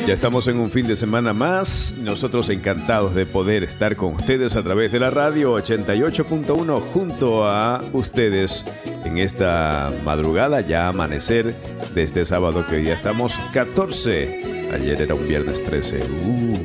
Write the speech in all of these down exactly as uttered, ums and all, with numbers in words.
Ya estamos en un fin de semana más. Nosotros encantados de poder estar con ustedes a través de la radio ochenta y ocho punto uno junto a ustedes en esta madrugada, ya amanecer de este sábado que hoy ya estamos catorce. Ayer era un viernes trece. Uh.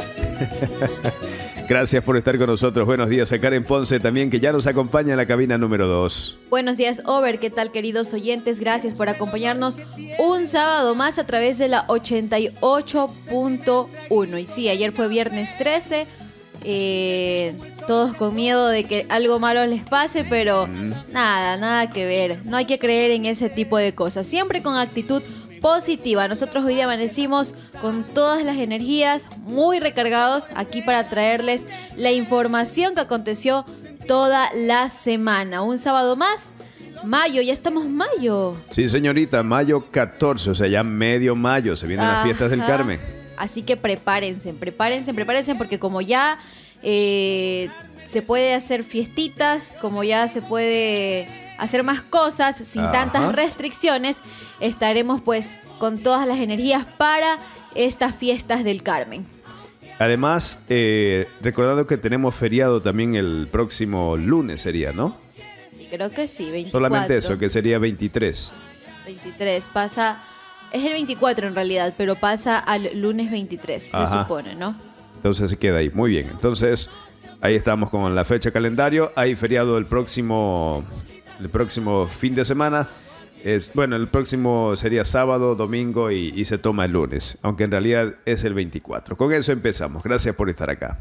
Gracias por estar con nosotros. Buenos días a Karen Ponce también, que ya nos acompaña en la cabina número dos. Buenos días, Over. ¿Qué tal, queridos oyentes? Gracias por acompañarnos un sábado más a través de la ochenta y ocho punto uno. Y sí, ayer fue viernes trece. Eh, todos con miedo de que algo malo les pase, pero mm. nada, nada que ver. No hay que creer en ese tipo de cosas. Siempre con actitud positiva. Nosotros hoy día amanecimos con todas las energías muy recargados aquí para traerles la información que aconteció toda la semana. Un sábado más, mayo, ya estamos en mayo. Sí, señorita, mayo catorce, o sea, ya medio mayo, se vienen Ajá. las fiestas del Carmen. Así que prepárense, prepárense, prepárense, porque como ya eh, se puede hacer fiestitas, como ya se puede hacer más cosas sin Ajá. tantas restricciones, estaremos pues con todas las energías para estas fiestas del Carmen. Además, eh, recordando que tenemos feriado también el próximo lunes sería, ¿no? Sí, creo que sí, veinticuatro. Solamente eso, que sería veintitrés. veintitrés, pasa, es el veinticuatro en realidad, pero pasa al lunes veintitrés, Ajá. se supone, ¿no? Entonces se queda ahí, muy bien. Entonces, ahí estamos con la fecha calendario, hay feriado el próximo... El próximo fin de semana, es, bueno, el próximo sería sábado, domingo y, y se toma el lunes, aunque en realidad es el veinticuatro. Con eso empezamos. Gracias por estar acá.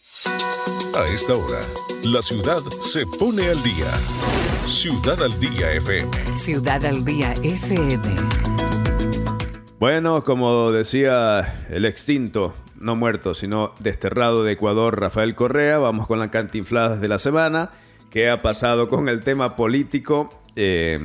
A esta hora, la ciudad se pone al día. Ciudad al Día F M. Ciudad al Día F M. Bueno, como decía el extinto, no muerto, sino desterrado de Ecuador, Rafael Correa, vamos con la cantinfladas de la semana. ¿Qué ha pasado con el tema político? Eh,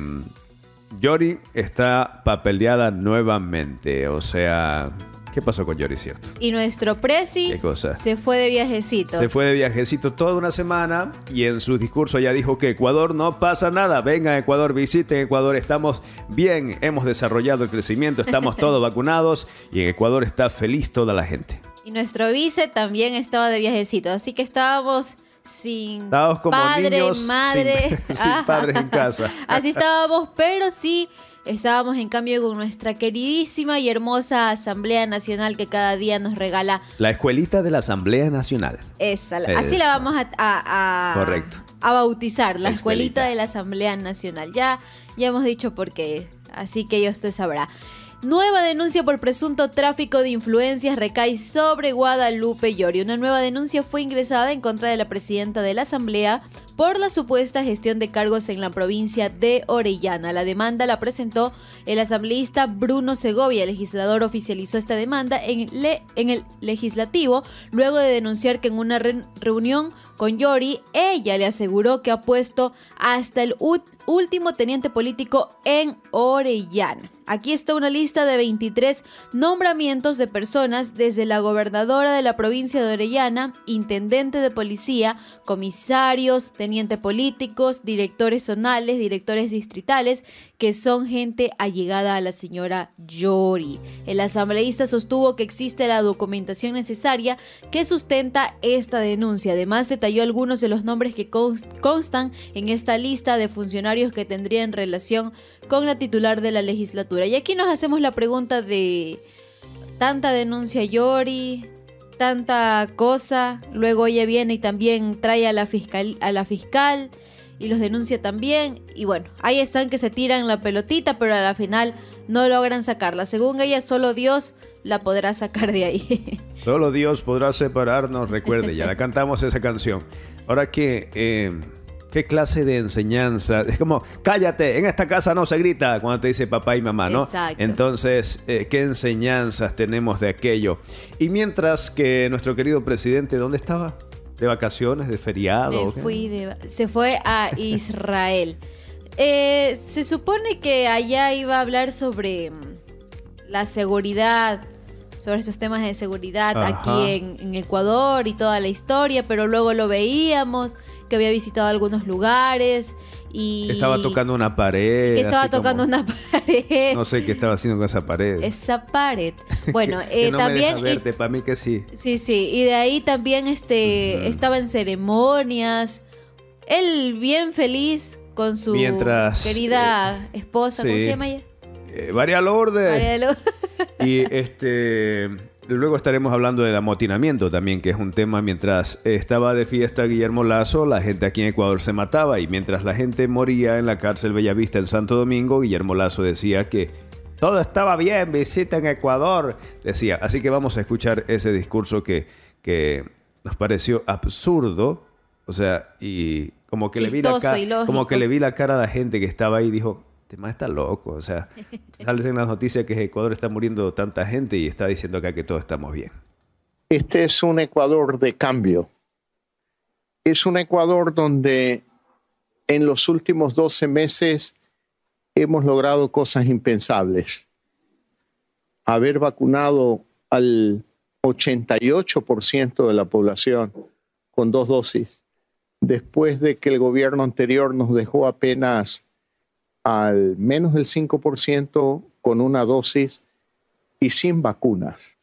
Yori está papeleada nuevamente. O sea, ¿qué pasó con Yori, cierto? Y nuestro presi ¿Qué cosa? se fue de viajecito. Se fue de viajecito toda una semana y en su discurso ya dijo que Ecuador no pasa nada. Vengan a Ecuador, visiten Ecuador, estamos bien, hemos desarrollado el crecimiento, estamos todos vacunados y en Ecuador está feliz toda la gente. Y nuestro vice también estaba de viajecito, así que estábamos... sin estábamos como padre, niños madre, sin, sin padres en casa. Así estábamos, pero sí estábamos en cambio con nuestra queridísima y hermosa Asamblea Nacional que cada día nos regala. La escuelita de la Asamblea Nacional. Esa, Esa. Así la vamos a, a, a, Correcto. a bautizar, la, la escuelita. escuelita de la Asamblea Nacional. Ya, ya hemos dicho por qué, así que ya usted sabrá. Nueva denuncia por presunto tráfico de influencias recae sobre Guadalupe Llori. Una nueva denuncia fue ingresada en contra de la presidenta de la Asamblea por la supuesta gestión de cargos en la provincia de Orellana. La demanda la presentó el asambleísta Bruno Segovia. El legislador oficializó esta demanda en, le, en el legislativo luego de denunciar que en una re, reunión con Llori, ella le aseguró que ha puesto hasta el último teniente político en Orellana. Aquí está una lista de veintitrés nombramientos de personas desde la gobernadora de la provincia de Orellana, intendente de policía, comisarios, teniente políticos, directores zonales, directores distritales, que son gente allegada a la señora Llori. El asambleísta sostuvo que existe la documentación necesaria que sustenta esta denuncia. Además, detalló algunos de los nombres que constan en esta lista de funcionarios que tendrían relación con la titular de la legislatura. Y aquí nos hacemos la pregunta de tanta denuncia Llori, tanta cosa, luego ella viene y también trae a la fiscal, a la fiscal y los denuncia también, y bueno, ahí están que se tiran la pelotita, pero a la final no logran sacarla. Según ella, solo Dios la podrá sacar de ahí. Solo Dios podrá separarnos, recuerde, ya la cantamos esa canción. Ahora que... Eh... ¿Qué clase de enseñanza? Es como, cállate, en esta casa no se grita cuando te dice papá y mamá, ¿no? Exacto. Entonces, eh, ¿qué enseñanzas tenemos de aquello? Y mientras que nuestro querido presidente, ¿dónde estaba? ¿De vacaciones, de feriado? Me fui de, se fue a Israel. eh, se supone que allá iba a hablar sobre la seguridad, sobre estos temas de seguridad Ajá. aquí en, en Ecuador y toda la historia, pero luego lo veíamos que había visitado algunos lugares y... Estaba tocando una pared. Que estaba así tocando como, una pared. No sé qué estaba haciendo con esa pared. Esa pared. Bueno, que, que eh, no también... me deja verte, para mí que sí. Sí, sí. Y de ahí también este uh-huh. estaba en ceremonias. Él bien feliz con su Mientras, querida eh, esposa. Sí. ¿Cómo se llama ella? Eh, María Lourdes. María Lourdes. Y este... Luego estaremos hablando del amotinamiento también, que es un tema. Mientras estaba de fiesta Guillermo Lasso, la gente aquí en Ecuador se mataba, y mientras la gente moría en la cárcel Bellavista en Santo Domingo, Guillermo Lasso decía que todo estaba bien, visita en Ecuador, decía. Así que vamos a escuchar ese discurso que, que nos pareció absurdo, o sea, y como que, le vi, la ca- como que le vi la cara a la gente que estaba ahí y dijo... Este man está loco, o sea, sales en las noticias que Ecuador está muriendo tanta gente y está diciendo acá que todos estamos bien. Este es un Ecuador de cambio. Es un Ecuador donde en los últimos doce meses hemos logrado cosas impensables. Haber vacunado al ochenta y ocho por ciento de la población con dos dosis, después de que el gobierno anterior nos dejó apenas al menos del cinco por ciento con una dosis y sin vacunas.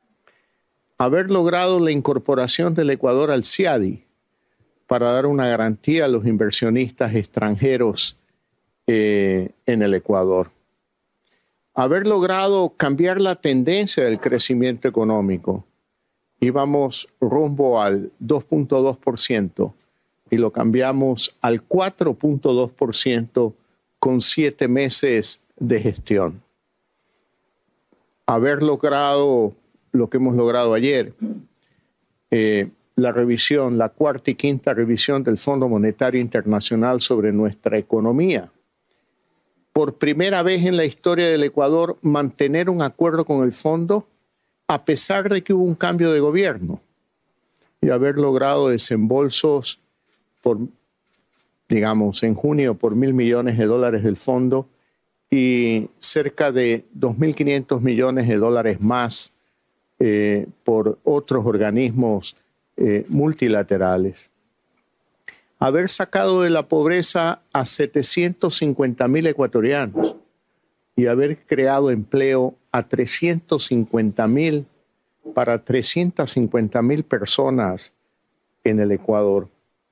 Haber logrado la incorporación del Ecuador al C I A D I para dar una garantía a los inversionistas extranjeros eh, en el Ecuador. Haber logrado cambiar la tendencia del crecimiento económico. Íbamos rumbo al dos punto dos por ciento y lo cambiamos al cuatro punto dos por ciento con siete meses de gestión. Haber logrado lo que hemos logrado ayer, eh, la revisión, la cuarta y quinta revisión del Fondo Monetario Internacional sobre nuestra economía. Por primera vez en la historia del Ecuador, mantener un acuerdo con el fondo a pesar de que hubo un cambio de gobierno, y haber logrado desembolsos por digamos, en junio por mil millones de dólares del fondo y cerca de dos mil quinientos millones de dólares más eh, por otros organismos eh, multilaterales. Haber sacado de la pobreza a setecientos cincuenta mil ecuatorianos y haber creado empleo a trescientos cincuenta mil para trescientas cincuenta mil personas en el Ecuador.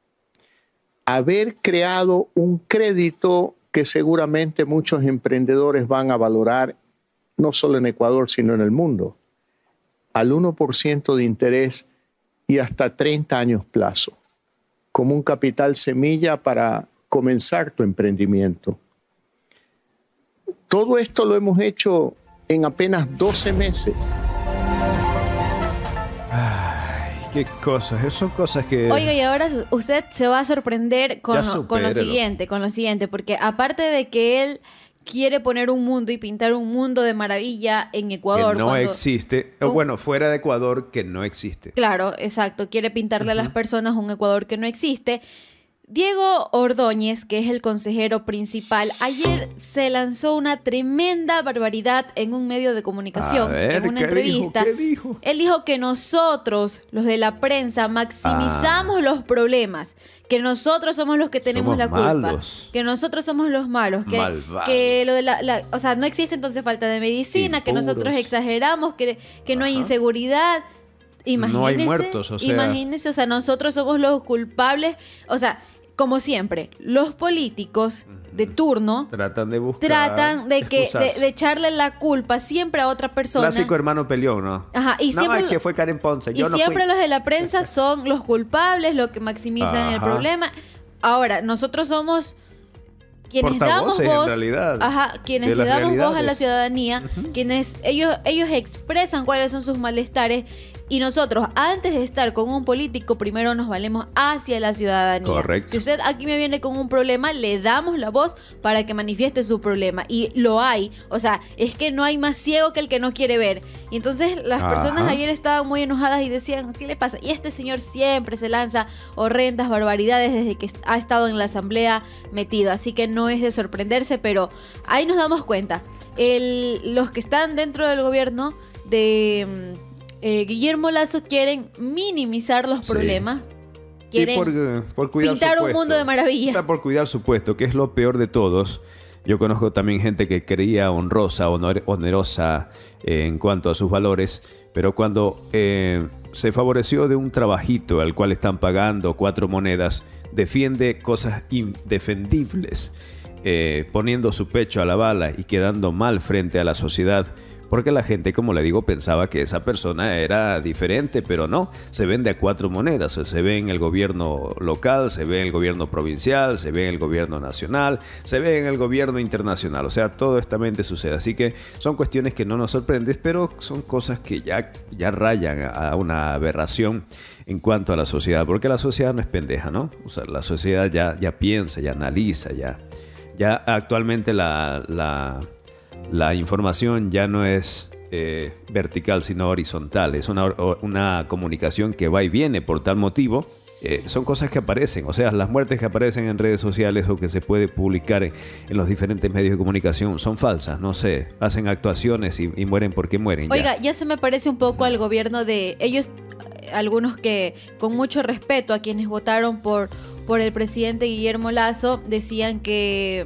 Haber creado un crédito que seguramente muchos emprendedores van a valorar, no solo en Ecuador, sino en el mundo, al uno por ciento de interés y hasta treinta años plazo, como un capital semilla para comenzar tu emprendimiento. Todo esto lo hemos hecho en apenas doce meses. Qué cosas, son cosas que... Oiga, y ahora usted se va a sorprender con, lo, con lo siguiente, con lo siguiente, porque aparte de que él quiere poner un mundo y pintar un mundo de maravilla en Ecuador. Que no cuando, existe, un, bueno, fuera de Ecuador que no existe. Claro, exacto, quiere pintarle uh-huh. a las personas un Ecuador que no existe. Diego Ordóñez, que es el consejero principal, ayer se lanzó una tremenda barbaridad en un medio de comunicación, ver, en una ¿qué entrevista. Dijo? ¿Qué dijo? Él dijo que nosotros, los de la prensa, maximizamos ah. los problemas, que nosotros somos los que tenemos somos la culpa, malos. que nosotros somos los malos, que, que lo de la, la, o sea, no existe entonces falta de medicina, Impuros. que nosotros exageramos, que, que no hay Ajá. inseguridad. Imagínese, no hay muertos, o sea... imagínese, o sea, nosotros somos los culpables, o sea, como siempre, los políticos de turno tratan de buscar tratan de que de, de echarle la culpa siempre a otra persona. Clásico hermano peleón, ¿no? Ajá, y no, siempre es que fue Karen Ponce. Y yo no siempre fui. los de la prensa son los culpables, los que maximizan Ajá. el problema. Ahora, nosotros somos quienes damos voz, en realidad, ajá, quienes le damos voz a la ciudadanía, uh-huh. quienes ellos ellos expresan cuáles son sus malestares. Y nosotros, antes de estar con un político, primero nos valemos hacia la ciudadanía. Correcto. Si usted aquí me viene con un problema, le damos la voz para que manifieste su problema. Y lo hay. O sea, es que no hay más ciego que el que no quiere ver. Y entonces las Ajá. personas ayer estaban muy enojadas y decían, ¿qué le pasa? Y este señor siempre se lanza horrendas barbaridades desde que ha estado en la asamblea metido. Así que no es de sorprenderse, pero ahí nos damos cuenta. El, los que están dentro del gobierno de... Eh, Guillermo Lasso quieren minimizar los sí. problemas Quieren por, por cuidar pintar su un puesto. mundo de maravilla. O sea, por cuidar su puesto, que es lo peor de todos. Yo conozco también gente que creía honrosa, honor, onerosa eh, en cuanto a sus valores, pero cuando eh, se favoreció de un trabajito al cual están pagando cuatro monedas, defiende cosas indefendibles, eh, poniendo su pecho a la bala y quedando mal frente a la sociedad. Porque la gente, como le digo, pensaba que esa persona era diferente, pero no, se vende a cuatro monedas, se ve en el gobierno local, se ve en el gobierno provincial, se ve en el gobierno nacional, se ve en el gobierno internacional, o sea, todo esta mente sucede, así que son cuestiones que no nos sorprenden, pero son cosas que ya, ya rayan a una aberración en cuanto a la sociedad, porque la sociedad no es pendeja, ¿no? O sea, la sociedad ya, ya piensa, ya analiza, ya, ya actualmente la... la La información ya no es eh, vertical, sino horizontal. Es una, una comunicación que va y viene. Por tal motivo, eh, son cosas que aparecen. O sea, las muertes que aparecen en redes sociales o que se puede publicar en, en los diferentes medios de comunicación son falsas. No sé, hacen actuaciones y, y mueren porque mueren. Oiga, ya. ya se me parece un poco al gobierno de ellos, algunos que con mucho respeto a quienes votaron por, por el presidente Guillermo Lasso, decían que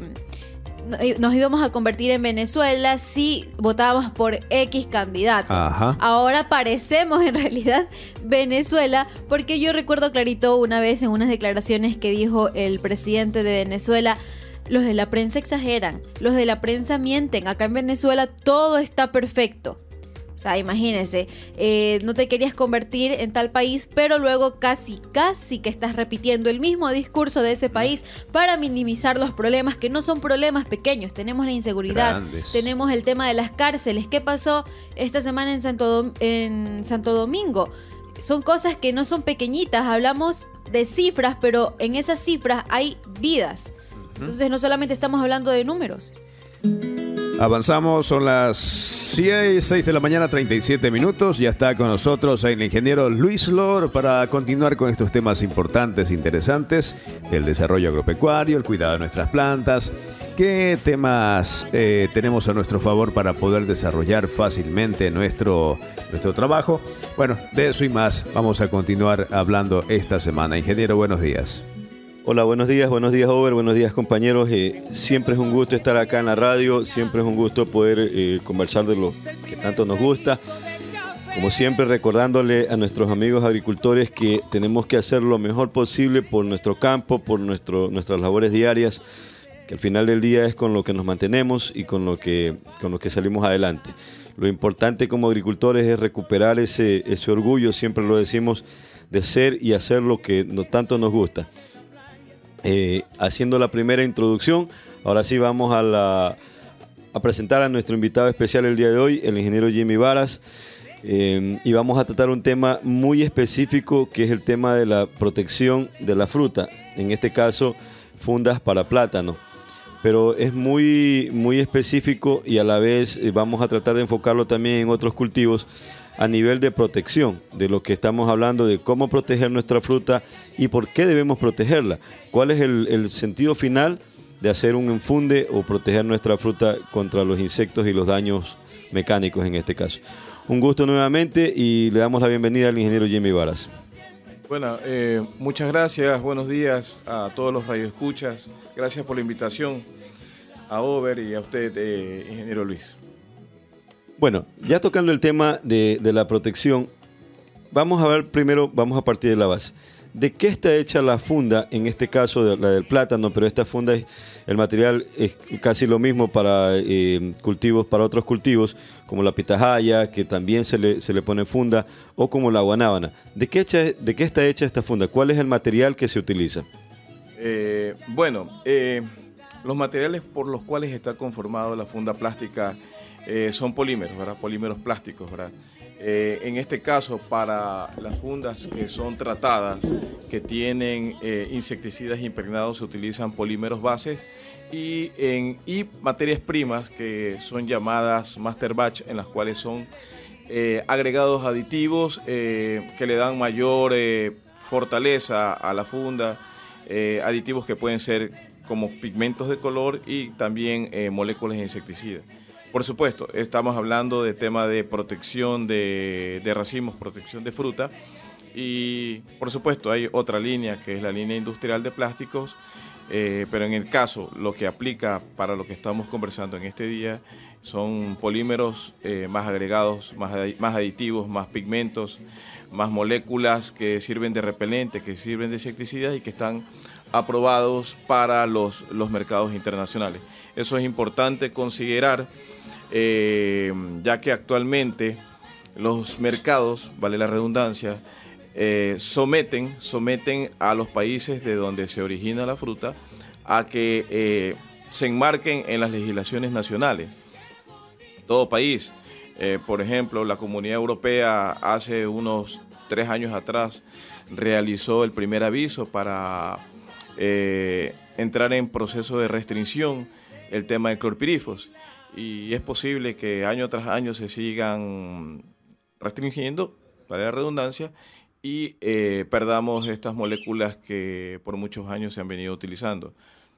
nos íbamos a convertir en Venezuela si votábamos por X candidato. Ajá. Ahora parecemos en realidad Venezuela, porque yo recuerdo clarito una vez en unas declaraciones que dijo el presidente de Venezuela: los de la prensa exageran, los de la prensa mienten, acá en Venezuela todo está perfecto. O sea, imagínense, eh, no te querías convertir en tal país, pero luego casi, casi que estás repitiendo el mismo discurso de ese país para minimizar los problemas, que no son problemas pequeños. Tenemos la inseguridad, Grandes. Tenemos el tema de las cárceles. ¿Qué pasó esta semana en Santo, Dom- en Santo Domingo? Son cosas que no son pequeñitas, hablamos de cifras, pero en esas cifras hay vidas. Entonces no solamente estamos hablando de números. Avanzamos, son las seis de la mañana, treinta y siete minutos. Ya está con nosotros el ingeniero Luis Lor para continuar con estos temas importantes, interesantes, el desarrollo agropecuario, el cuidado de nuestras plantas. ¿Qué temas eh, tenemos a nuestro favor para poder desarrollar fácilmente nuestro, nuestro trabajo? Bueno, de eso y más vamos a continuar hablando esta semana. Ingeniero, buenos días. Hola, buenos días, buenos días, Over, buenos días, compañeros. Eh, siempre es un gusto estar acá en la radio, siempre es un gusto poder eh, conversar de lo que tanto nos gusta. Como siempre, recordándole a nuestros amigos agricultores que tenemos que hacer lo mejor posible por nuestro campo, por nuestro, nuestras labores diarias, que al final del día es con lo que nos mantenemos y con lo que, con lo que salimos adelante. Lo importante como agricultores es recuperar ese, ese orgullo, siempre lo decimos, de ser y hacer lo que no, tanto nos gusta. Eh, haciendo la primera introducción, ahora sí vamos a, la, a presentar a nuestro invitado especial el día de hoy, el ingeniero Jimmy Varas, eh, y vamos a tratar un tema muy específico que es el tema de la protección de la fruta, en este caso fundas para plátano, pero es muy, muy específico y a la vez eh, vamos a tratar de enfocarlo también en otros cultivos a nivel de protección, de lo que estamos hablando, de cómo proteger nuestra fruta y por qué debemos protegerla. ¿Cuál es el, el sentido final de hacer un enfunde o proteger nuestra fruta contra los insectos y los daños mecánicos en este caso? Un gusto nuevamente y le damos la bienvenida al ingeniero Jimmy Varas. Bueno, eh, muchas gracias, buenos días a todos los radioescuchas. Gracias por la invitación a Over y a usted, eh, ingeniero Luis. Bueno, ya tocando el tema de, de la protección, vamos a ver primero, vamos a partir de la base. ¿De qué está hecha la funda? En este caso, de, la del plátano, pero esta funda, es, el material es casi lo mismo para eh, cultivos, para otros cultivos, como la pitahaya, que también se le, se le pone funda, o como la guanábana. ¿De qué, hecha, ¿De qué está hecha esta funda? ¿Cuál es el material que se utiliza? Eh, bueno, eh, los materiales por los cuales está conformado la funda plástica Eh, son polímeros, ¿verdad? Polímeros plásticos, ¿verdad? Eh, en este caso, para las fundas que son tratadas, que tienen eh, insecticidas impregnados, se utilizan polímeros bases y, en, y materias primas que son llamadas master batch, en las cuales son eh, agregados aditivos eh, que le dan mayor eh, fortaleza a la funda, eh, aditivos que pueden ser como pigmentos de color y también eh, moléculas de insecticidas. Por supuesto, estamos hablando de tema de protección de, de racimos, protección de fruta, Y por supuesto hay otra línea que es la línea industrial de plásticos, eh, pero en el caso, lo que aplica para lo que estamos conversando en este día son polímeros eh, más agregados, más, más aditivos, más pigmentos, más moléculas que sirven de repelente, que sirven de insecticidas y que están aprobados para los, los mercados internacionales. Eso es importante considerar, eh, ya que actualmente los mercados, vale la redundancia, eh, someten, someten a los países de donde se origina la fruta a que eh, se enmarquen en las legislaciones nacionales. Todo país, eh, por ejemplo, la Comunidad Europea hace unos tres años atrás realizó el primer aviso para eh, entrar en proceso de restricción el tema de clorpirifos, y es posible que año tras año se sigan restringiendo, vale la redundancia, y eh, perdamos estas moléculas que por muchos años se han venido utilizando.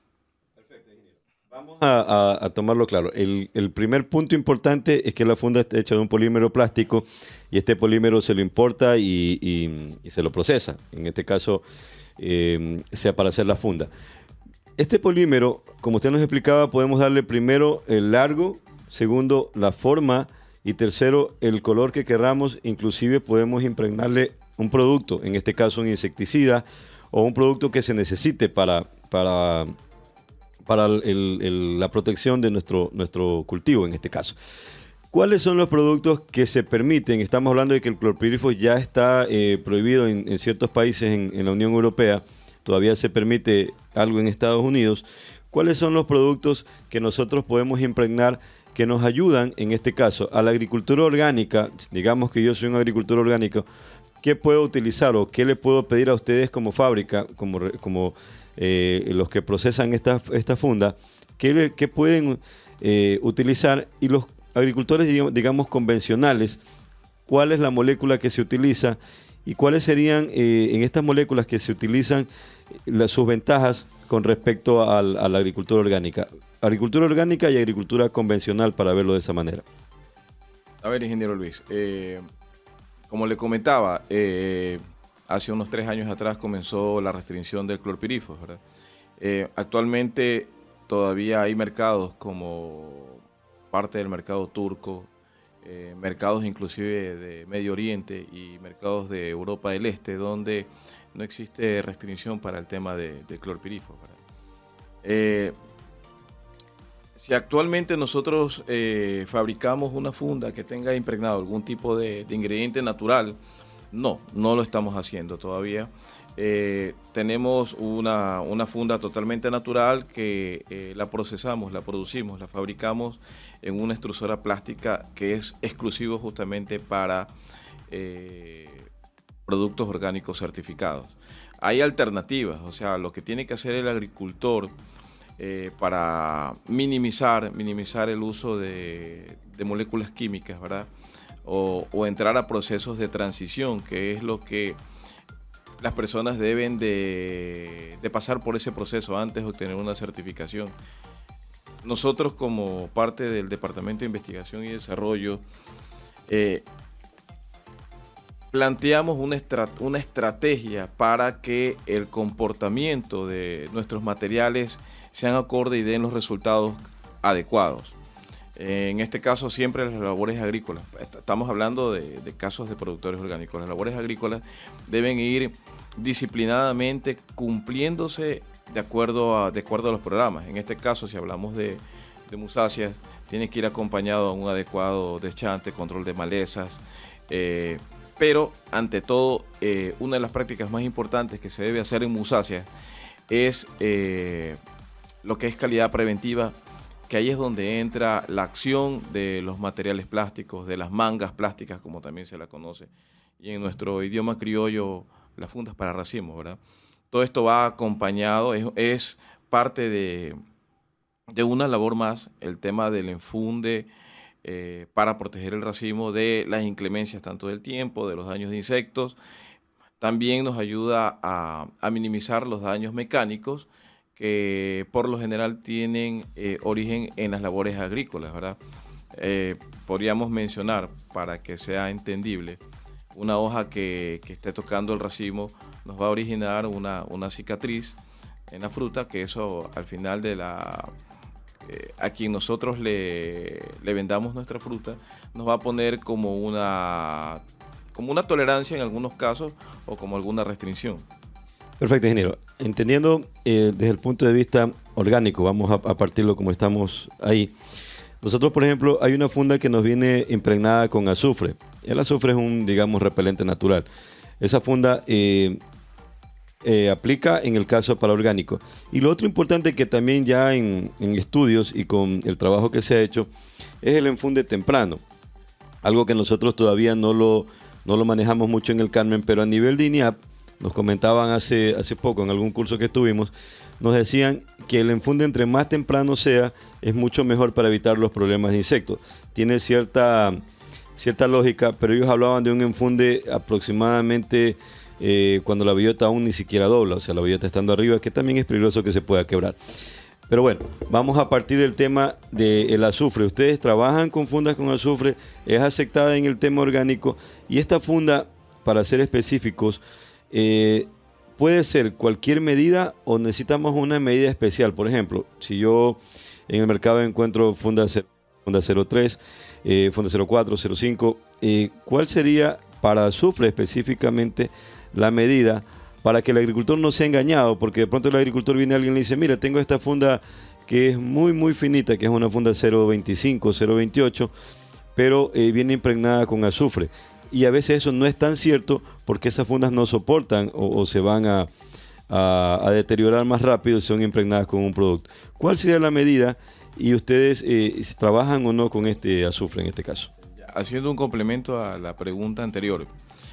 Vamos a, a, a tomarlo claro. El, el primer punto importante es que la funda está hecha de un polímero plástico y este polímero se lo importa y, y, y se lo procesa. En este caso, eh, sea para hacer la funda. Este polímero, como usted nos explicaba, podemos darle primero el largo, segundo la forma y tercero el color que queramos. Inclusive podemos impregnarle un producto, en este caso un insecticida o un producto que se necesite para... para para el, el, la protección de nuestro, nuestro cultivo en este caso. ¿Cuáles son los productos que se permiten? Estamos hablando de que el clorpirifos ya está eh, prohibido en, en ciertos países en, en la Unión Europea, todavía se permite algo en Estados Unidos. ¿Cuáles son los productos que nosotros podemos impregnar que nos ayudan, en este caso, a la agricultura orgánica? Digamos que yo soy un agricultor orgánico, ¿qué puedo utilizar o qué le puedo pedir a ustedes como fábrica, como... como Eh, los que procesan esta, esta funda, que, que pueden eh, utilizar, y los agricultores digamos, digamos convencionales, cuál es la molécula que se utiliza y cuáles serían eh, en estas moléculas que se utilizan las, sus ventajas con respecto al, a la agricultura orgánica. Agricultura orgánica y agricultura convencional, para verlo de esa manera. A ver, ingeniero Luis, eh, como le comentaba, eh, hace unos tres años atrás comenzó la restricción del clorpirifos, ¿verdad? Eh, actualmente todavía hay mercados como parte del mercado turco, eh, mercados inclusive de Medio Oriente y mercados de Europa del Este, donde no existe restricción para el tema de, de clorpirifos, ¿verdad? Eh, si actualmente nosotros eh, fabricamos una funda que tenga impregnado algún tipo de, de ingrediente natural, no, no lo estamos haciendo todavía. Eh, tenemos una, una funda totalmente natural que eh, la procesamos, la producimos, la fabricamos en una extrusora plástica que es exclusivo justamente para eh, productos orgánicos certificados. Hay alternativas, o sea, lo que tiene que hacer el agricultor eh, para minimizar, minimizar el uso de, de moléculas químicas, ¿verdad? O, o entrar a procesos de transición, que es lo que las personas deben de, de pasar por ese proceso antes de obtener una certificación. Nosotros, como parte del Departamento de Investigación y Desarrollo, eh, planteamos una, estra una estrategia para que el comportamiento de nuestros materiales sean acorde y den los resultados adecuados. En este caso, siempre las labores agrícolas, estamos hablando de, de casos de productores orgánicos, las labores agrícolas deben ir disciplinadamente cumpliéndose de acuerdo a, de acuerdo a los programas. En este caso, si hablamos de, de musáceas, tiene que ir acompañado a un adecuado deschante, control de malezas, eh, pero ante todo, eh, una de las prácticas más importantes que se debe hacer en musáceas es eh, lo que es calidad preventiva, que ahí es donde entra la acción de los materiales plásticos, de las mangas plásticas, como también se la conoce, y en nuestro idioma criollo, las fundas para racimos, ¿verdad? Todo esto va acompañado, es, es parte de, de una labor más, el tema del enfunde eh, para proteger el racimo de las inclemencias tanto del tiempo, de los daños de insectos. También nos ayuda a, a minimizar los daños mecánicos, que por lo general tienen eh, origen en las labores agrícolas, ¿verdad? Eh, podríamos mencionar, para que sea entendible, una hoja que, que esté tocando el racimo nos va a originar una, una cicatriz en la fruta, que eso al final de la... Eh, a quien nosotros le, le vendamos nuestra fruta, nos va a poner como una, como una tolerancia en algunos casos o como alguna restricción. Perfecto, ingeniero. Entendiendo eh, desde el punto de vista orgánico, vamos a, a partirlo como estamos ahí. Nosotros, por ejemplo, hay una funda que nos viene impregnada con azufre. El azufre es un, digamos, repelente natural. Esa funda eh, eh, aplica en el caso para orgánico. Y lo otro importante que también ya en, en estudios y con el trabajo que se ha hecho es el enfunde temprano. Algo que nosotros todavía no lo, no lo manejamos mucho en el Carmen, pero a nivel de INIAP, nos comentaban hace, hace poco en algún curso que estuvimos, nos decían que el enfunde entre más temprano sea, es mucho mejor para evitar los problemas de insectos. Tiene cierta, cierta lógica, pero ellos hablaban de un enfunde aproximadamente eh, cuando la bellota aún ni siquiera dobla, o sea, la bellota estando arriba, que también es peligroso que se pueda quebrar. Pero bueno, vamos a partir del tema del azufre. Ustedes trabajan con fundas con azufre, es aceptada en el tema orgánico, y esta funda, para ser específicos, eh, puede ser cualquier medida o necesitamos una medida especial. Por ejemplo, si yo en el mercado encuentro funda, funda cero tres, eh, funda cero cuatro, cero cinco, eh, ¿cuál sería para azufre específicamente la medida para que el agricultor no sea engañado? Porque de pronto el agricultor viene a alguien y le dice, mira, tengo esta funda que es muy muy finita, que es una funda cero veinticinco, cero veintiocho, pero eh, viene impregnada con azufre. Y a veces eso no es tan cierto porque esas fundas no soportan o, o se van a, a, a deteriorar más rápido si son impregnadas con un producto. ¿Cuál sería la medida y ustedes eh, trabajan o no con este azufre en este caso? Haciendo un complemento a la pregunta anterior,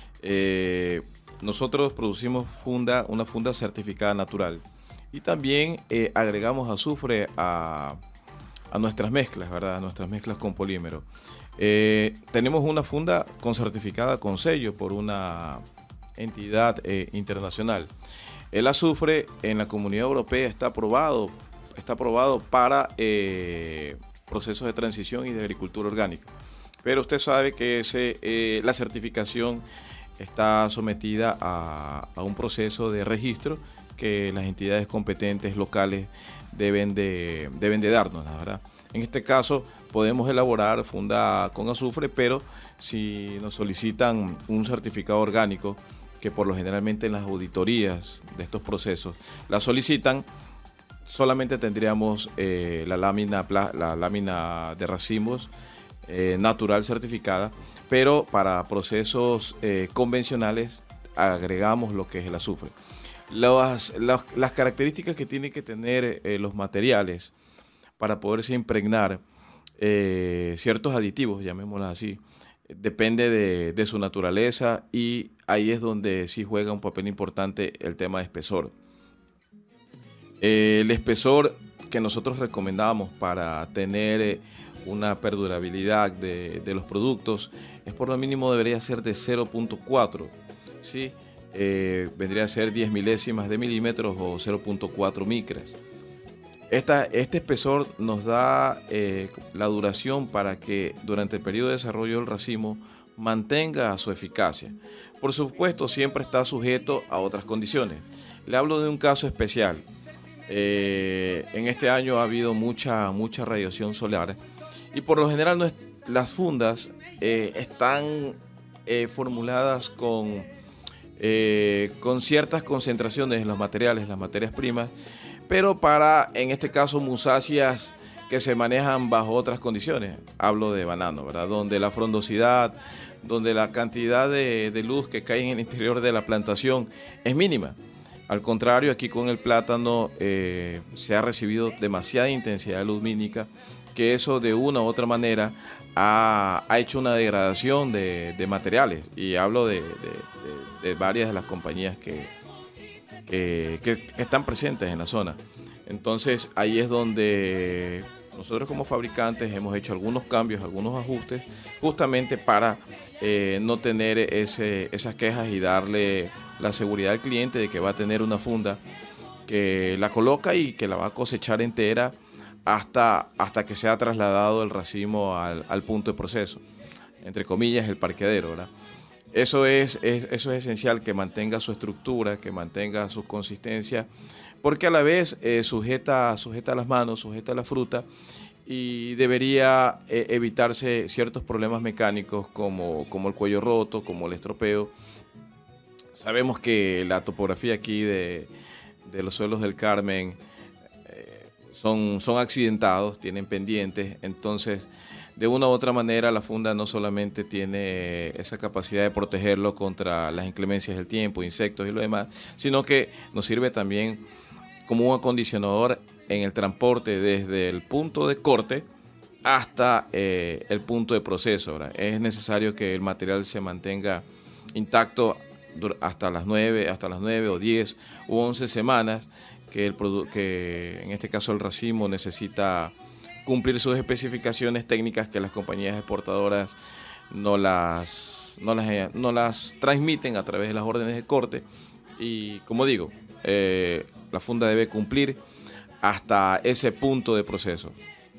eh, nosotros producimos funda, una funda certificada natural y también eh, agregamos azufre a, a nuestras mezclas, ¿verdad? A nuestras mezclas con polímero. Eh, tenemos una funda con certificada con sello por una entidad eh, internacional. El azufre en la Comunidad Europea está aprobado, está aprobado para eh, procesos de transición y de agricultura orgánica. Pero usted sabe que ese, eh, la certificación está sometida a, a un proceso de registro que las entidades competentes locales deben de, deben de darnos, ¿verdad? En este caso podemos elaborar funda con azufre, pero si nos solicitan un certificado orgánico, que por lo generalmente en las auditorías de estos procesos la solicitan, solamente tendríamos eh, la, lámina, la lámina de racimos eh, natural certificada, pero para procesos eh, convencionales agregamos lo que es el azufre. Las, las, las características que tienen que tener eh, los materiales para poderse impregnar eh, ciertos aditivos, llamémoslos así, depende de, de su naturaleza, y ahí es donde sí juega un papel importante el tema de espesor. Eh, el espesor que nosotros recomendamos para tener eh, una perdurabilidad de, de los productos es por lo mínimo debería ser de cero punto cuatro, ¿sí? Eh, vendría a ser diez milésimas de milímetros o cero punto cuatro micras. Esta, este espesor nos da eh, la duración para que durante el periodo de desarrollo del racimo mantenga su eficacia. Por supuesto, siempre está sujeto a otras condiciones. Le hablo de un caso especial. Eh, en este año ha habido mucha, mucha radiación solar y por lo general no es, las fundas eh, están eh, formuladas con, eh, con ciertas concentraciones en los materiales, las materias primas, pero para, en este caso, musáceas que se manejan bajo otras condiciones. Hablo de banano, ¿verdad? Donde la frondosidad, donde la cantidad de, de luz que cae en el interior de la plantación es mínima. Al contrario, aquí con el plátano eh, se ha recibido demasiada intensidad lumínica, que eso de una u otra manera ha, ha hecho una degradación de, de materiales. Y hablo de, de, de, de varias de las compañías que, que, que, que están presentes en la zona. Entonces ahí es donde nosotros como fabricantes hemos hecho algunos cambios, algunos ajustes, justamente para eh, no tener ese, esas quejas y darle la seguridad al cliente de que va a tener una funda que la coloca y que la va a cosechar entera hasta, hasta que sea trasladado el racimo al, al punto de proceso, entre comillas el parqueadero, ¿verdad? Eso es, es, eso es esencial, que mantenga su estructura, que mantenga su consistencia, porque a la vez eh, sujeta, sujeta las manos, sujeta la fruta, y debería eh, evitarse ciertos problemas mecánicos como, como el cuello roto, como el estropeo. Sabemos que la topografía aquí de, de los suelos del Carmen eh, son, son accidentados, tienen pendientes, entonces de una u otra manera la funda no solamente tiene esa capacidad de protegerlo contra las inclemencias del tiempo, insectos y lo demás, sino que nos sirve también como un acondicionador en el transporte desde el punto de corte hasta eh, el punto de proceso, ¿verdad? Es necesario que el material se mantenga intacto hasta las nueve, hasta las nueve o diez u once semanas, que, el que en este caso el racimo necesita cumplir sus especificaciones técnicas, que las compañías exportadoras no las, no las, no las transmiten a través de las órdenes de corte. Y como digo, eh, la funda debe cumplir hasta ese punto de proceso.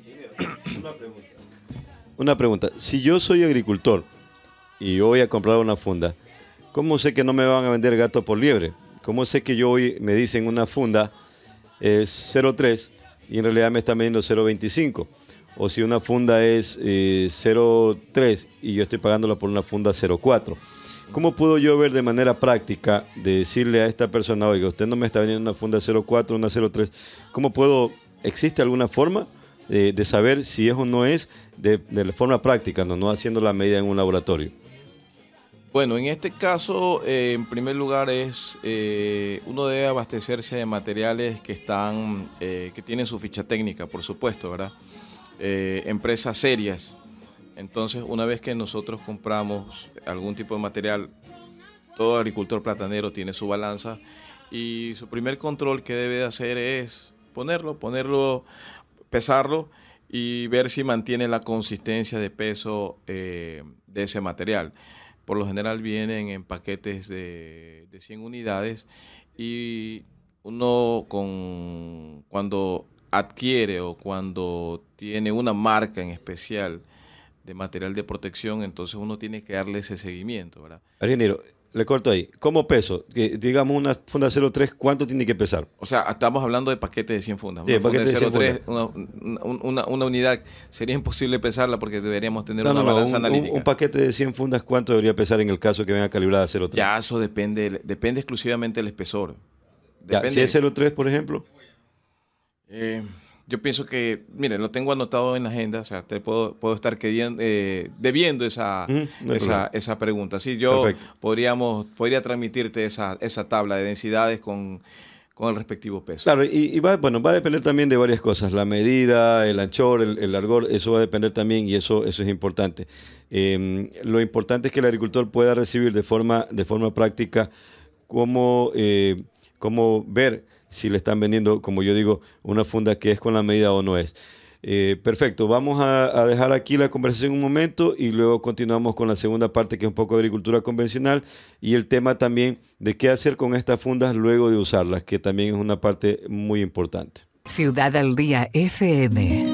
Una pregunta. Una pregunta. Si yo soy agricultor y yo voy a comprar una funda, ¿cómo sé que no me van a vender gato por liebre? ¿Cómo sé que yo hoy me dicen una funda es cero tres y en realidad me están vendiendo cero veinticinco? O si una funda es eh, cero tres y yo estoy pagándola por una funda cero cuatro. ¿Cómo puedo yo ver de manera práctica, de decirle a esta persona, oiga, usted no me está vendiendo una funda cero cuatro, una cero tres? ¿Cómo puedo, existe alguna forma de, de saber si es o no es de, de forma práctica, no, no haciendo la medida en un laboratorio? Bueno, en este caso, eh, en primer lugar, es eh, uno debe abastecerse de materiales que están, eh, que tienen su ficha técnica, por supuesto, ¿verdad? Eh, empresas serias. Entonces, una vez que nosotros compramos algún tipo de material, todo agricultor platanero tiene su balanza y su primer control que debe de hacer es ponerlo, ponerlo, pesarlo y ver si mantiene la consistencia de peso eh, de ese material. Por lo general vienen en paquetes de, de cien unidades y uno con, cuando adquiere o cuando tiene una marca en especial de material de protección, entonces uno tiene que darle ese seguimiento, ¿verdad? Ingeniero, le corto ahí. ¿Cómo peso? Que, digamos una funda cero tres, ¿cuánto tiene que pesar? O sea, estamos hablando de paquetes de cien fundas. Sí, una funda de cien cero tres, fundas. una, una, una unidad, sería imposible pesarla porque deberíamos tener No, una no, no, balanza un, analítica. Un, un paquete de cien fundas, ¿cuánto debería pesar en el caso que venga calibrada cero tres? Ya, eso depende, depende exclusivamente del espesor. Ya, Depende. si es cero tres, por ejemplo. Eh, yo pienso que, miren, lo tengo anotado en la agenda, o sea, te puedo, puedo estar queriendo, eh, debiendo esa, Mm, no hay esa, problema. esa pregunta. Sí, yo Perfecto. podríamos, podría transmitirte esa, esa tabla de densidades con, con el respectivo peso. Claro, y, y va, bueno, va a depender también de varias cosas. La medida, el anchor, el, el largor, eso va a depender también y eso, eso es importante. Eh, lo importante es que el agricultor pueda recibir de forma, de forma práctica cómo, eh, cómo ver si le están vendiendo, como yo digo, una funda que es con la medida o no es. Eh, perfecto, vamos a, a dejar aquí la conversación un momento y luego continuamos con la segunda parte, que es un poco de agricultura convencional y el tema también de qué hacer con estas fundas luego de usarlas, que también es una parte muy importante. Ciudad al Día F M.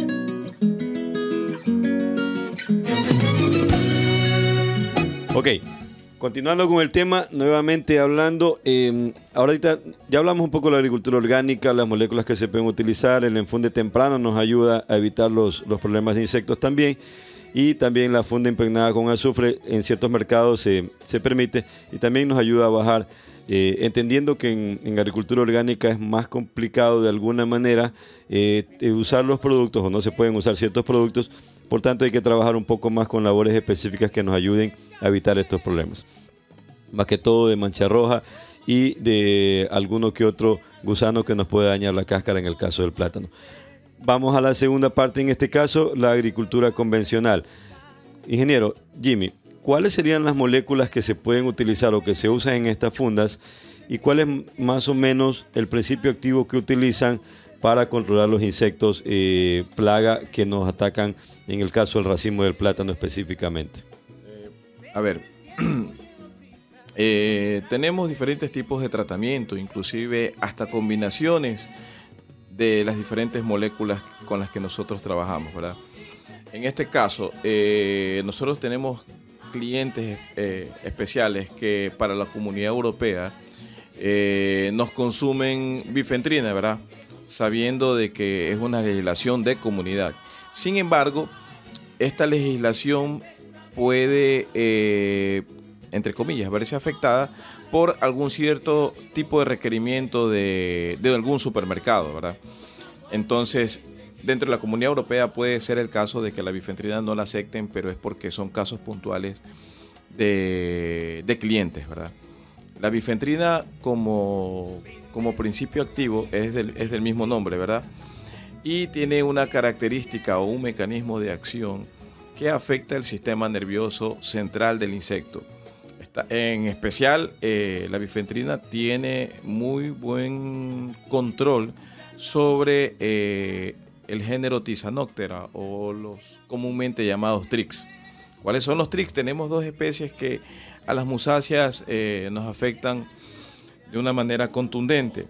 Ok, continuando con el tema, nuevamente hablando, eh, ahorita ya hablamos un poco de la agricultura orgánica, las moléculas que se pueden utilizar, el enfunde temprano nos ayuda a evitar los, los problemas de insectos también, y también la funda impregnada con azufre en ciertos mercados se, se permite y también nos ayuda a bajar, eh, entendiendo que en, en agricultura orgánica es más complicado de alguna manera eh, usar los productos o no se pueden usar ciertos productos. Por tanto, hay que trabajar un poco más con labores específicas que nos ayuden a evitar estos problemas. Más que todo de mancha roja y de alguno que otro gusano que nos puede dañar la cáscara en el caso del plátano. Vamos a la segunda parte, en este caso, la agricultura convencional. Ingeniero Jimmy, ¿cuáles serían las moléculas que se pueden utilizar o que se usan en estas fundas? ¿Y cuál es más o menos el principio activo que utilizan para controlar los insectos eh, plaga que nos atacan, en el caso del racimo del plátano específicamente? Eh, a ver, eh, tenemos diferentes tipos de tratamiento, inclusive hasta combinaciones de las diferentes moléculas con las que nosotros trabajamos, ¿verdad? En este caso, eh, nosotros tenemos clientes eh, especiales que para la Comunidad Europea eh, nos consumen bifentrina, ¿verdad? Sabiendo de que es una legislación de comunidad. Sin embargo, esta legislación puede, eh, entre comillas, verse afectada por algún cierto tipo de requerimiento de, de algún supermercado, ¿verdad? Entonces, dentro de la Comunidad Europea puede ser el caso de que la bifentrina no la acepten, pero es porque son casos puntuales de, de clientes, ¿verdad? La bifentrina como, como principio activo es del, es del mismo nombre, ¿verdad? Y tiene una característica o un mecanismo de acción que afecta el sistema nervioso central del insecto. En especial, eh, la bifentrina tiene muy buen control sobre eh, el género Tizanoptera o los comúnmente llamados trix. ¿Cuáles son los trix? Tenemos dos especies que a las musáceas eh, nos afectan de una manera contundente.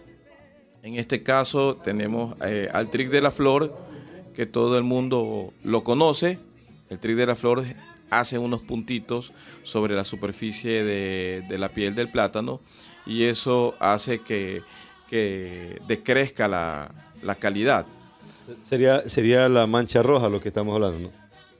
En este caso tenemos eh, al trix de la flor, que todo el mundo lo conoce. El trix de la flor hace unos puntitos sobre la superficie de, de la piel del plátano y eso hace que, que decrezca la, la calidad. Sería, sería la mancha roja lo que estamos hablando, ¿no?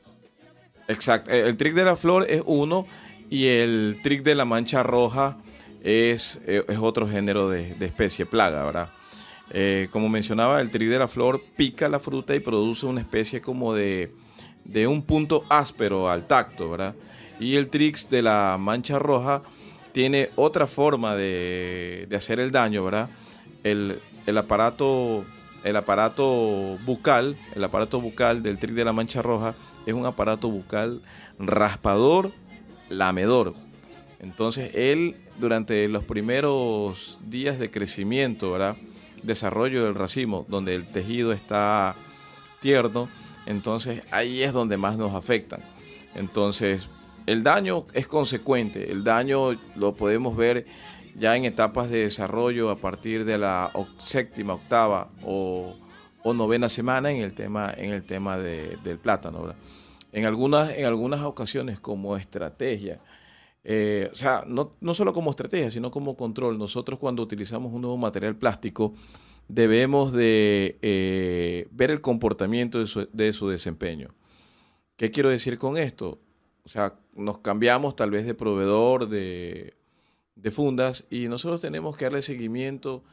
Exacto. El trix de la flor es uno y el trix de la mancha roja es, es otro género de, de especie plaga, ¿verdad? Eh, como mencionaba, el trix de la flor pica la fruta y produce una especie como de de un punto áspero al tacto, ¿verdad? Y el trix de la mancha roja tiene otra forma de, de hacer el daño, ¿verdad? El, el aparato, el aparato bucal, el aparato bucal del trix de la mancha roja es un aparato bucal raspador, lamedor. Entonces él durante los primeros días de crecimiento, ¿verdad? Desarrollo del racimo, donde el tejido está tierno, entonces ahí es donde más nos afectan. Entonces el daño es consecuente, el daño lo podemos ver ya en etapas de desarrollo a partir de la séptima, octava o, o novena semana en el tema, en el tema de, del plátano, ¿verdad? En algunas, en algunas ocasiones como estrategia, eh, o sea, no, no solo como estrategia, sino como control, nosotros cuando utilizamos un nuevo material plástico debemos de eh, ver el comportamiento de su, de su desempeño. ¿Qué quiero decir con esto? O sea, nos cambiamos tal vez de proveedor de, de fundas y nosotros tenemos que darle seguimiento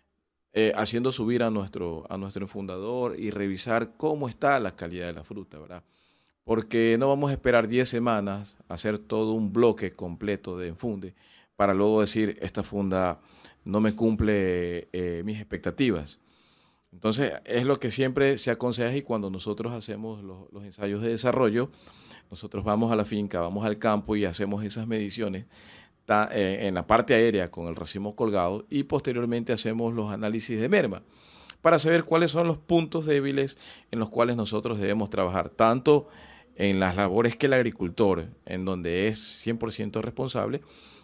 eh, haciendo subir a nuestro, a nuestro enfundador y revisar cómo está la calidad de la fruta, ¿verdad? Porque no vamos a esperar diez semanas a hacer todo un bloque completo de enfunde para luego decir, esta funda no me cumple eh, mis expectativas. Entonces, es lo que siempre se aconseja y cuando nosotros hacemos los, los ensayos de desarrollo, nosotros vamos a la finca, vamos al campo y hacemos esas mediciones ta, eh, en la parte aérea con el racimo colgado y posteriormente hacemos los análisis de merma para saber cuáles son los puntos débiles en los cuales nosotros debemos trabajar, tanto en las labores que el agricultor, en donde es cien por ciento responsable,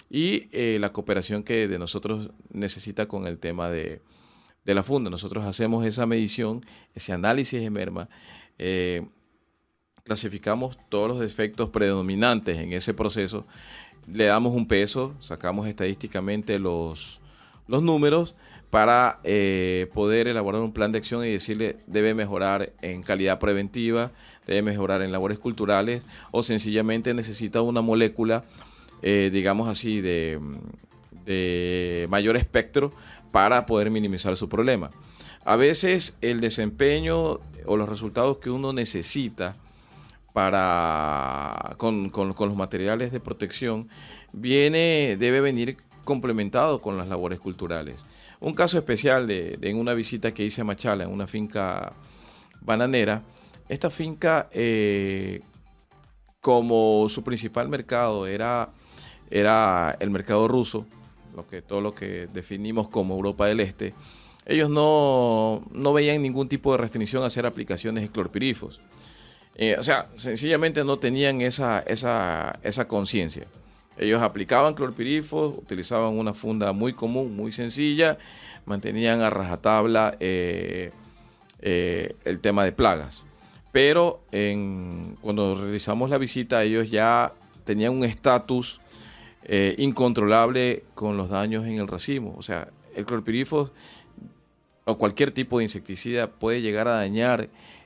y eh, la cooperación que de nosotros necesita con el tema de, de la funda. Nosotros hacemos esa medición, ese análisis de merma, eh, clasificamos todos los defectos predominantes en ese proceso, le damos un peso, sacamos estadísticamente los, los números para eh, poder elaborar un plan de acción y decirle debe mejorar en calidad preventiva, debe mejorar en labores culturales o sencillamente necesita una molécula Eh, digamos así, de, de mayor espectro para poder minimizar su problema. A veces el desempeño o los resultados que uno necesita para, con, con, con los materiales de protección viene, debe venir complementado con las labores culturales. Un caso especial de, de en una visita que hice a Machala, en una finca bananera, esta finca, eh, como su principal mercado era era el mercado ruso, lo que, todo lo que definimos como Europa del Este, ellos no, no veían ningún tipo de restricción a hacer aplicaciones de clorpirifos. Eh, o sea, sencillamente no tenían esa, esa, esa conciencia. Ellos aplicaban clorpirifos, utilizaban una funda muy común, muy sencilla, mantenían a rajatabla eh, eh, el tema de plagas. Pero en, cuando realizamos la visita, ellos ya tenían un estatus eh, incontrolable con los daños en el racimo. O sea, el clorpirífos o cualquier tipo de insecticida puede llegar a dañar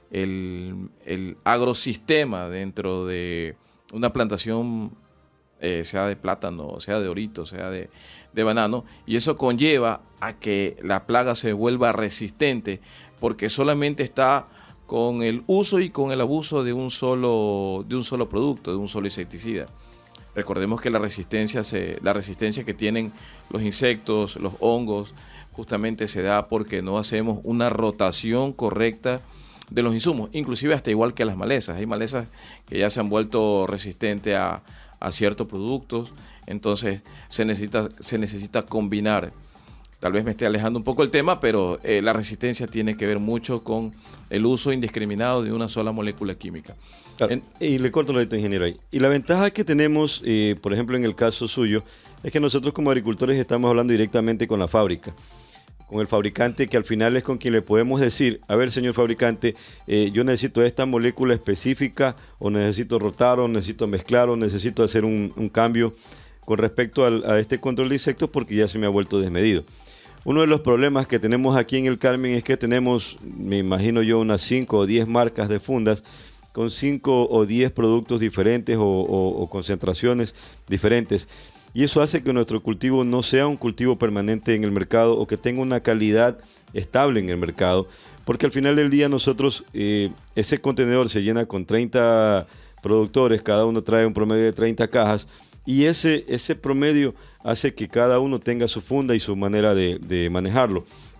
el, el agrosistema dentro de una plantación, eh, sea de plátano, sea de orito, sea de, de banano, y eso conlleva a que la plaga se vuelva resistente porque solamente está con el uso y con el abuso de un solo, de un solo producto, de un solo insecticida. Recordemos que la resistencia, se, la resistencia que tienen los insectos, los hongos, justamente se da porque no hacemos una rotación correcta de los insumos, inclusive hasta igual que las malezas. Hay malezas que ya se han vuelto resistentes a, a ciertos productos, entonces se necesita, se necesita combinar. Tal vez me esté alejando un poco el tema, pero eh, la resistencia tiene que ver mucho con el uso indiscriminado de una sola molécula química. Claro, en, y le corto lo de tu ingeniero ahí. Y la ventaja que tenemos, eh, por ejemplo, en el caso suyo, es que nosotros como agricultores estamos hablando directamente con la fábrica, con el fabricante, que al final es con quien le podemos decir, a ver, señor fabricante, eh, yo necesito esta molécula específica, o necesito rotar, o necesito mezclar, o necesito hacer un, un cambio con respecto al, a este control de insectos porque ya se me ha vuelto desmedido. Uno de los problemas que tenemos aquí en el Carmen es que tenemos, me imagino yo, unas cinco o diez marcas de fundas con cinco o diez productos diferentes o, o, o concentraciones diferentes. Y eso hace que nuestro cultivo no sea un cultivo permanente en el mercado o que tenga una calidad estable en el mercado. Porque al final del día nosotros, eh, ese contenedor se llena con treinta productores, cada uno trae un promedio de treinta cajas. Y ese, ese promedio hace que cada uno tenga su funda y su manera de, de manejarlo,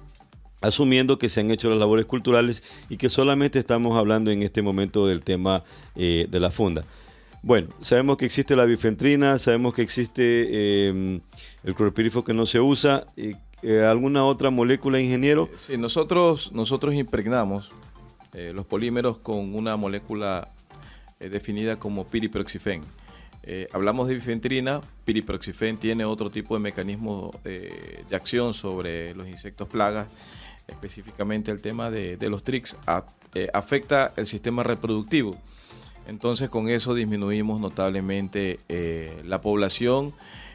asumiendo que se han hecho las labores culturales y que solamente estamos hablando en este momento del tema eh, de la funda. Bueno, sabemos que existe la bifentrina, sabemos que existe eh, el clorpirífos que no se usa. Eh, eh, ¿Alguna otra molécula, ingeniero? Sí, nosotros, nosotros impregnamos eh, los polímeros con una molécula eh, definida como piriproxifen. Eh, hablamos de bifentrina, piriproxifen tiene otro tipo de mecanismo eh, de acción sobre los insectos plagas, específicamente el tema de, de los trix, a, eh, afecta el sistema reproductivo. Entonces con eso disminuimos notablemente eh, la población,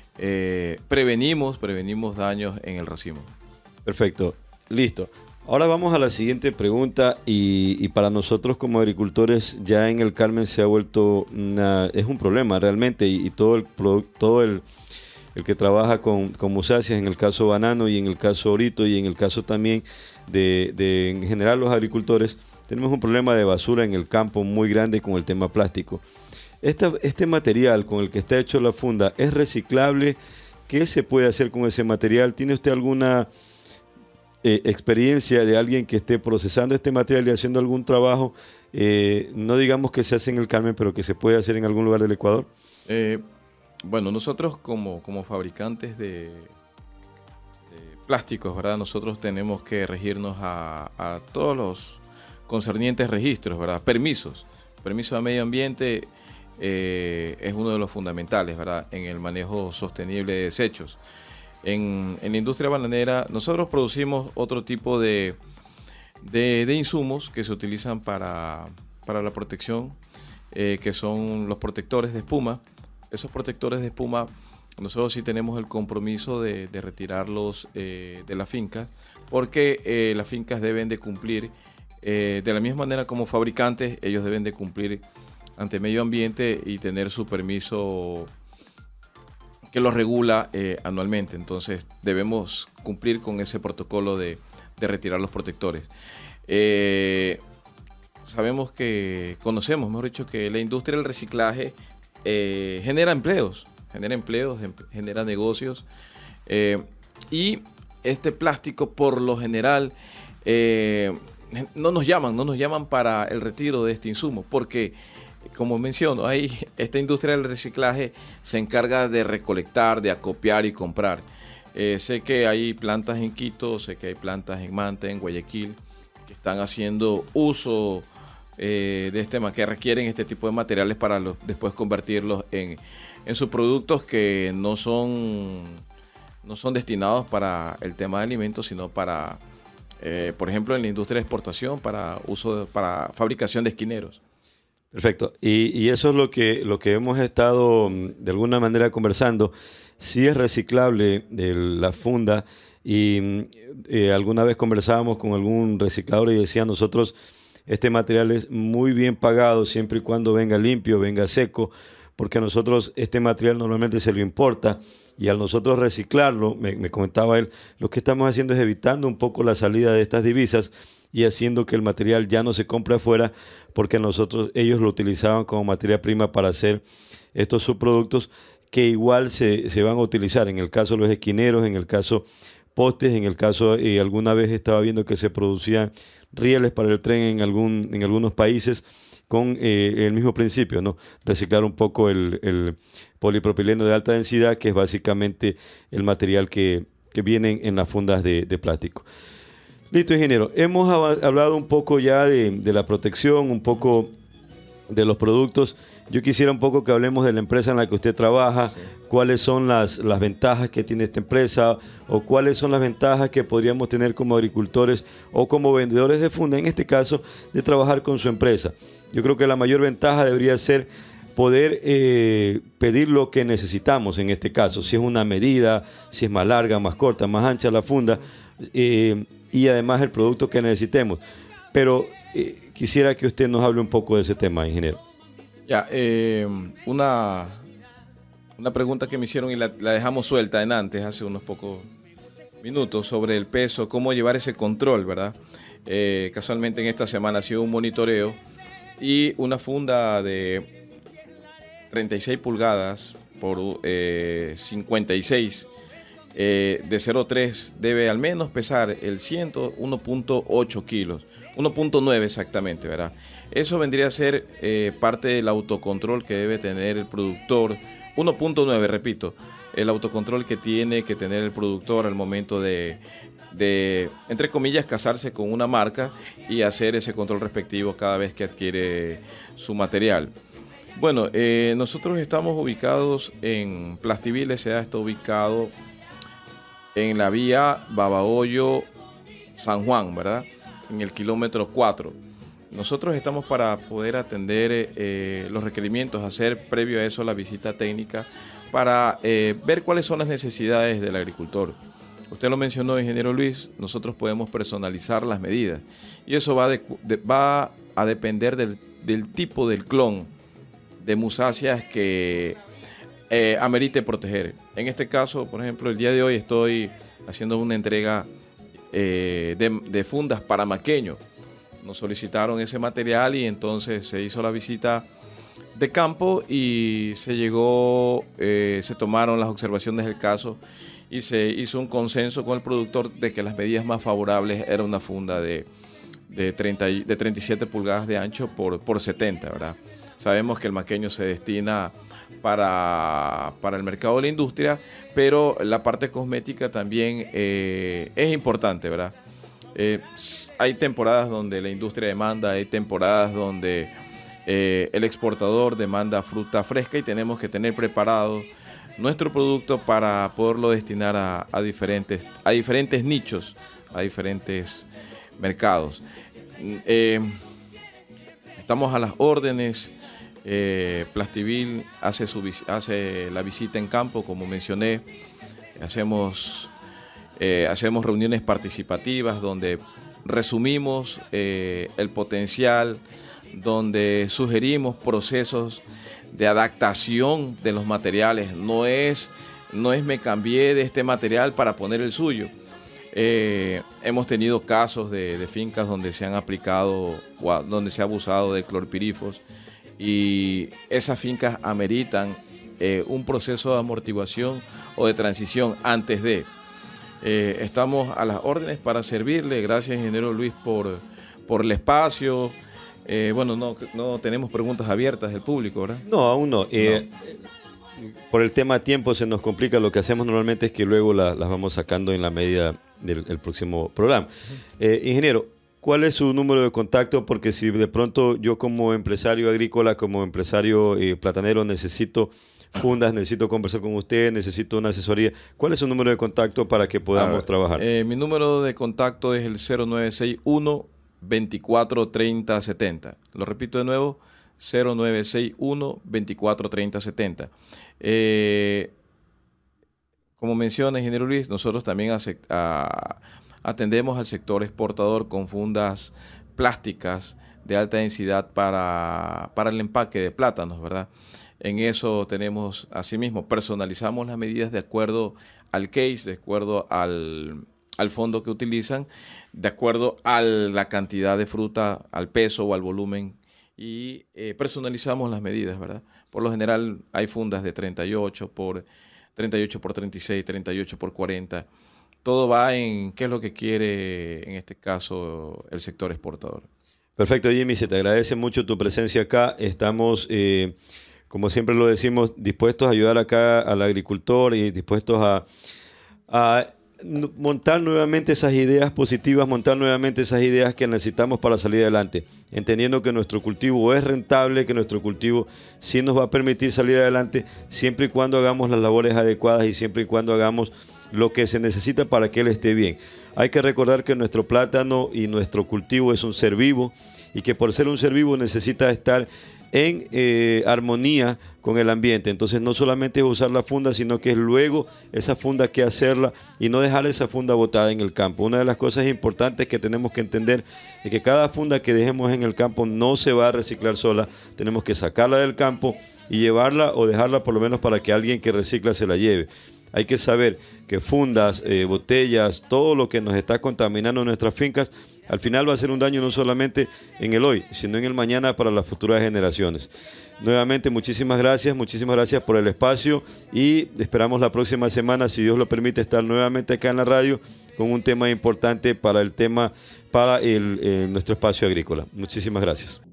eh, prevenimos, prevenimos daños en el racimo. Perfecto, listo. Ahora vamos a la siguiente pregunta y, y para nosotros como agricultores ya en el Carmen se ha vuelto una, es un problema realmente y, y todo el todo el, el que trabaja con, con musáceas, en el caso banano y en el caso orito y en el caso también de, de en general los agricultores, tenemos un problema de basura en el campo muy grande con el tema plástico. Esta, este material con el que está hecho la funda, ¿es reciclable? ¿Qué se puede hacer con ese material? ¿Tiene usted alguna Eh, experiencia de alguien que esté procesando este material y haciendo algún trabajo, eh, no digamos que se hace en el Carmen, pero que se puede hacer en algún lugar del Ecuador? Eh, bueno, nosotros como, como fabricantes de, de plásticos, ¿verdad? Nosotros tenemos que regirnos a, a todos los concernientes registros, ¿verdad? Permisos. Permiso de medio ambiente eh, es uno de los fundamentales, ¿verdad? En el manejo sostenible de desechos. En, en la industria bananera nosotros producimos otro tipo de, de, de insumos que se utilizan para, para la protección, eh, que son los protectores de espuma. Esos protectores de espuma nosotros sí tenemos el compromiso de, de retirarlos eh, de las fincas, porque eh, las fincas deben de cumplir, eh, de la misma manera como fabricantes, ellos deben de cumplir ante medio ambiente y tener su permiso que lo regula eh, anualmente. Entonces debemos cumplir con ese protocolo de, de retirar los protectores. Eh, sabemos que, conocemos, mejor dicho, que la industria del reciclaje eh, genera empleos, genera empleos, em, genera negocios. Eh, y este plástico, por lo general, eh, no nos llaman, no nos llaman para el retiro de este insumo, porque como menciono, ahí esta industria del reciclaje se encarga de recolectar, de acopiar y comprar. Eh, sé que hay plantas en Quito, sé que hay plantas en Manta, en Guayaquil, que están haciendo uso eh, de este que requieren este tipo de materiales para los, después convertirlos en, en sus productos que no son, no son destinados para el tema de alimentos, sino para, eh, por ejemplo, en la industria de exportación, para uso de, para fabricación de esquineros. Perfecto. Y, y eso es lo que, lo que hemos estado de alguna manera conversando. Sí es reciclable el, la funda y eh, alguna vez conversábamos con algún reciclador y decía nosotros este material es muy bien pagado siempre y cuando venga limpio, venga seco, porque a nosotros este material normalmente se lo importa y al nosotros reciclarlo, me, me comentaba él, lo que estamos haciendo es evitando un poco la salida de estas divisas y haciendo que el material ya no se compre afuera, porque nosotros ellos lo utilizaban como materia prima para hacer estos subproductos que igual se, se van a utilizar, en el caso de los esquineros, en el caso postes, en el caso, eh, alguna vez estaba viendo que se producían rieles para el tren en, algún, en algunos países con eh, el mismo principio, ¿no? Reciclar un poco el, el polipropileno de alta densidad, que es básicamente el material que, que viene en las fundas de, de plástico. Listo, ingeniero. Hemos hablado un poco ya de, de la protección, un poco de los productos. Yo quisiera un poco que hablemos de la empresa en la que usted trabaja, sí. Cuáles son las, las ventajas que tiene esta empresa o cuáles son las ventajas que podríamos tener como agricultores o como vendedores de funda, en este caso, de trabajar con su empresa. Yo creo que la mayor ventaja debería ser poder eh, pedir lo que necesitamos en este caso, si es una medida, si es más larga, más corta, más ancha la funda, eh, y además el producto que necesitemos. Pero eh, quisiera que usted nos hable un poco de ese tema, ingeniero. Ya, eh, una, una pregunta que me hicieron y la, la dejamos suelta en antes, hace unos pocos minutos, sobre el peso, cómo llevar ese control, ¿verdad? Eh, casualmente en esta semana ha sido un monitoreo y una funda de treinta y seis pulgadas por eh, cincuenta y seis eh, de cero punto tres debe al menos pesar el cien, uno punto ocho kilos, uno punto nueve exactamente, ¿verdad? Eso vendría a ser eh, parte del autocontrol que debe tener el productor, uno punto nueve, repito, el autocontrol que tiene que tener el productor al momento de, de, entre comillas, casarse con una marca y hacer ese control respectivo cada vez que adquiere su material. Bueno, eh, nosotros estamos ubicados en Plastivil, S A está ubicado en la vía Babahoyo-San Juan, ¿verdad? En el kilómetro cuatro. Nosotros estamos para poder atender eh, los requerimientos, hacer previo a eso la visita técnica para eh, ver cuáles son las necesidades del agricultor. Usted lo mencionó, ingeniero Luis, nosotros podemos personalizar las medidas y eso va, de, de, va a depender del, del tipo del clon de musáceas que eh, amerite proteger. En este caso, por ejemplo, el día de hoy estoy haciendo una entrega eh, de, de fundas para maqueño. Nos solicitaron ese material y entonces se hizo la visita de campo y se llegó, eh, se tomaron las observaciones del caso y se hizo un consenso con el productor de que las medidas más favorables era una funda de, de, treinta, de treinta y siete pulgadas de ancho por, por setenta, ¿verdad? Sabemos que el maqueño se destina para, para el mercado de la industria, pero la parte cosmética también eh, es importante, ¿verdad? Eh, hay temporadas donde la industria demanda, hay temporadas donde eh, el exportador demanda fruta fresca y tenemos que tener preparado nuestro producto para poderlo destinar a, a, diferentes, a diferentes nichos, a diferentes mercados. Eh, estamos a las órdenes. Eh, Plastivil hace, su, hace la visita en campo, como mencioné, hacemos... Eh, hacemos reuniones participativas donde resumimos eh, el potencial, donde sugerimos procesos de adaptación de los materiales. No es, no es me cambié de este material para poner el suyo. Eh, hemos tenido casos de, de fincas donde se han aplicado, o donde se ha abusado de clorpirifos y esas fincas ameritan eh, un proceso de amortiguación o de transición antes de... Eh, estamos a las órdenes para servirle. Gracias, ingeniero Luis, por, por el espacio. Eh, bueno, no, no tenemos preguntas abiertas del público, ¿verdad? No, aún no. Eh, no. Por el tema de tiempo se nos complica. Lo que hacemos normalmente es que luego la, las vamos sacando en la medida del el próximo programa. Eh, ingeniero, ¿cuál es su número de contacto? Porque si de pronto yo como empresario agrícola, como empresario eh, platanero necesito fundas, necesito conversar con usted, necesito una asesoría, ¿cuál es su número de contacto para que podamos ver, trabajar? Eh, mi número de contacto es el cero nueve seis uno, veinticuatro, treinta, setenta. Lo repito de nuevo, cero nueve seis uno, veinticuatro treinta setenta. Eh, como menciona ingeniero Luis, nosotros también hace, a, atendemos al sector exportador con fundas plásticas de alta densidad para, para el empaque de plátanos, ¿verdad? En eso tenemos, asimismo, personalizamos las medidas de acuerdo al case, de acuerdo al, al fondo que utilizan, de acuerdo a la cantidad de fruta, al peso o al volumen, y eh, personalizamos las medidas, ¿verdad? Por lo general hay fundas de treinta y ocho por treinta y ocho por treinta y seis, treinta y ocho por cuarenta. Todo va en qué es lo que quiere, en este caso, el sector exportador. Perfecto, Jimmy, se te agradece mucho tu presencia acá. Estamos, eh, como siempre lo decimos, dispuestos a ayudar acá al agricultor y dispuestos a, a montar nuevamente esas ideas positivas, montar nuevamente esas ideas que necesitamos para salir adelante, entendiendo que nuestro cultivo es rentable, que nuestro cultivo sí nos va a permitir salir adelante siempre y cuando hagamos las labores adecuadas y siempre y cuando hagamos lo que se necesita para que él esté bien. Hay que recordar que nuestro plátano y nuestro cultivo es un ser vivo y que por ser un ser vivo necesita estar en eh, armonía con el ambiente. Entonces no solamente es usar la funda, sino que es luego esa funda que hacerla y no dejar esa funda botada en el campo. Una de las cosas importantes que tenemos que entender es que cada funda que dejemos en el campo no se va a reciclar sola. Tenemos que sacarla del campo y llevarla o dejarla por lo menos para que alguien que recicla se la lleve. Hay que saber que fundas, eh, botellas, todo lo que nos está contaminando nuestras fincas, al final va a ser un daño no solamente en el hoy, sino en el mañana para las futuras generaciones. Nuevamente, muchísimas gracias, muchísimas gracias por el espacio y esperamos la próxima semana, si Dios lo permite, estar nuevamente acá en la radio con un tema importante para el tema, para el, eh, nuestro espacio agrícola. Muchísimas gracias.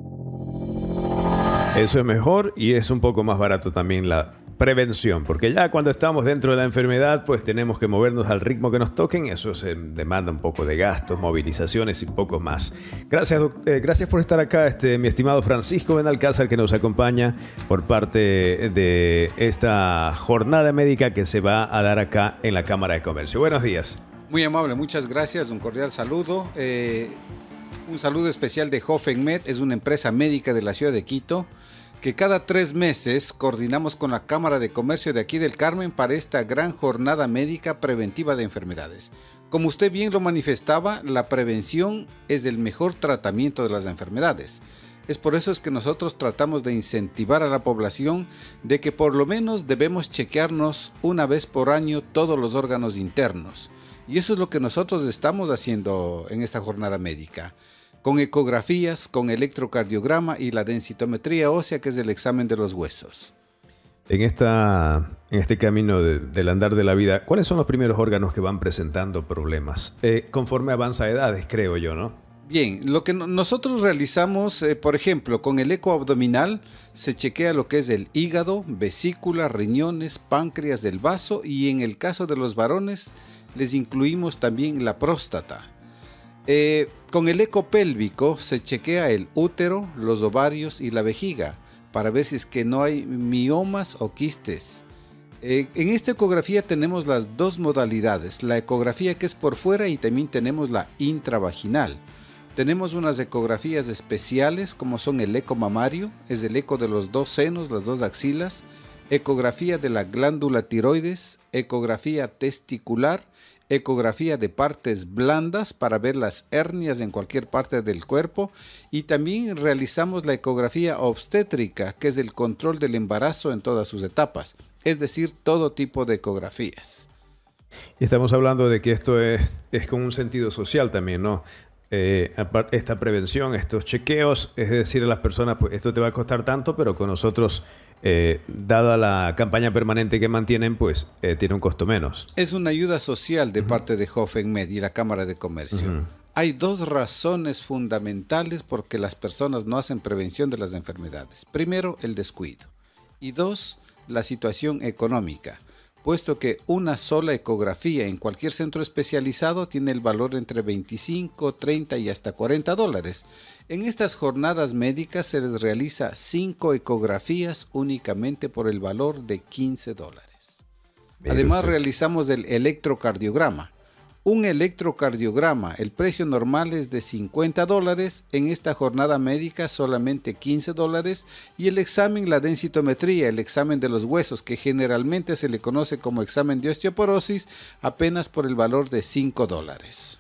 Eso es mejor y es un poco más barato también la prevención, porque ya cuando estamos dentro de la enfermedad, pues tenemos que movernos al ritmo que nos toquen. Eso se demanda un poco de gastos, movilizaciones y poco más. Gracias, eh, gracias por estar acá, este, mi estimado Francisco Benalcázar, que nos acompaña por parte de esta jornada médica que se va a dar acá en la Cámara de Comercio. Buenos días. Muy amable, muchas gracias, un cordial saludo. Eh, un saludo especial de Hofenmed, es una empresa médica de la ciudad de Quito, que cada tres meses coordinamos con la Cámara de Comercio de aquí del Carmen para esta gran jornada médica preventiva de enfermedades. Como usted bien lo manifestaba, la prevención es el mejor tratamiento de las enfermedades. Es por eso es que nosotros tratamos de incentivar a la población de que por lo menos debemos chequearnos una vez por año todos los órganos internos. Y eso es lo que nosotros estamos haciendo en esta jornada médica, con ecografías, con electrocardiograma y la densitometría ósea, que es el examen de los huesos. En, esta, en este camino de, del andar de la vida, ¿cuáles son los primeros órganos que van presentando problemas? Eh, conforme avanza edades, creo yo, ¿no? Bien, lo que no, nosotros realizamos, eh, por ejemplo, con el eco abdominal, se chequea lo que es el hígado, vesícula, riñones, páncreas del vaso, y en el caso de los varones, les incluimos también la próstata. Eh, con el eco pélvico se chequea el útero, los ovarios y la vejiga para ver si es que no hay miomas o quistes. Eh, en esta ecografía tenemos las dos modalidades, la ecografía que es por fuera y también tenemos la intravaginal. Tenemos unas ecografías especiales como son el eco mamario, es el eco de los dos senos, las dos axilas, ecografía de la glándula tiroides, ecografía testicular, ecografía de partes blandas para ver las hernias en cualquier parte del cuerpo, y también realizamos la ecografía obstétrica, que es el control del embarazo en todas sus etapas, es decir, todo tipo de ecografías. Y estamos hablando de que esto es, es con un sentido social también, ¿no? Eh, esta prevención, estos chequeos, es decir a las personas, pues esto te va a costar tanto, pero con nosotros, eh, dada la campaña permanente que mantienen, pues eh, tiene un costo menos. Es una ayuda social de uh-huh. parte de Hofenmed y la Cámara de Comercio. Uh-huh. Hay dos razones fundamentales por que las personas no hacen prevención de las enfermedades. Primero, el descuido. Y dos, la situación económica, puesto que una sola ecografía en cualquier centro especializado tiene el valor entre veinticinco, treinta y hasta cuarenta dólares. En estas jornadas médicas se les realiza cinco ecografías únicamente por el valor de quince dólares. Además realizamos el electrocardiograma, Un electrocardiograma, el precio normal es de cincuenta dólares, en esta jornada médica solamente quince dólares, y el examen, la densitometría, el examen de los huesos, que generalmente se le conoce como examen de osteoporosis, apenas por el valor de cinco dólares.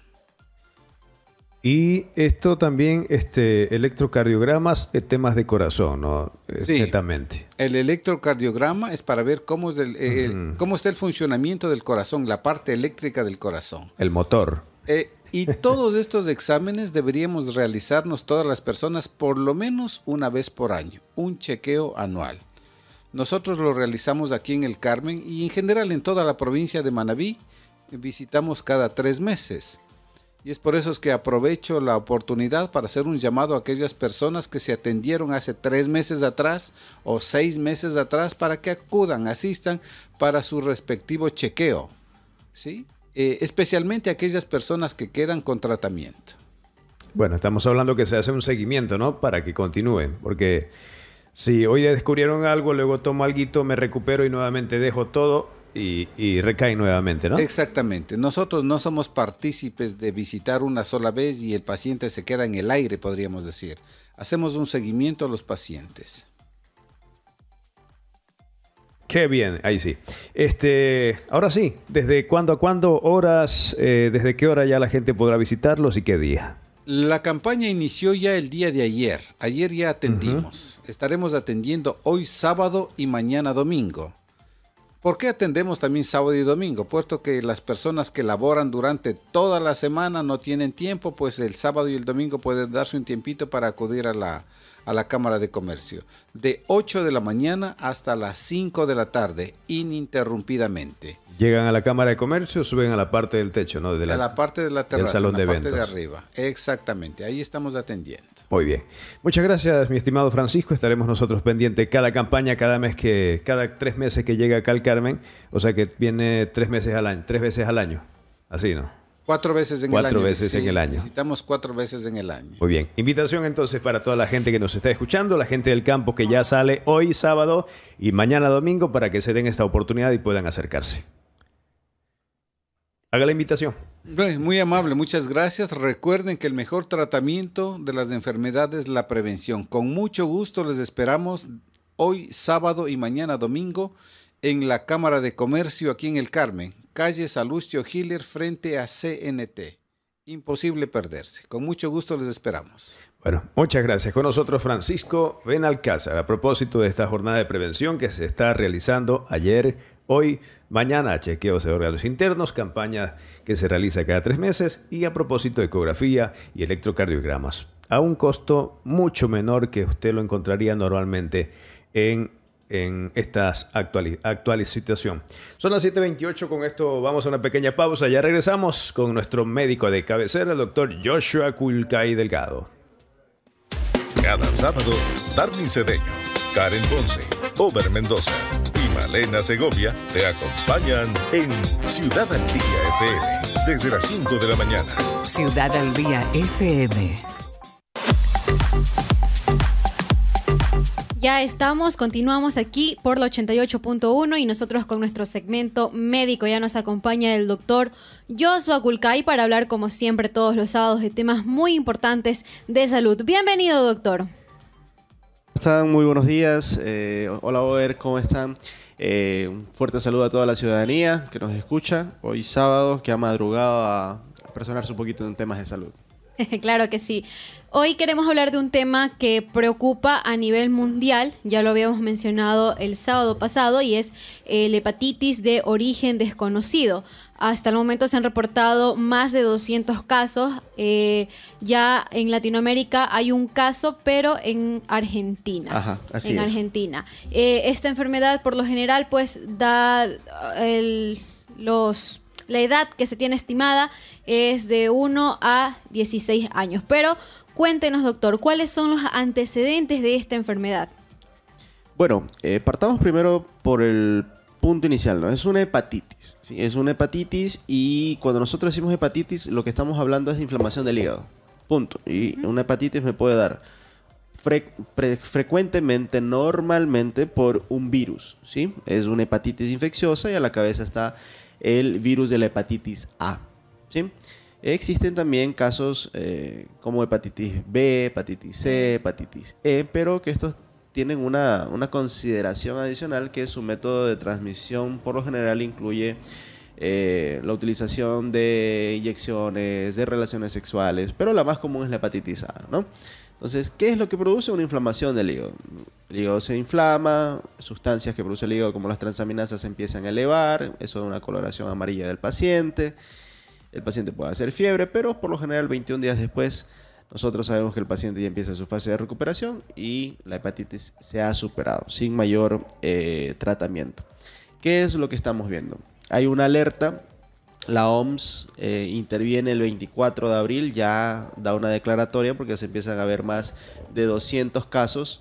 Y esto también, este, electrocardiogramas, eh, temas de corazón, ¿no? Sí. Netamente. El electrocardiograma es para ver cómo, es del, eh, Ujú. cómo está el funcionamiento del corazón, la parte eléctrica del corazón. El motor. Eh, y todos estos exámenes deberíamos realizarnos todas las personas por lo menos una vez por año, un chequeo anual. Nosotros lo realizamos aquí en el Carmen y en general en toda la provincia de Manabí, visitamos cada tres meses. Y es por eso es que aprovecho la oportunidad para hacer un llamado a aquellas personas que se atendieron hace tres meses atrás o seis meses atrás para que acudan, asistan para su respectivo chequeo, ¿sí? Eh, especialmente aquellas personas que quedan con tratamiento. Bueno, estamos hablando que se hace un seguimiento, ¿no? Para que continúen, porque si hoy descubrieron algo, luego tomo alguito, me recupero y nuevamente dejo todo y, y recae nuevamente, ¿no? Exactamente. Nosotros no somos partícipes de visitar una sola vez y el paciente se queda en el aire, podríamos decir. Hacemos un seguimiento a los pacientes. Qué bien, ahí sí. Este, ahora sí, ¿desde cuándo a cuándo, horas, eh, desde qué hora ya la gente podrá visitarlos y qué día? La campaña inició ya el día de ayer. Ayer ya atendimos. Uh-huh. Estaremos atendiendo hoy sábado y mañana domingo. ¿Por qué atendemos también sábado y domingo? Puesto que las personas que laboran durante toda la semana no tienen tiempo, pues el sábado y el domingo pueden darse un tiempito para acudir a la, a la Cámara de Comercio. De ocho de la mañana hasta las cinco de la tarde, ininterrumpidamente. Llegan a la Cámara de Comercio, suben a la parte del techo, ¿no? De la, a la parte de la terraza, salón la de parte eventos. de arriba. Exactamente, ahí estamos atendiendo. Muy bien. Muchas gracias, mi estimado Francisco. Estaremos nosotros pendientes cada campaña, cada mes que, cada tres meses que llega acá al Carmen. O sea que viene tres meses al año, tres veces al año. Así, ¿no? Cuatro veces en cuatro el año. Cuatro veces sí, en el año. Visitamos cuatro veces en el año. Muy bien. Invitación entonces para toda la gente que nos está escuchando, la gente del campo que ya sale hoy sábado y mañana domingo para que se den esta oportunidad y puedan acercarse. Haga la invitación. Muy amable, muchas gracias. Recuerden que el mejor tratamiento de las enfermedades es la prevención. Con mucho gusto les esperamos hoy sábado y mañana domingo en la Cámara de Comercio aquí en el Carmen, calle Salustio Hiller frente a C N T. Imposible perderse. Con mucho gusto les esperamos. Bueno, muchas gracias. Con nosotros Francisco Benalcázar a propósito de esta jornada de prevención que se está realizando ayer, hoy, mañana, chequeos de órganos internos, campaña que se realiza cada tres meses y a propósito de ecografía y electrocardiogramas, a un costo mucho menor que usted lo encontraría normalmente en, en estas actuali actualización. Son las siete veintiocho, con esto vamos a una pequeña pausa, ya regresamos con nuestro médico de cabecera, el doctor Joshua Culcay Delgado. Cada sábado, Darwin Cedeño, Karen Ponce, Ober Mendoza y Malena Segovia te acompañan en Ciudad al Día F M desde las cinco de la mañana. Ciudad al Día F M. Ya estamos, continuamos aquí por la ochenta y ocho punto uno y nosotros con nuestro segmento médico. Ya nos acompaña el doctor Joshua Culcay para hablar como siempre todos los sábados de temas muy importantes de salud. Bienvenido, doctor. Están muy buenos días. Eh, hola, Ober, ¿cómo están? Eh, un fuerte saludo a toda la ciudadanía que nos escucha hoy sábado, que ha madrugado a, a personarse un poquito en temas de salud. Claro que sí. Hoy queremos hablar de un tema que preocupa a nivel mundial, ya lo habíamos mencionado el sábado pasado, y es el hepatitis de origen desconocido. Hasta el momento se han reportado más de doscientos casos. Eh, ya en Latinoamérica hay un caso, pero en Argentina. Ajá, así en es. Argentina. Eh, esta enfermedad, por lo general, pues da el, los, la edad que se tiene estimada es de uno a dieciséis años. Pero cuéntenos, doctor, ¿cuáles son los antecedentes de esta enfermedad? Bueno, eh, partamos primero por el punto inicial, ¿no? Es una hepatitis, ¿sí? Es una hepatitis y cuando nosotros decimos hepatitis, lo que estamos hablando es de inflamación del hígado. Punto. Y uh-huh. una hepatitis me puede dar fre fre frecuentemente, normalmente, por un virus, ¿sí? Es una hepatitis infecciosa y a la cabeza está el virus de la hepatitis A. ¿sí? Existen también casos eh, como hepatitis B, hepatitis C, hepatitis E, pero que estos tienen una, una consideración adicional, que su método de transmisión por lo general incluye eh, la utilización de inyecciones, de relaciones sexuales, pero la más común es la hepatitis A, ¿no? Entonces, ¿qué es lo que produce? Una inflamación del hígado. El hígado se inflama, sustancias que produce el hígado como las transaminasas se empiezan a elevar, eso da una coloración amarilla del paciente. El paciente puede hacer fiebre, pero por lo general veintiún días después nosotros sabemos que el paciente ya empieza su fase de recuperación y la hepatitis se ha superado sin mayor eh, tratamiento. ¿Qué es lo que estamos viendo? Hay una alerta, la O M S eh, interviene el veinticuatro de abril, ya da una declaratoria porque se empiezan a ver más de doscientos casos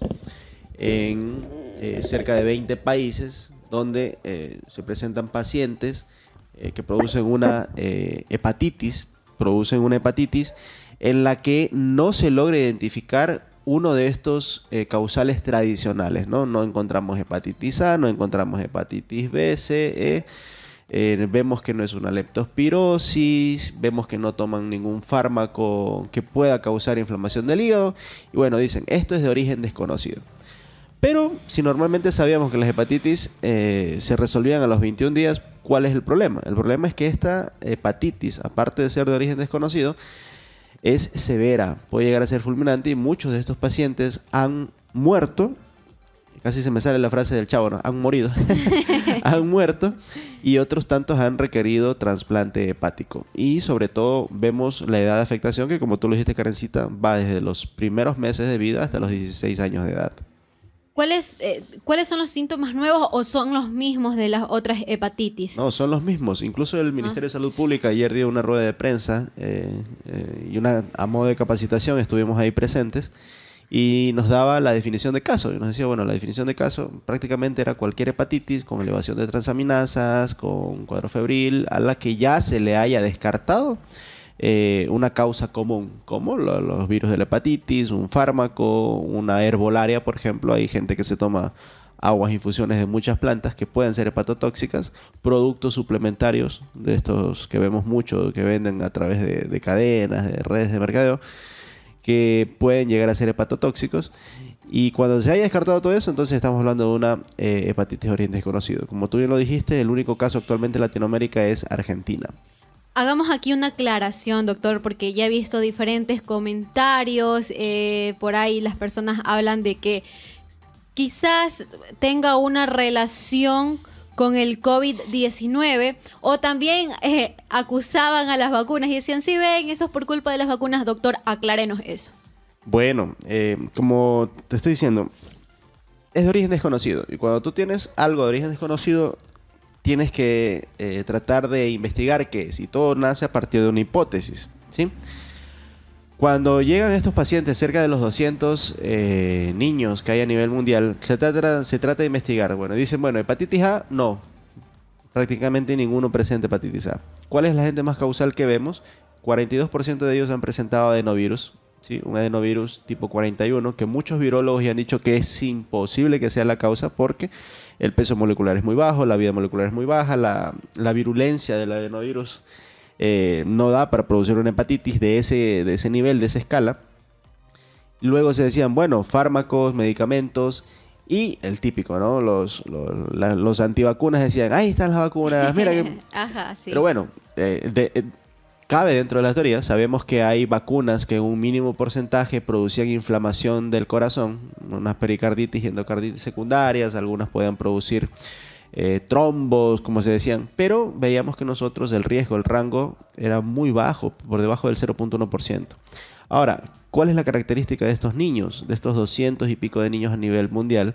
en eh, cerca de veinte países donde eh, se presentan pacientes eh, que producen una eh, hepatitis, producen una hepatitis en la que no se logra identificar uno de estos eh, causales tradicionales, ¿no? No encontramos hepatitis A, no encontramos hepatitis B, C, E, eh, vemos que no es una leptospirosis, vemos que no toman ningún fármaco que pueda causar inflamación del hígado, y bueno, dicen, esto es de origen desconocido. Pero si normalmente sabíamos que las hepatitis eh, se resolvían a los veintiún días, ¿cuál es el problema? El problema es que esta hepatitis, aparte de ser de origen desconocido, es severa, puede llegar a ser fulminante, y muchos de estos pacientes han muerto, casi se me sale la frase del Chavo, ¿no? Han morido, han muerto, y otros tantos han requerido trasplante hepático. Y sobre todo vemos la edad de afectación que, como tú lo dijiste, Karencita, va desde los primeros meses de vida hasta los dieciséis años de edad. ¿Cuáles, eh, ¿Cuáles son los síntomas nuevos o son los mismos de las otras hepatitis? No, son los mismos. Incluso el Ministerio ah. de Salud Pública ayer dio una rueda de prensa eh, eh, y una, a modo de capacitación estuvimos ahí presentes y nos daba la definición de caso. Y nos decía, bueno, la definición de caso prácticamente era cualquier hepatitis con elevación de transaminasas, con cuadro febril, a la que ya se le haya descartado Eh, una causa común, como lo, los virus de la hepatitis, un fármaco, una herbolaria, por ejemplo. Hay gente que se toma aguas, infusiones de muchas plantas que pueden ser hepatotóxicas, productos suplementarios de estos que vemos mucho, que venden a través de, de cadenas, de redes de mercadeo, que pueden llegar a ser hepatotóxicos. Y cuando se haya descartado todo eso, entonces estamos hablando de una eh, hepatitis de origen desconocido. Como tú bien lo dijiste, el único caso actualmente en Latinoamérica es Argentina. Hagamos aquí una aclaración, doctor, porque ya he visto diferentes comentarios, eh, por ahí las personas hablan de que quizás tenga una relación con el COVID diecinueve, o también eh, acusaban a las vacunas y decían, si ven, eso es por culpa de las vacunas. Doctor, aclárenos eso. Bueno, eh, como te estoy diciendo, es de origen desconocido, y cuando tú tienes algo de origen desconocido, tienes que eh, tratar de investigar qué es, y todo nace a partir de una hipótesis, ¿sí? Cuando llegan estos pacientes, cerca de los doscientos eh, niños que hay a nivel mundial, se trata, se trata de investigar. Bueno, dicen, bueno, hepatitis A, no. Prácticamente ninguno presenta hepatitis A. ¿Cuál es la gente más causal que vemos? cuarenta y dos por ciento de ellos han presentado adenovirus, ¿sí? Un adenovirus tipo cuarenta y uno, que muchos virólogos ya han dicho que es imposible que sea la causa porque el peso molecular es muy bajo, la vida molecular es muy baja, la, la virulencia del adenovirus eh, no da para producir una hepatitis de ese, de ese nivel, de esa escala. Luego se decían, bueno, fármacos, medicamentos y el típico, ¿no? Los, los, la, los antivacunas decían, ahí están las vacunas, mira que... Ajá, sí. Pero bueno, eh, de, de, cabe dentro de la teoría, sabemos que hay vacunas que en un mínimo porcentaje producían inflamación del corazón, unas pericarditis y endocarditis secundarias, algunas podían producir eh, trombos, como se decían, pero veíamos que nosotros el riesgo, el rango era muy bajo, por debajo del cero punto uno por ciento. Ahora, ¿cuál es la característica de estos niños, de estos doscientos y pico de niños a nivel mundial?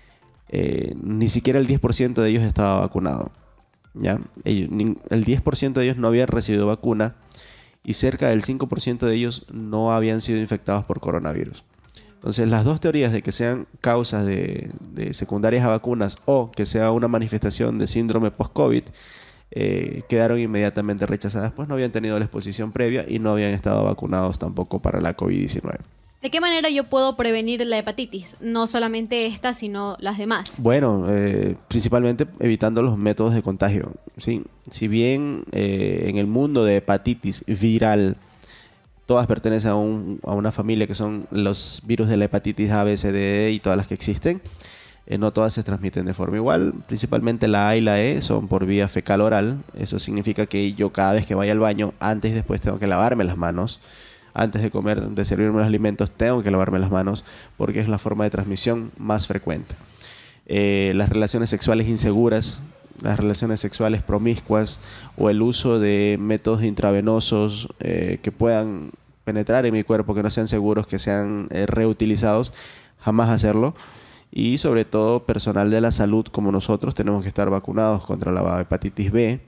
Eh, ni siquiera el diez por ciento de ellos estaba vacunado. ¿Ya? El diez por ciento de ellos no habían recibido vacuna y cerca del cinco por ciento de ellos no habían sido infectados por coronavirus. Entonces, las dos teorías de que sean causas de, de secundarias a vacunas o que sea una manifestación de síndrome post-COVID eh, quedaron inmediatamente rechazadas, pues no habían tenido la exposición previa y no habían estado vacunados tampoco para la COVID diecinueve. ¿De qué manera yo puedo prevenir la hepatitis? No solamente esta, sino las demás. Bueno, eh, principalmente evitando los métodos de contagio. ¿Sí? Si bien eh, en el mundo de hepatitis viral, todas pertenecen a, un, a una familia que son los virus de la hepatitis A, B, C, D, E y todas las que existen, eh, no todas se transmiten de forma igual. Principalmente la A y la E son por vía fecal oral. Eso significa que yo cada vez que vaya al baño, antes y después tengo que lavarme las manos. Antes de comer, de servirme los alimentos, tengo que lavarme las manos porque es la forma de transmisión más frecuente. Eh, las relaciones sexuales inseguras, las relaciones sexuales promiscuas o el uso de métodos intravenosos eh, que puedan penetrar en mi cuerpo, que no sean seguros, que sean eh, reutilizados, jamás hacerlo. Y sobre todo, personal de la salud como nosotros tenemos que estar vacunados contra la hepatitis B.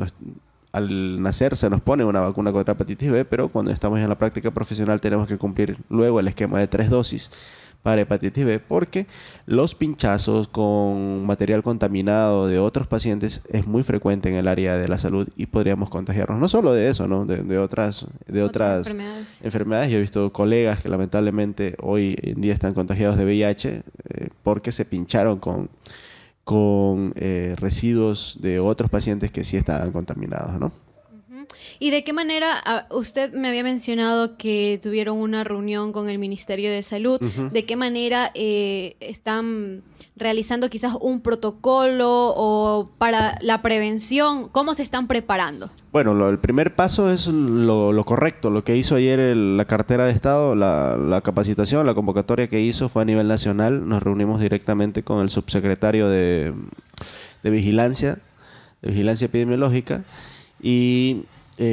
Al nacer se nos pone una vacuna contra hepatitis B, pero cuando estamos en la práctica profesional tenemos que cumplir luego el esquema de tres dosis para hepatitis B, porque los pinchazos con material contaminado de otros pacientes es muy frecuente en el área de la salud y podríamos contagiarnos. No solo de eso, ¿no? De, de otras, de otras, otras enfermedades. enfermedades. Yo he visto colegas que lamentablemente hoy en día están contagiados de V I H eh, porque se pincharon con... con eh, residuos de otros pacientes que sí estaban contaminados, ¿no? Uh-huh. ¿Y de qué manera, uh, usted me había mencionado que tuvieron una reunión con el Ministerio de Salud, uh-huh. ¿de qué manera eh, están realizando quizás un protocolo o para la prevención? ¿Cómo se están preparando? Bueno, lo, el primer paso es lo, lo correcto. Lo que hizo ayer el, la cartera de Estado, la, la capacitación, la convocatoria que hizo fue a nivel nacional. Nos reunimos directamente con el subsecretario de, de Vigilancia, de Vigilancia Epidemiológica, y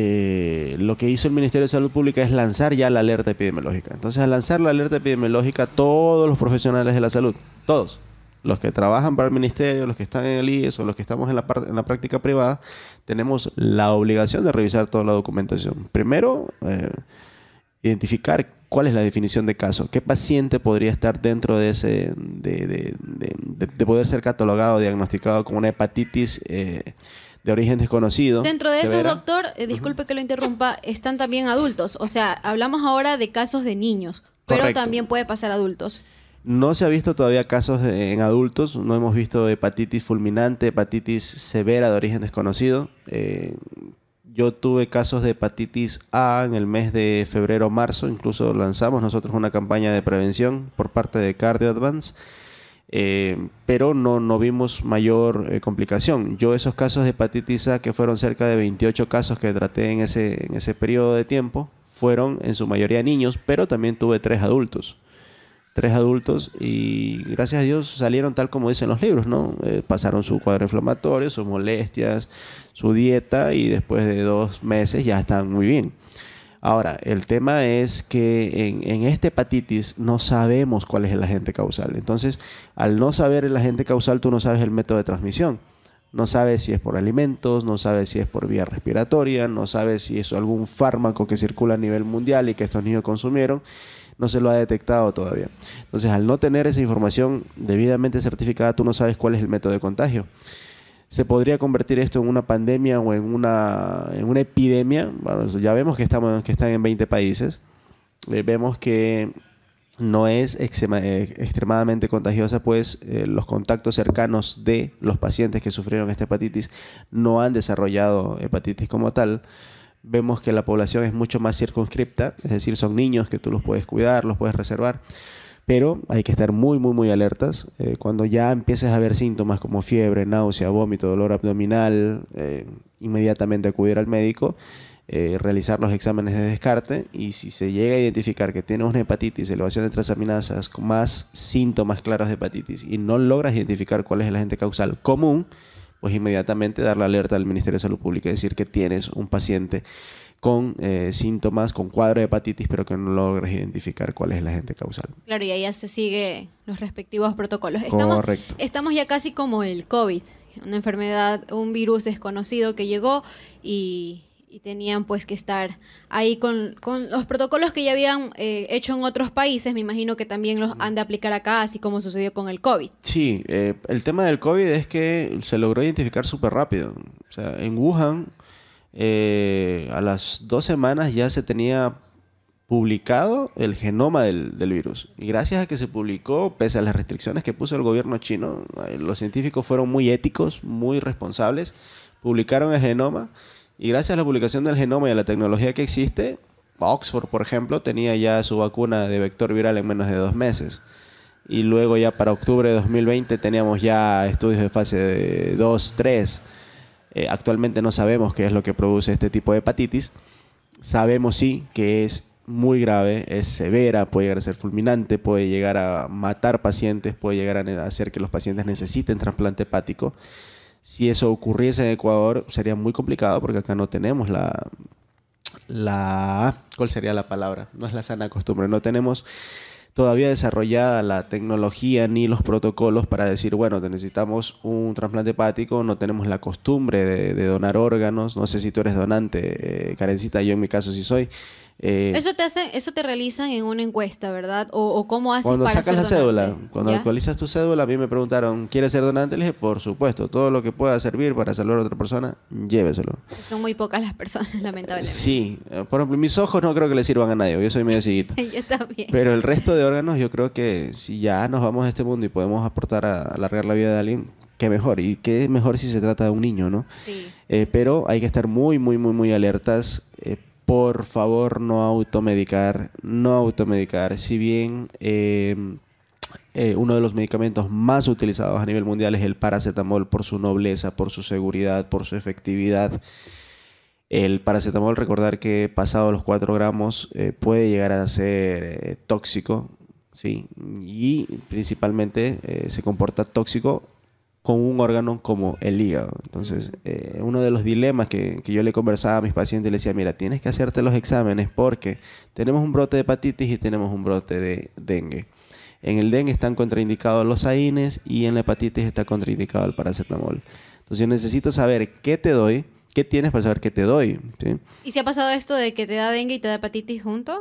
eh, lo que hizo el Ministerio de Salud Pública es lanzar ya la alerta epidemiológica. Entonces, al lanzar la alerta epidemiológica, todos los profesionales de la salud, todos, los que trabajan para el ministerio, los que están en el I E S o los que estamos en la, en la práctica privada, tenemos la obligación de revisar toda la documentación. Primero, eh, identificar cuál es la definición de caso, qué paciente podría estar dentro de ese, de, de, de, de, de poder ser catalogado o diagnosticado como una hepatitis eh, de origen desconocido. Dentro de eso, doctor, eh, disculpe uh-huh. que lo interrumpa, están también adultos. O sea, hablamos ahora de casos de niños, pero Correcto. También puede pasar adultos. No se ha visto todavía casos en adultos, no hemos visto hepatitis fulminante, hepatitis severa de origen desconocido. Eh, yo tuve casos de hepatitis A en el mes de febrero-marzo, incluso lanzamos nosotros una campaña de prevención por parte de Cardio Advance, eh, pero no, no vimos mayor eh, complicación. Yo esos casos de hepatitis A, que fueron cerca de veintiocho casos que traté en ese, en ese periodo de tiempo, fueron en su mayoría niños, pero también tuve tres adultos. Tres adultos y gracias a Dios salieron tal como dicen los libros, ¿no? Eh, pasaron su cuadro inflamatorio, sus molestias, su dieta y después de dos meses ya están muy bien. Ahora, el tema es que en, en esta hepatitis no sabemos cuál es el agente causal. Entonces, al no saber el agente causal, tú no sabes el método de transmisión. No sabes si es por alimentos, no sabes si es por vía respiratoria, no sabes si es algún fármaco que circula a nivel mundial y que estos niños consumieron. No se lo ha detectado todavía. Entonces, al no tener esa información debidamente certificada, tú no sabes cuál es el método de contagio. ¿Se podría convertir esto en una pandemia o en una, en una epidemia? Bueno, ya vemos que, estamos, que están en veinte países. Eh, vemos que no es extrema, eh, extremadamente contagiosa, pues eh, los contactos cercanos de los pacientes que sufrieron esta hepatitis no han desarrollado hepatitis como tal. Vemos que la población es mucho más circunscripta, es decir, son niños que tú los puedes cuidar, los puedes reservar, pero hay que estar muy, muy, muy alertas. Eh, cuando ya empieces a ver síntomas como fiebre, náusea, vómito, dolor abdominal, eh, inmediatamente acudir al médico, eh, realizar los exámenes de descarte y si se llega a identificar que tienes una hepatitis, elevación de transaminasas, con más síntomas claros de hepatitis y no logras identificar cuál es el agente causal común, pues inmediatamente dar la alerta al Ministerio de Salud Pública y decir que tienes un paciente con eh, síntomas, con cuadro de hepatitis, pero que no logras identificar cuál es el agente causal. Claro, y ahí ya se sigue los respectivos protocolos. Estamos, Correcto. Estamos ya casi como el COVID, una enfermedad, un virus desconocido que llegó y, y tenían pues que estar ahí con, con los protocolos que ya habían eh, hecho en otros países. Me imagino que también los han de aplicar acá, así como sucedió con el COVID. Sí, eh, el tema del COVID es que se logró identificar súper rápido. O sea, en Wuhan, eh, a las dos semanas ya se tenía publicado el genoma del, del virus. Y gracias a que se publicó, pese a las restricciones que puso el gobierno chino, los científicos fueron muy éticos, muy responsables, publicaron el genoma, y gracias a la publicación del genoma y a la tecnología que existe, Oxford, por ejemplo, tenía ya su vacuna de vector viral en menos de dos meses. Y luego ya para octubre de dos mil veinte teníamos ya estudios de fase dos, tres. Eh, actualmente no sabemos qué es lo que produce este tipo de hepatitis. Sabemos sí que es muy grave, es severa, puede llegar a ser fulminante, puede llegar a matar pacientes, puede llegar a hacer que los pacientes necesiten trasplante hepático. Si eso ocurriese en Ecuador sería muy complicado porque acá no tenemos la, la... ¿Cuál sería la palabra? No es la sana costumbre, no tenemos todavía desarrollada la tecnología ni los protocolos para decir, bueno, necesitamos un trasplante hepático, no tenemos la costumbre de, de donar órganos. No sé si tú eres donante, eh, Karencita, yo en mi caso sí soy. Eh, eso te hacen, eso te realizan en una encuesta, ¿verdad? O, o cómo haces cuando para sacas ser la cédula, donante. cuando ¿Ya? actualizas tu cédula, a mí me preguntaron, ¿quieres ser donante? Le dije, por supuesto, todo lo que pueda servir para salvar a otra persona, lléveselo. Son muy pocas las personas, lamentablemente. Sí, por ejemplo, mis ojos no creo que le sirvan a nadie, yo soy medio cieguito. Yo también. Pero el resto de órganos, yo creo que si ya nos vamos a este mundo y podemos aportar a alargar la vida de alguien, qué mejor. Y qué mejor si se trata de un niño, ¿no? Sí. Eh, pero hay que estar muy, muy, muy, muy alertas. Eh, por favor, no automedicar, no automedicar. Si bien eh, eh, uno de los medicamentos más utilizados a nivel mundial es el paracetamol por su nobleza, por su seguridad, por su efectividad. El paracetamol, recordar que pasado los cuatro gramos eh, puede llegar a ser eh, tóxico, ¿sí? Y principalmente eh, se comporta tóxico con un órgano como el hígado. Entonces, eh, uno de los dilemas que, que yo le conversaba a mis pacientes, le decía, mira, tienes que hacerte los exámenes porque tenemos un brote de hepatitis y tenemos un brote de dengue. En el dengue están contraindicados los AINES y en la hepatitis está contraindicado el paracetamol. Entonces, yo necesito saber qué te doy, qué tienes para saber qué te doy, ¿sí? ¿Y si ha pasado esto de que te da dengue y te da hepatitis junto?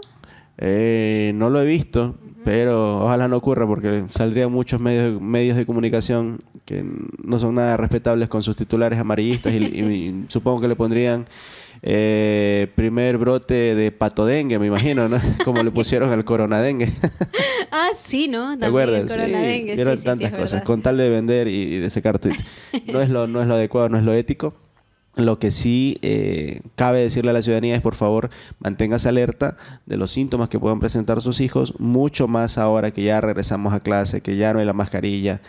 Eh, no lo he visto, uh-huh. pero ojalá no ocurra porque saldrían muchos medios, medios de comunicación que no son nada respetables con sus titulares amarillistas y, y, y supongo que le pondrían eh, primer brote de patodengue, me imagino, ¿no? Como le pusieron al coronadengue. Ah, sí, ¿no? ¿Te acuerdas? El coronadengue, sí, vieron sí, tantas sí, sí, cosas con tal de vender y, y de sacar tweets. No es lo, no es lo adecuado, no es lo ético. Lo que sí eh, cabe decirle a la ciudadanía es, por favor, manténgase alerta de los síntomas que puedan presentar sus hijos, mucho más ahora que ya regresamos a clase, que ya no hay la mascarilla.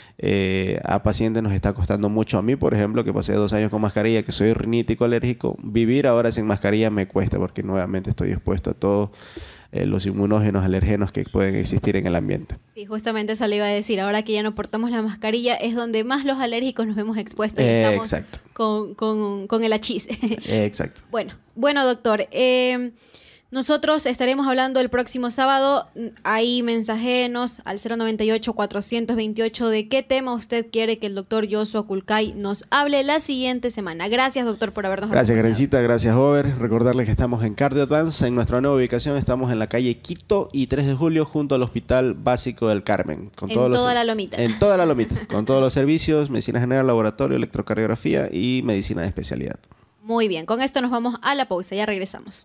Eh, a pacientes nos está costando mucho. A mí, por ejemplo, que pasé dos años con mascarilla, que soy rinítico alérgico, vivir ahora sin mascarilla me cuesta porque nuevamente estoy expuesto a todos eh, los inmunógenos, alergenos que pueden existir en el ambiente. Sí, justamente eso le iba a decir. Ahora que ya no portamos la mascarilla es donde más los alérgicos nos vemos expuestos y Eh, estamos exacto. con, con, con el achís. Eh, exacto. Bueno, bueno, doctor. Eh, nosotros estaremos hablando el próximo sábado. Ahí mensajenos al cero noventa y ocho, cuatrocientos veintiocho de qué tema usted quiere que el doctor Joshua Kulkai nos hable la siguiente semana. Gracias, doctor, por habernos Gracias, acompañado. Karencita. Gracias, Over. Recordarles que estamos en Cardio Advance. En nuestra nueva ubicación estamos en la calle Quito y tres de julio junto al Hospital Básico del Carmen. Con En todos toda los, la lomita. En toda la lomita. Con todos los servicios, medicina general, laboratorio, electrocardiografía y medicina de especialidad. Muy bien, con esto nos vamos a la pausa. Ya regresamos.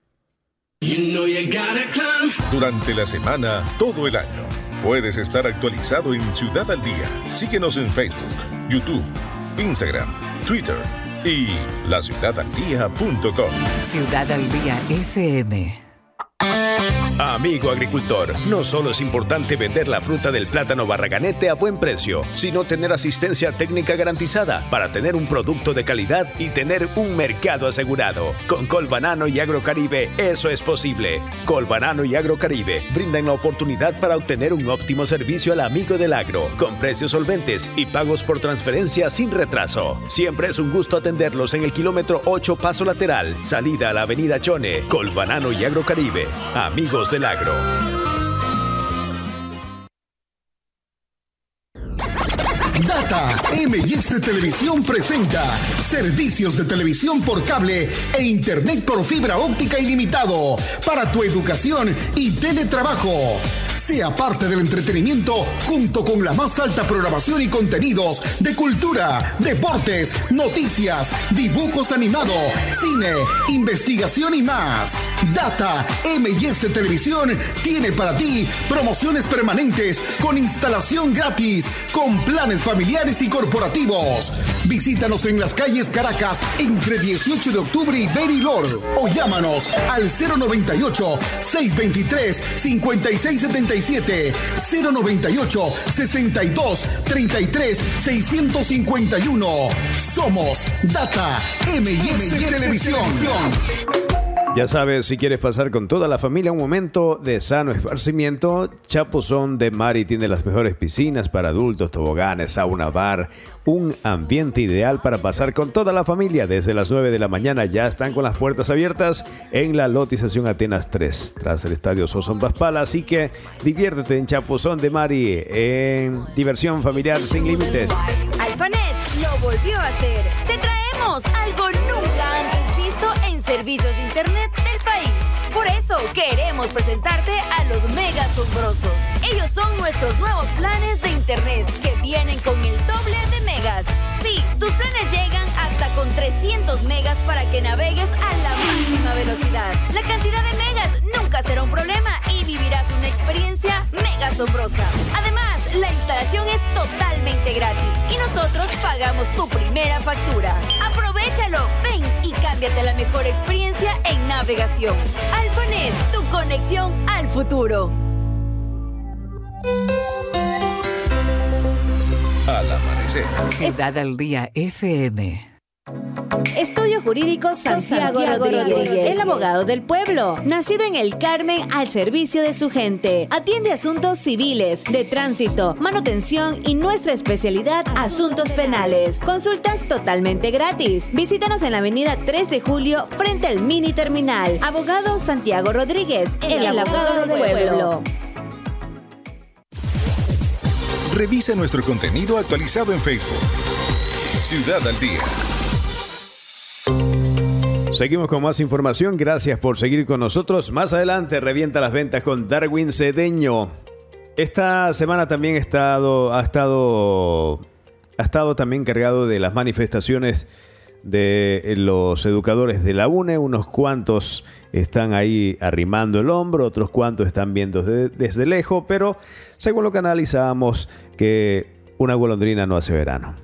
Durante la semana, todo el año, puedes estar actualizado en Ciudad al Día. Síguenos en Facebook, YouTube, Instagram, Twitter y la ciudad al día punto com. Ciudad al Día F M. Amigo agricultor, no solo es importante vender la fruta del plátano barraganete a buen precio, sino tener asistencia técnica garantizada para tener un producto de calidad y tener un mercado asegurado. Con Colbanano y Agrocaribe eso es posible. Colbanano y Agrocaribe brindan la oportunidad para obtener un óptimo servicio al amigo del agro, con precios solventes y pagos por transferencia sin retraso. Siempre es un gusto atenderlos en el kilómetro ocho Paso Lateral, salida a la avenida Chone. Colbanano y Agrocaribe, amigos del agro. Date Data M y S Televisión presenta servicios de televisión por cable e internet por fibra óptica ilimitado para tu educación y teletrabajo. Sea parte del entretenimiento junto con la más alta programación y contenidos de cultura, deportes, noticias, dibujos animados, cine, investigación y más. Data M y S Televisión tiene para ti promociones permanentes con instalación gratis, con planes familiares y corporativos. Visítanos en las calles Caracas entre dieciocho de octubre y Berilor o llámanos al cero noventa y ocho, seiscientos veintitrés, cincuenta y seis setenta y siete, cero noventa y ocho, sesenta y dos, treinta y tres, seiscientos cincuenta y uno. Somos Data M y S Televisión. Ya sabes, si quieres pasar con toda la familia un momento de sano esparcimiento, Chapuzón de Mari tiene las mejores piscinas para adultos, toboganes, sauna, bar, un ambiente ideal para pasar con toda la familia. Desde las nueve de la mañana ya están con las puertas abiertas en la lotización Atenas tres, tras el estadio Sosón Paspala, así que diviértete en Chapuzón de Mari, en diversión familiar sin límites. Alphanet lo volvió a hacer. Te traemos algo nunca antes visto en servicios de internet del país. Por eso queremos presentarte a los mega asombrosos. Ellos son nuestros nuevos planes de internet que vienen con el doble de megas. Sí, tus planes llegan hasta con trescientos megas para que navegues a la máxima velocidad. La cantidad de megas nunca será un problema y vivirás una experiencia mega asombrosa. Además, la instalación es totalmente gratis y nosotros pagamos tu primera factura. ¡Aprovechalo! Ven y cámbiate la mejor experiencia en navegación. Alphanet, tu conexión al futuro. Al amanecer. Ciudad al Día F M. Estudio Jurídico Santiago, Santiago Rodríguez, Rodríguez, el abogado del pueblo, nacido en el Carmen al servicio de su gente. Atiende asuntos civiles, de tránsito, manutención y nuestra especialidad, asuntos penales. Consultas totalmente gratis. Visítanos en la avenida tres de julio, frente al mini terminal. Abogado Santiago Rodríguez, el, el abogado del pueblo. Revisa nuestro contenido actualizado en Facebook. Ciudad al Día. Seguimos con más información. Gracias por seguir con nosotros. Más adelante revienta las ventas con Darwin Cedeño. Esta semana también ha estado, ha estado, ha estado también cargado de las manifestaciones de los educadores de la UNE. Unos cuantos están ahí arrimando el hombro, otros cuantos están viendo desde, desde lejos, pero según lo que analizábamos, que una golondrina no hace verano.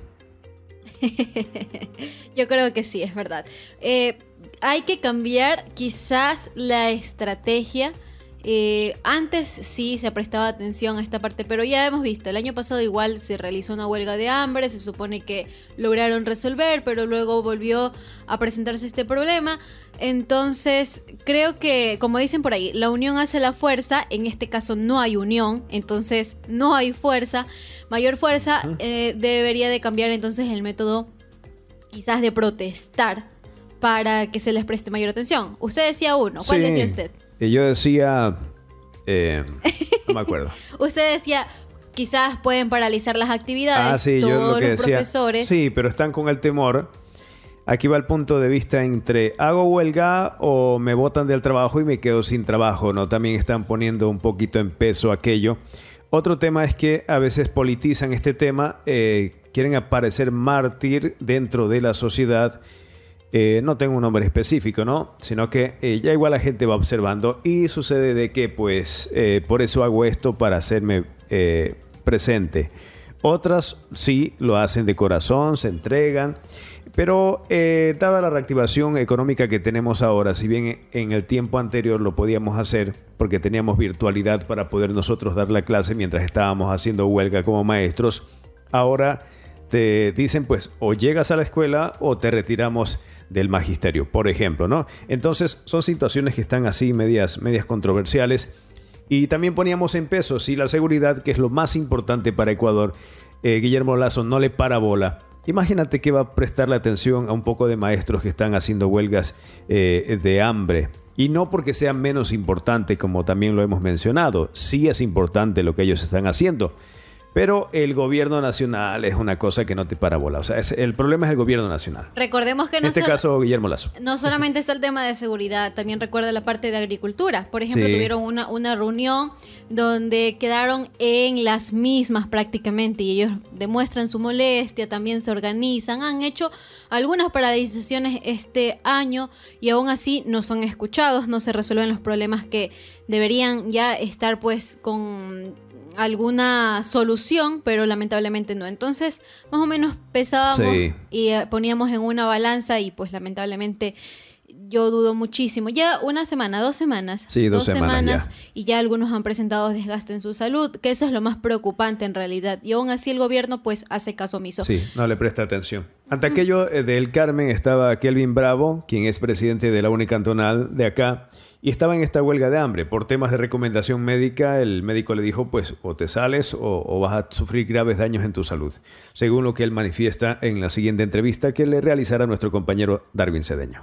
Yo creo que sí, es verdad. Eh, hay que cambiar quizás la estrategia. Eh, antes sí se prestaba atención a esta parte, pero ya hemos visto, el año pasado igual se realizó una huelga de hambre, se supone que lograron resolver, pero luego volvió a presentarse este problema. Entonces creo que, como dicen por ahí, la unión hace la fuerza. En este caso no hay unión, entonces no hay fuerza. Mayor fuerza, eh, debería de cambiar entonces el método quizás de protestar para que se les preste mayor atención. Usted decía uno, ¿cuál Sí. decía usted? Y yo decía, eh, no me acuerdo. Usted decía, quizás pueden paralizar las actividades, Ah, sí, todos yo lo que los decía. profesores. Sí, pero están con el temor. Aquí va el punto de vista entre hago huelga o me botan del trabajo y me quedo sin trabajo, ¿no? También están poniendo un poquito en peso aquello. Otro tema es que a veces politizan este tema, eh, quieren aparecer mártir dentro de la sociedad. Eh, no tengo un nombre específico, ¿no? Sino que eh, ya igual la gente va observando y sucede de que pues eh, por eso hago esto, para hacerme eh, presente. Otras sí lo hacen de corazón, se entregan, pero eh, dada la reactivación económica que tenemos ahora, si bien en el tiempo anterior lo podíamos hacer porque teníamos virtualidad para poder nosotros dar la clase mientras estábamos haciendo huelga como maestros, ahora te dicen pues o llegas a la escuela o te retiramos del magisterio, por ejemplo, ¿no? Entonces son situaciones que están así medias, medias controversiales. Y también poníamos en peso, sí, la seguridad, que es lo más importante para Ecuador. Eh, Guillermo Lasso no le para bola. Imagínate que va a prestarle atención a un poco de maestros que están haciendo huelgas eh, de hambre. Y no porque sea menos importante, como también lo hemos mencionado. Sí es importante lo que ellos están haciendo. Pero el gobierno nacional es una cosa que no te parabola. O sea, es, el problema es el gobierno nacional. Recordemos que En no, este solo, caso, Guillermo Lasso. no solamente está el tema de seguridad, también recuerda la parte de agricultura. Por ejemplo, Sí. tuvieron una, una reunión donde quedaron en las mismas prácticamente y ellos demuestran su molestia, también se organizan, han hecho algunas paralizaciones este año y aún así no son escuchados, no se resuelven los problemas que deberían ya estar pues con alguna solución, pero lamentablemente no. Entonces, más o menos pesábamos Sí. y eh, poníamos en una balanza y pues lamentablemente yo dudo muchísimo. Ya una semana, dos semanas. Sí, dos semanas ya. Y ya algunos han presentado desgaste en su salud, que eso es lo más preocupante en realidad. Y aún así el gobierno pues hace caso omiso. Sí, no le presta atención. Ante aquello eh, del Carmen estaba Kelvin Bravo, quien es presidente de la unicantonal de acá, y estaba en esta huelga de hambre. Por temas de recomendación médica, el médico le dijo, pues, o te sales o, o vas a sufrir graves daños en tu salud, según lo que él manifiesta en la siguiente entrevista que le realizará nuestro compañero Darwin Cedeño.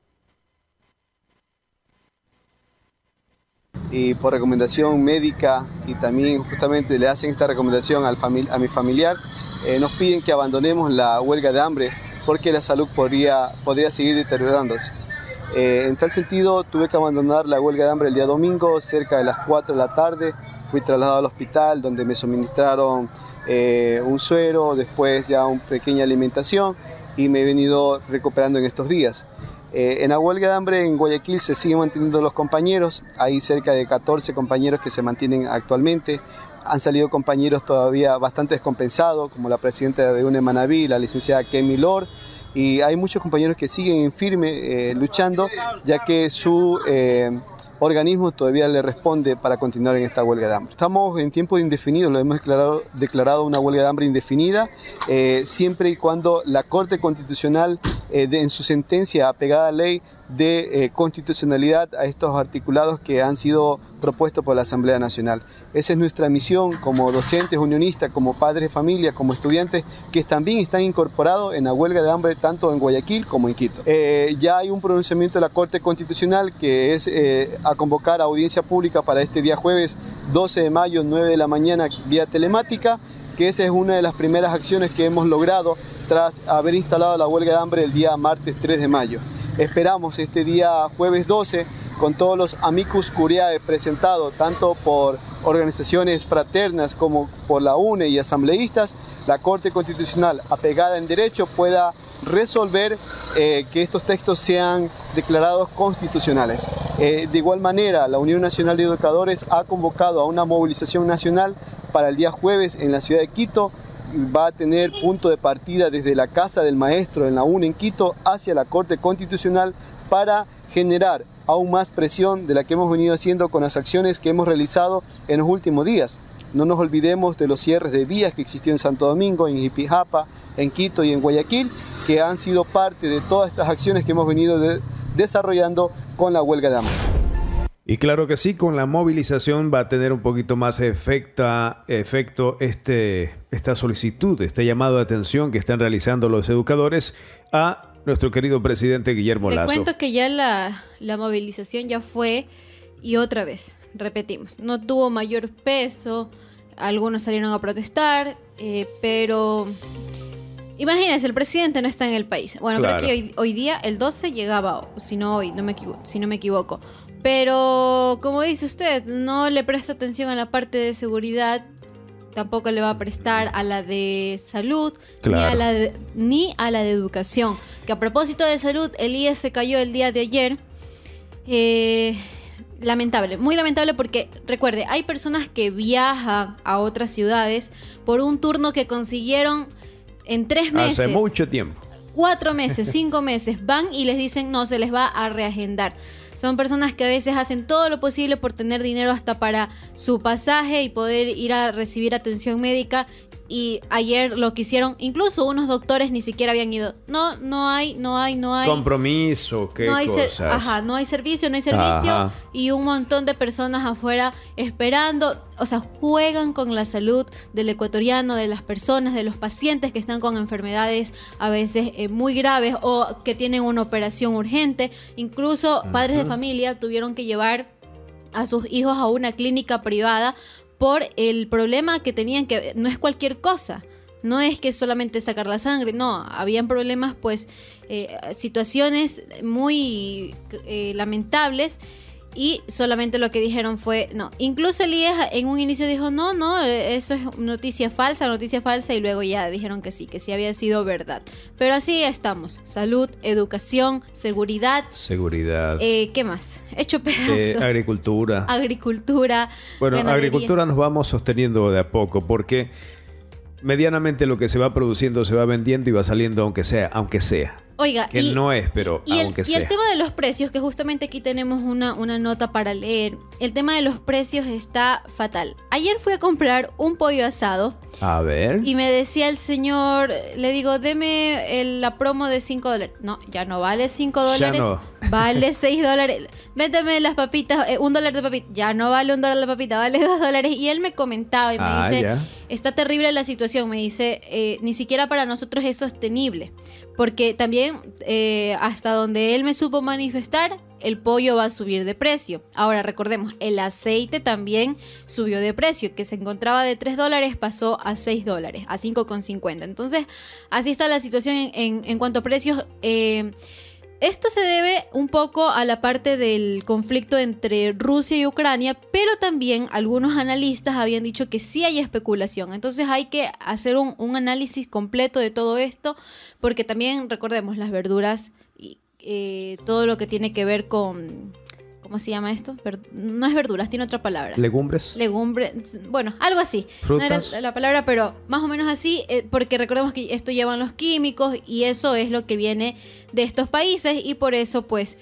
Y por recomendación médica, y también justamente le hacen esta recomendación al famili- a mi familiar, eh, nos piden que abandonemos la huelga de hambre porque la salud podría, podría seguir deteriorándose. Eh, en tal sentido, tuve que abandonar la huelga de hambre el día domingo, cerca de las cuatro de la tarde. Fui trasladado al hospital donde me suministraron eh, un suero, después ya una pequeña alimentación y me he venido recuperando en estos días. Eh, en la huelga de hambre en Guayaquil se siguen manteniendo los compañeros, hay cerca de catorce compañeros que se mantienen actualmente. Han salido compañeros todavía bastante descompensados, como la presidenta de UNE Manabí, la licenciada Kemi Lor, y hay muchos compañeros que siguen en firme eh, luchando, ya que su eh, organismo todavía le responde para continuar en esta huelga de hambre. Estamos en tiempo indefinido, lo hemos declarado, declarado una huelga de hambre indefinida, eh, siempre y cuando la Corte Constitucional, eh, de, en su sentencia apegada a ley, de eh, constitucionalidad a estos articulados que han sido propuestos por la Asamblea Nacional. Esa es nuestra misión como docentes unionistas, como padres de familia, como estudiantes, que también están incorporados en la huelga de hambre tanto en Guayaquil como en Quito. Eh, ya hay un pronunciamiento de la Corte Constitucional que es eh, a convocar a audiencia pública para este día jueves doce de mayo, nueve de la mañana, vía telemática, que esa es una de las primeras acciones que hemos logrado tras haber instalado la huelga de hambre el día martes tres de mayo. Esperamos este día jueves doce, con todos los amicus curiae presentados, tanto por organizaciones fraternas como por la UNE y asambleístas, la Corte Constitucional, apegada en derecho, pueda resolver eh, que estos textos sean declarados constitucionales. Eh, de igual manera, la Unión Nacional de Educadores ha convocado a una movilización nacional para el día jueves en la ciudad de Quito. Va a tener punto de partida desde la Casa del Maestro en la UNE en Quito hacia la Corte Constitucional para generar aún más presión de la que hemos venido haciendo con las acciones que hemos realizado en los últimos días. No nos olvidemos de los cierres de vías que existió en Santo Domingo, en Jipijapa, en Quito y en Guayaquil, que han sido parte de todas estas acciones que hemos venido de desarrollando con la huelga de hambre. Y claro que sí, con la movilización va a tener un poquito más efecta, efecto este, esta solicitud, este llamado de atención que están realizando los educadores a nuestro querido presidente Guillermo Le Lasso. cuento que ya la, la movilización ya fue y otra vez, repetimos, no tuvo mayor peso, algunos salieron a protestar, eh, pero imagínense, el presidente no está en el país. Bueno, Claro. creo que hoy, hoy día, el doce llegaba, o si no hoy, no me equivo- si no me equivoco. Pero, como dice usted, no le presta atención a la parte de seguridad, tampoco le va a prestar a la de salud, Claro. ni, a la de, ni a la de educación. Que a propósito de salud, el I E S se cayó el día de ayer. Eh, lamentable, muy lamentable porque, recuerde, hay personas que viajan a otras ciudades por un turno que consiguieron en tres meses. Hace mucho tiempo. Cuatro meses, cinco meses, van y les dicen no, se les va a reagendar. Son personas que a veces hacen todo lo posible por tener dinero hasta para su pasaje y poder ir a recibir atención médica. Y ayer lo que hicieron, incluso unos doctores ni siquiera habían ido. No, no hay, no hay, no hay. Compromiso, qué no hay ser- cosas. ajá, no hay servicio, no hay servicio. Ajá. Y un montón de personas afuera esperando. O sea, juegan con la salud del ecuatoriano, de las personas, de los pacientes que están con enfermedades a veces eh, muy graves o que tienen una operación urgente. Incluso padres de familia tuvieron que llevar a sus hijos a una clínica privada por el problema que tenían, que no es cualquier cosa. No es que solamente sacar la sangre, no, habían problemas, pues, eh, situaciones muy eh, lamentables, y solamente lo que dijeron fue no. Incluso el I E S en un inicio dijo no, no, eso es noticia falsa, noticia falsa, y luego ya dijeron que sí, que sí había sido verdad. Pero así estamos: salud, educación, seguridad. Seguridad. Eh, ¿Qué más? Hecho pedazos. Eh, agricultura. Agricultura. Bueno, ganadería. agricultura nos vamos sosteniendo de a poco, porque medianamente lo que se va produciendo se va vendiendo y va saliendo aunque sea, aunque sea. Oiga, que y, no es, pero y aunque el, sea. Y el tema de los precios, que justamente aquí tenemos una, una nota para leer. El tema de los precios está fatal. Ayer fui a comprar un pollo asado. A ver. Y me decía el señor, le digo, deme el, la promo de cinco dólares. No, ya no vale cinco dólares. No. Vale seis dólares. Véndeme las papitas, eh, un dólar de papita. Ya no vale un dólar de papita, vale dos dólares. Y él me comentaba y me Ah, dice, ya. está terrible la situación. Me dice, eh, ni siquiera para nosotros es sostenible. Porque también, eh, hasta donde él me supo manifestar, el pollo va a subir de precio. Ahora recordemos, el aceite también subió de precio, que se encontraba de tres dólares, pasó a seis dólares, a cinco con cincuenta. Entonces, así está la situación en, en, en cuanto a precios. Eh, esto se debe un poco a la parte del conflicto entre Rusia y Ucrania, pero también algunos analistas habían dicho que sí hay especulación. Entonces hay que hacer un, un análisis completo de todo esto, porque también recordemos las verduras y eh, todo lo que tiene que ver con... ¿Cómo se llama esto? Ver- no es verduras, tiene otra palabra. Legumbres. Legumbre, bueno, algo así. Frutas. No era la- la palabra, pero más o menos así, eh, porque recordemos que esto llevan los químicos y eso es lo que viene de estos países, y por eso pues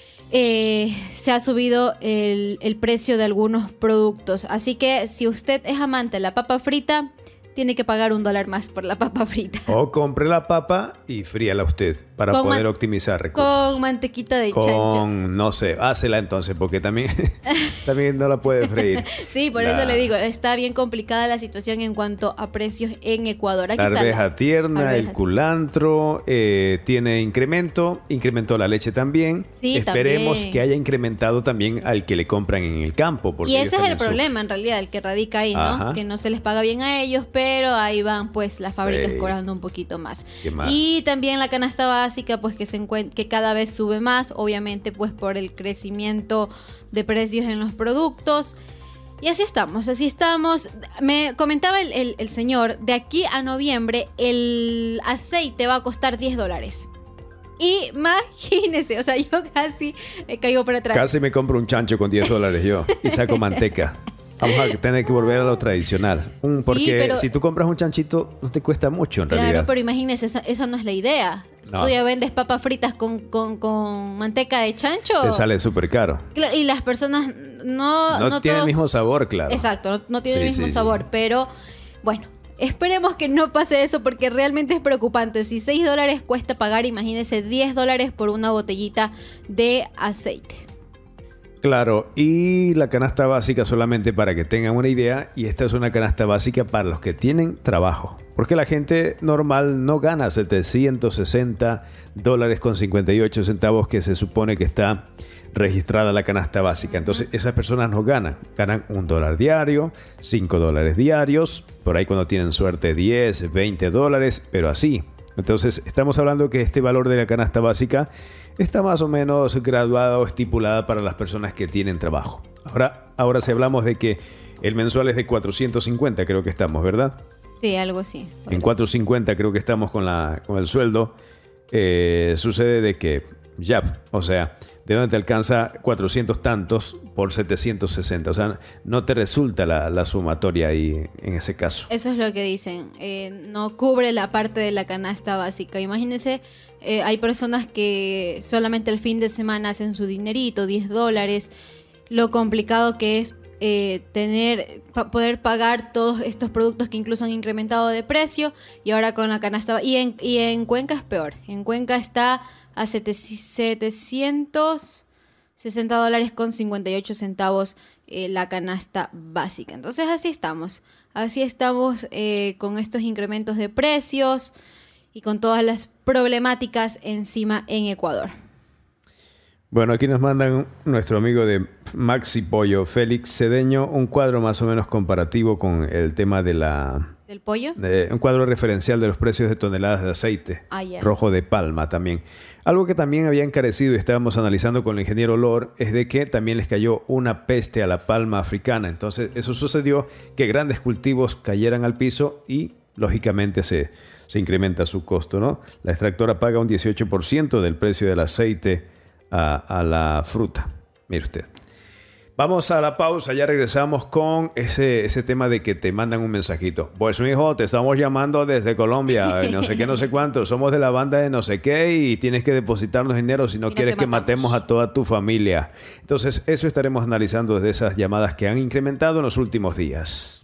eh, se ha subido el, el precio de algunos productos. Así que si usted es amante de la papa frita, tiene que pagar un dólar más por la papa frita. O compre la papa y fríala usted para Con poder man- optimizar recursos. Con mantequita de chancho. Con, no sé, hácela entonces, porque también, también no la puede freír. Sí, por La- eso le digo, está bien complicada la situación en cuanto a precios en Ecuador. Aquí La está arveja la- tierna, arveja. el culantro, eh, tiene incremento, incrementó la leche también. Sí, Esperemos también. que haya incrementado también al que le compran en el campo. Porque Y ellos ese es el también problema, en realidad, el que radica ahí, ¿no? Ajá. Que no se les paga bien a ellos, pero ahí van, pues, las fábricas Sí. cobrando un poquito más. ¿Qué más? Y también la canasta básica, pues, que se encuent- que cada vez sube más, obviamente, pues, por el crecimiento de precios en los productos. Y así estamos, así estamos. Me comentaba el, el- el señor, de aquí a noviembre, el aceite va a costar diez dólares. Imagínese, o sea, yo casi me caigo para atrás. Casi me compro un chancho con diez dólares yo y saco manteca. Vamos a tener que volver a lo tradicional. Mm, Porque pero- si tú compras un chanchito, no te cuesta mucho en Claro, realidad. pero imagínese, esa, esa no es la idea. No. Tú ya vendes papas fritas con, con, con manteca de chancho. Te sale súper caro. Claro, y las personas no... No, no tiene todos- el mismo sabor, claro. Exacto, no, no tiene Sí, el mismo sí, sí. sabor, pero bueno, esperemos que no pase eso porque realmente es preocupante. Si seis dólares cuesta pagar, imagínese diez dólares por una botellita de aceite. Claro, y la canasta básica, solamente para que tengan una idea, y esta es una canasta básica para los que tienen trabajo, porque la gente normal no gana setecientos sesenta dólares con cincuenta y ocho centavos, que se supone que está registrada la canasta básica. Entonces esas personas no ganan, ganan un dólar diario, cinco dólares diarios, por ahí cuando tienen suerte diez, veinte dólares, pero así. Entonces estamos hablando que este valor de la canasta básica está más o menos graduada o estipulada para las personas que tienen trabajo. Ahora, ahora si hablamos de que el mensual es de cuatrocientos cincuenta, creo que estamos, ¿verdad? Sí, algo así. En cuatrocientos cincuenta creo que estamos con, la, con el sueldo. Eh, sucede de que ya, o sea, ¿de dónde te alcanza cuatrocientos tantos por setecientos sesenta? O sea, no te resulta la, la sumatoria ahí en ese caso. Eso es lo que dicen. Eh, no cubre la parte de la canasta básica. Imagínense, eh, hay personas que solamente el fin de semana hacen su dinerito, diez dólares. Lo complicado que es eh, tener, pa- poder pagar todos estos productos que incluso han incrementado de precio. Y ahora con la canasta... Y en, y en Cuenca es peor. En Cuenca está a sete- setecientos sesenta dólares con cincuenta y ocho centavos eh, la canasta básica. Entonces así estamos. Así estamos eh, con estos incrementos de precios y con todas las problemáticas encima en Ecuador. Bueno, aquí nos mandan nuestro amigo de Maxi Pollo, Félix Cedeño, un cuadro más o menos comparativo con el tema de la... ¿Del pollo? De, un cuadro referencial de los precios de toneladas de aceite Ah, ya. rojo de palma también. Algo que también había encarecido y estábamos analizando con el ingeniero Lor es de que también les cayó una peste a la palma africana. Entonces eso sucedió que grandes cultivos cayeran al piso y lógicamente se, se incrementa su costo, ¿no? La extractora paga un dieciocho por ciento del precio del aceite a, a la fruta. Mire usted. Vamos a la pausa, ya regresamos con ese, ese tema de que te mandan un mensajito. Pues mi hijo, te estamos llamando desde Colombia, no sé qué, no sé cuánto, somos de la banda de no sé qué y tienes que depositarnos dinero si no Si no quieres te que matamos. matemos a toda tu familia. Entonces eso estaremos analizando desde esas llamadas que han incrementado en los últimos días.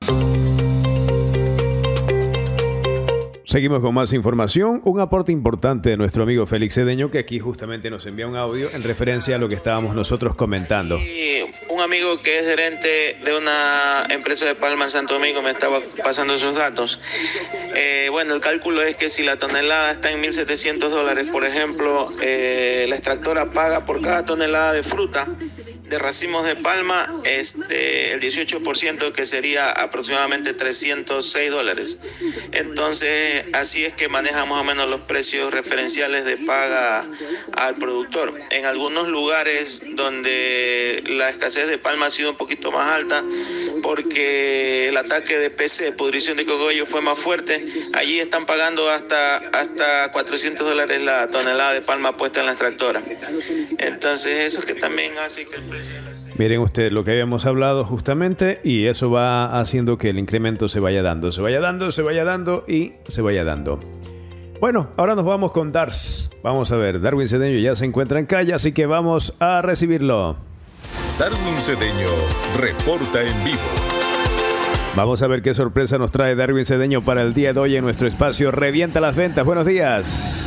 Seguimos con más información. Un aporte importante de nuestro amigo Félix Cedeño, que aquí justamente nos envía un audio en referencia a lo que estábamos nosotros comentando. Y un amigo que es gerente de una empresa de palma en Santo Domingo me estaba pasando esos datos. Eh, bueno, el cálculo es que si la tonelada está en mil setecientos dólares, por ejemplo, eh, la extractora paga por cada tonelada de fruta de racimos de palma este, el dieciocho por ciento, que sería aproximadamente trescientos seis dólares. Entonces, así es que manejan más o menos los precios referenciales de paga al productor. En algunos lugares donde la escasez de palma ha sido un poquito más alta, porque el ataque de P C, pudrición de cogollo, fue más fuerte, allí están pagando hasta, hasta cuatrocientos dólares la tonelada de palma puesta en la extractora. Entonces, eso que también hace que el precio... Miren ustedes lo que habíamos hablado justamente y eso va haciendo que el incremento se vaya dando, se vaya dando, se vaya dando y se vaya dando. Bueno, ahora nos vamos con Dars. Vamos a ver, Darwin Cedeño ya se encuentra en calle, así que vamos a recibirlo. Darwin Cedeño reporta en vivo. Vamos a ver qué sorpresa nos trae Darwin Cedeño para el día de hoy en nuestro espacio Revienta las Ventas. Buenos días.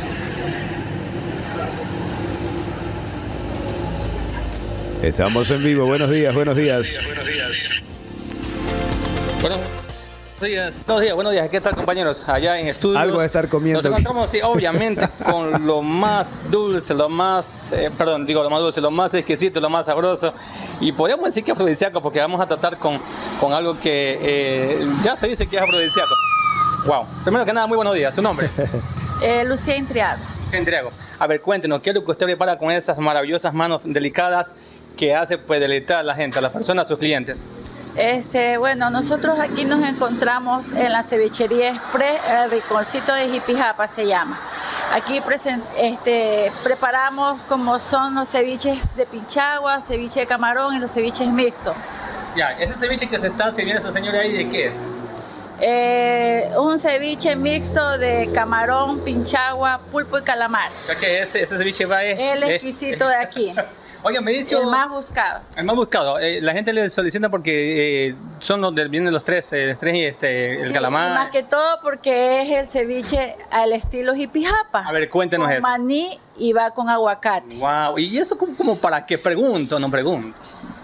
Estamos en vivo. Buenos días, buenos días. Buenos días. Buenos días. Buenos días, buenos días. ¿Qué tal, compañeros? Allá en estudios. Algo a estar comiendo. Nos encontramos, sí, obviamente, con lo más dulce, lo más, eh, perdón, digo lo más dulce, lo más exquisito, lo más sabroso. Y podríamos decir que es afrodisíaco, porque vamos a tratar con, con algo que eh, ya se dice que es afrodisíaco. Wow. Primero que nada, muy buenos días. ¿Su nombre? Eh, Lucía Intriago. Lucía Intriago. A ver, cuéntenos, ¿qué es lo que usted prepara con esas maravillosas manos delicadas que hace pues deleitar a la gente, a las personas, a sus clientes? Este, bueno, nosotros aquí nos encontramos en la cevichería Express, el Rinconcito de Jipijapa se llama. Aquí present, este, preparamos como son los ceviches de pinchagua, ceviche de camarón y los ceviches mixtos. Ya, ese ceviche que se está sirviendo esa señora ahí, ¿de qué es? Eh, un ceviche mixto de camarón, pinchagua, pulpo y calamar. O sea que ese, ese ceviche va es... El exquisito de aquí. Oigan, me he dicho... El más buscado. El más buscado. Eh, la gente le solicita porque eh, son los del vienen los tres, eh, los tres y este, el Sí, calamar. más que todo porque es el ceviche al estilo jipijapa. A ver, cuéntenos con eso. maní y va con aguacate. Wow, ¿y eso como, como para qué? Pregunto, no pregunto.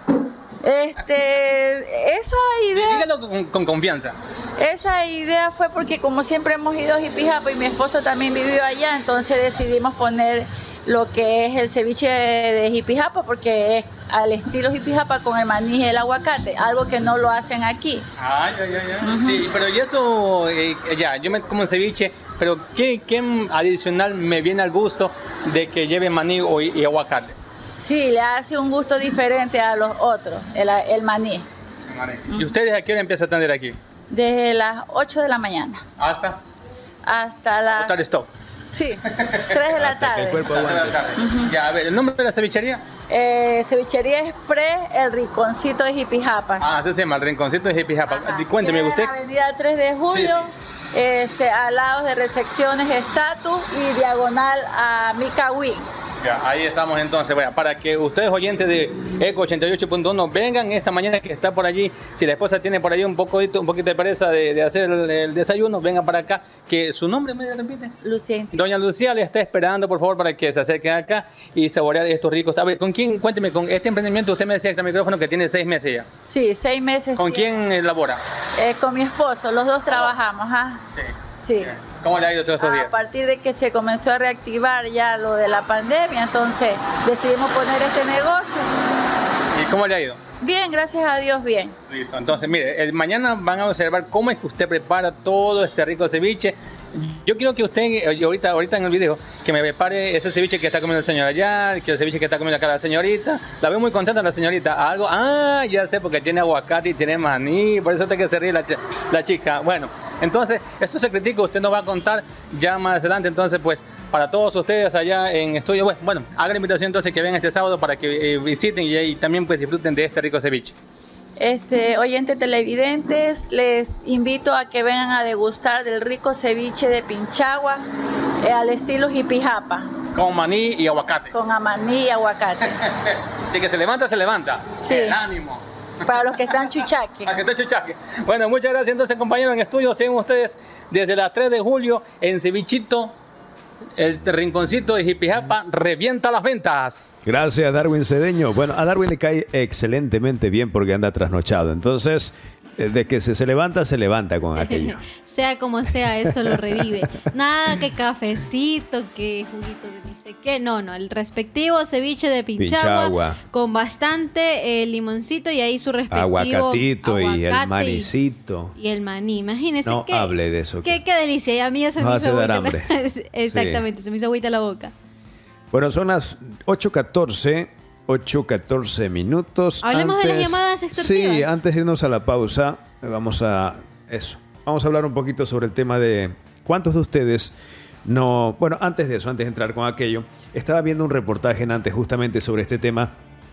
Este, esa idea... Dígalo con, con confianza. Esa idea fue porque como siempre hemos ido a Jipijapa y mi esposo también vivió allá, entonces decidimos poner lo que es el ceviche de Jipijapa porque es al estilo Jipijapa con el maní y el aguacate, algo que no lo hacen aquí. Ah, ya, ya, ya. Uh-huh. Sí, pero y eso, eh, ya, yo me como el ceviche, pero ¿qué, ¿qué adicional me viene al gusto de que lleve maní o, y aguacate? Sí, le hace un gusto diferente a los otros, el, el maní. Vale. ¿Y uh-huh. ustedes a qué hora empiezan a atender aquí? Desde las ocho de la mañana. ¿Hasta? Hasta las... ¿Botar stop? Sí, tres de la tarde. El cuerpo aguanta. Uh-huh. Ya, a ver, ¿el nombre de la cevichería? Eh, cevichería Express, el Rinconcito de Jipijapa. Ah, así se llama, el Rinconcito de Jipijapa. Ajá. Cuénteme Queda usted. En la avenida tres de julio, sí, sí. Este, al lado de Recepciones Estatus y diagonal a Micahuín. Ya, ahí estamos entonces, bueno, para que ustedes oyentes de Eco ochenta y ocho punto uno vengan esta mañana que está por allí, si la esposa tiene por allí un poquito, un poquito de pereza de, de hacer el, el desayuno, vengan para acá, que su nombre me repite. Lucía. Doña Lucía le está esperando, por favor, para que se acerquen acá y saborear estos ricos. A ver, ¿con quién? Cuénteme, con este emprendimiento, usted me decía que el micrófono que tiene seis meses ya. Sí, seis meses. ¿Con quién elabora? Eh, con mi esposo, los dos trabajamos, ¿ah? Sí. Sí. ¿Cómo le ha ido todos estos días? A partir de que se comenzó a reactivar ya lo de la pandemia, entonces decidimos poner este negocio. ¿Y cómo le ha ido? Bien, gracias a Dios, bien. Listo. Entonces, mire, el, mañana van a observar cómo es que usted prepara todo este rico ceviche. Yo quiero que usted, eh, ahorita, ahorita en el video, que me prepare ese ceviche que está comiendo el señor allá, que el ceviche que está comiendo acá la señorita. La veo muy contenta la señorita. Algo, ah, ya sé, porque tiene aguacate y tiene maní, por eso te que se ríe la, la chica. Bueno, entonces, estos secreticos usted nos va a contar ya más adelante. Entonces, pues, para todos ustedes allá en estudio, bueno, bueno haga la invitación entonces que vengan este sábado para que eh, visiten y, y también pues disfruten de este rico ceviche. Este, oyentes televidentes, les invito a que vengan a degustar del rico ceviche de Pinchagua eh, al estilo Jipijapa. Con maní y aguacate. Con maní y aguacate. De que se levanta, se levanta. Sí. El ánimo. Para los que están chuchaque. Para que están chuchaque. Bueno, muchas gracias entonces, compañeros en estudio. Siguen ustedes desde las tres de julio en Cevichito. El rinconcito de Jipijapa revienta las ventas. Gracias, Darwin Cedeño. Bueno, a Darwin le cae excelentemente bien porque anda trasnochado. Entonces, de que se, se levanta, se levanta con aquello. Sea como sea, eso lo revive. Nada que cafecito, que juguito de ni sé qué. No, no, el respectivo ceviche de Pinchagua, Pinchagua. con bastante eh, limoncito y ahí su respectivo aguacatito aguacate y el manicito. Y, y el maní, imagínese. No qué, hable de eso. Qué, qué delicia, y a mí ya se no me hizo agüita hambre. Exactamente, sí. Se me hizo agüita la boca. Bueno, son las ocho catorce. ocho catorce minutos. Hablemos antes, de las llamadas extorsivas. Sí, antes de irnos a la pausa, vamos a eso. Vamos a hablar un poquito sobre el tema de cuántos de ustedes no... Bueno, antes de eso, antes de entrar con aquello, estaba viendo un reportaje en antes justamente sobre este tema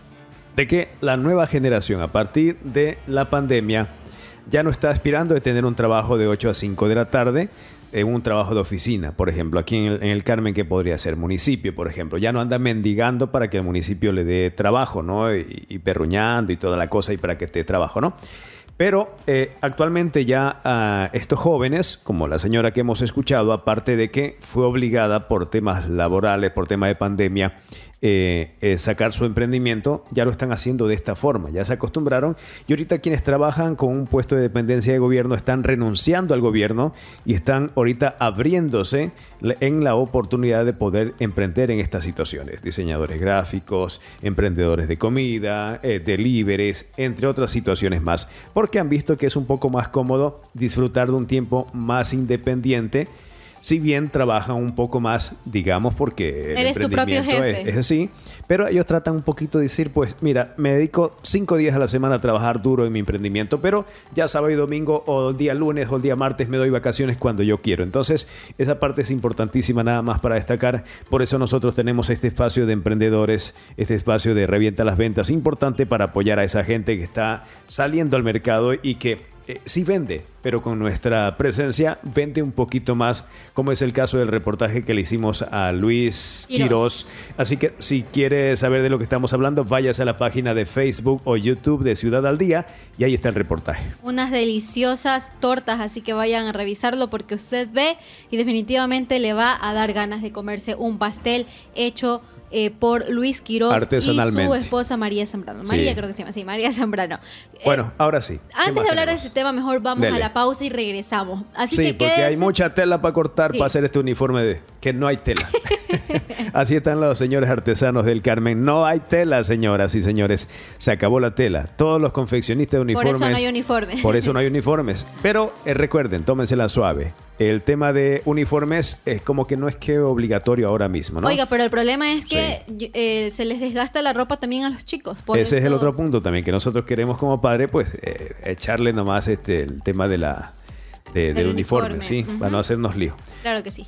de que la nueva generación, a partir de la pandemia, ya no está aspirando a tener un trabajo de ocho a cinco de la tarde, en un trabajo de oficina, por ejemplo, aquí en el, en el Carmen, que podría ser municipio, por ejemplo, ya no anda mendigando para que el municipio le dé trabajo, ¿no? Y, y perruñando y toda la cosa y para que esté trabajo, ¿no? Pero eh, actualmente ya uh, estos jóvenes, como la señora que hemos escuchado, aparte de que fue obligada por temas laborales, por tema de pandemia, Eh, eh, sacar su emprendimiento, ya lo están haciendo de esta forma, ya se acostumbraron y ahorita quienes trabajan con un puesto de dependencia de gobierno están renunciando al gobierno y están ahorita abriéndose en la oportunidad de poder emprender en estas situaciones, diseñadores gráficos, emprendedores de comida, eh, deliveries, entre otras situaciones más, porque han visto que es un poco más cómodo disfrutar de un tiempo más independiente. Si bien trabajan un poco más, digamos, porque el eres tu propio jefe. Es, es así, pero ellos tratan un poquito de decir, pues mira, me dedico cinco días a la semana a trabajar duro en mi emprendimiento, pero ya sábado y domingo o el día lunes o el día martes me doy vacaciones cuando yo quiero. Entonces, esa parte es importantísima nada más para destacar. Por eso nosotros tenemos este espacio de emprendedores, este espacio de Revienta las Ventas, importante para apoyar a esa gente que está saliendo al mercado y que Eh, sí vende, pero con nuestra presencia vende un poquito más, como es el caso del reportaje que le hicimos a Luis Quirós. Así que si quiere saber de lo que estamos hablando, váyase a la página de Facebook o YouTube de Ciudad al Día y ahí está el reportaje. Unas deliciosas tortas, así que vayan a revisarlo porque usted ve y definitivamente le va a dar ganas de comerse un pastel hecho Eh, por Luis Quirós y su esposa María Zambrano. María sí. creo que se llama así, María Zambrano. Bueno, eh, ahora sí. Antes de hablar tenemos? de este tema, mejor vamos Dele. a la pausa y regresamos. Así sí, que porque quédese. hay mucha tela para cortar sí. para hacer este uniforme de que no hay tela. Así están los señores artesanos del Carmen. No hay tela, señoras y señores. Se acabó la tela. Todos los confeccionistas de uniformes. Por eso no hay uniformes. Por eso no hay uniformes. Pero eh, recuerden, tómensela suave. El tema de uniformes es como que no es que obligatorio ahora mismo, ¿no? Oiga, pero el problema es que sí. eh, se les desgasta la ropa también a los chicos. Por Ese eso... es el otro punto también, que nosotros queremos como padre, pues, eh, echarle nomás este, el tema de la, de, del uniforme, uniforme, ¿sí? Uh-huh. Para no hacernos lío. Claro que sí.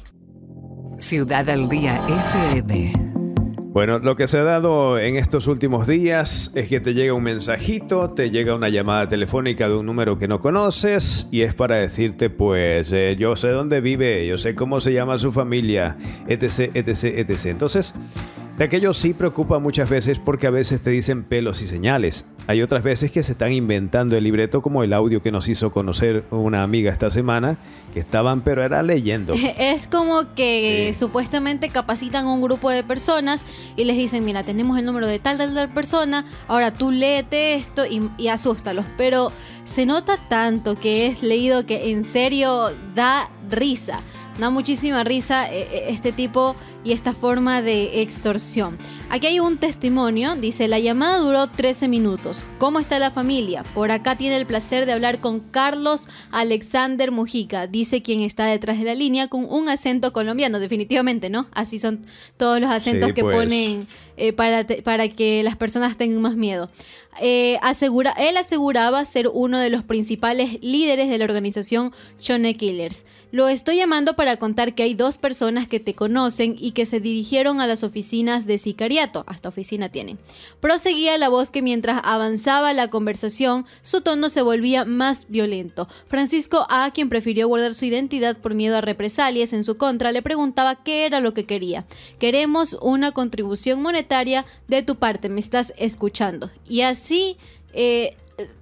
Ciudad al Día F M. Bueno, lo que se ha dado en estos últimos días es que te llega un mensajito, te llega una llamada telefónica de un número que no conoces y es para decirte, pues, eh, yo sé dónde vive, yo sé cómo se llama su familia, etc, etc, etcétera. Entonces, De aquello sí preocupa muchas veces porque a veces te dicen pelos y señales. Hay otras veces que se están inventando el libreto, como el audio que nos hizo conocer una amiga esta semana, que estaban, pero era leyendo. Es como que Sí. supuestamente capacitan a un grupo de personas y les dicen, mira, tenemos el número de tal, tal, tal persona, ahora tú léete esto y, y asústalos. Pero se nota tanto que es leído que en serio da risa. Da muchísima risa eh, este tipo y esta forma de extorsión. Aquí hay un testimonio, dice, la llamada duró trece minutos. ¿Cómo está la familia? Por acá tiene el placer de hablar con Carlos Alexander Mujica, dice quien está detrás de la línea con un acento colombiano, definitivamente, ¿no? Así son todos los acentos Sí, que pues. ponen eh, para, te- para que las personas tengan más miedo. Eh, asegura, él aseguraba ser uno de los principales líderes de la organización Shone Killers. Lo estoy llamando para contar que hay dos personas que te conocen y que se dirigieron a las oficinas de sicariato. Hasta oficina tienen. Proseguía la voz que mientras avanzaba la conversación, su tono se volvía más violento. Francisco A., quien prefirió guardar su identidad por miedo a represalias en su contra, le preguntaba qué era lo que quería. Queremos una contribución monetaria de tu parte, ¿me estás escuchando? Y así... Eh,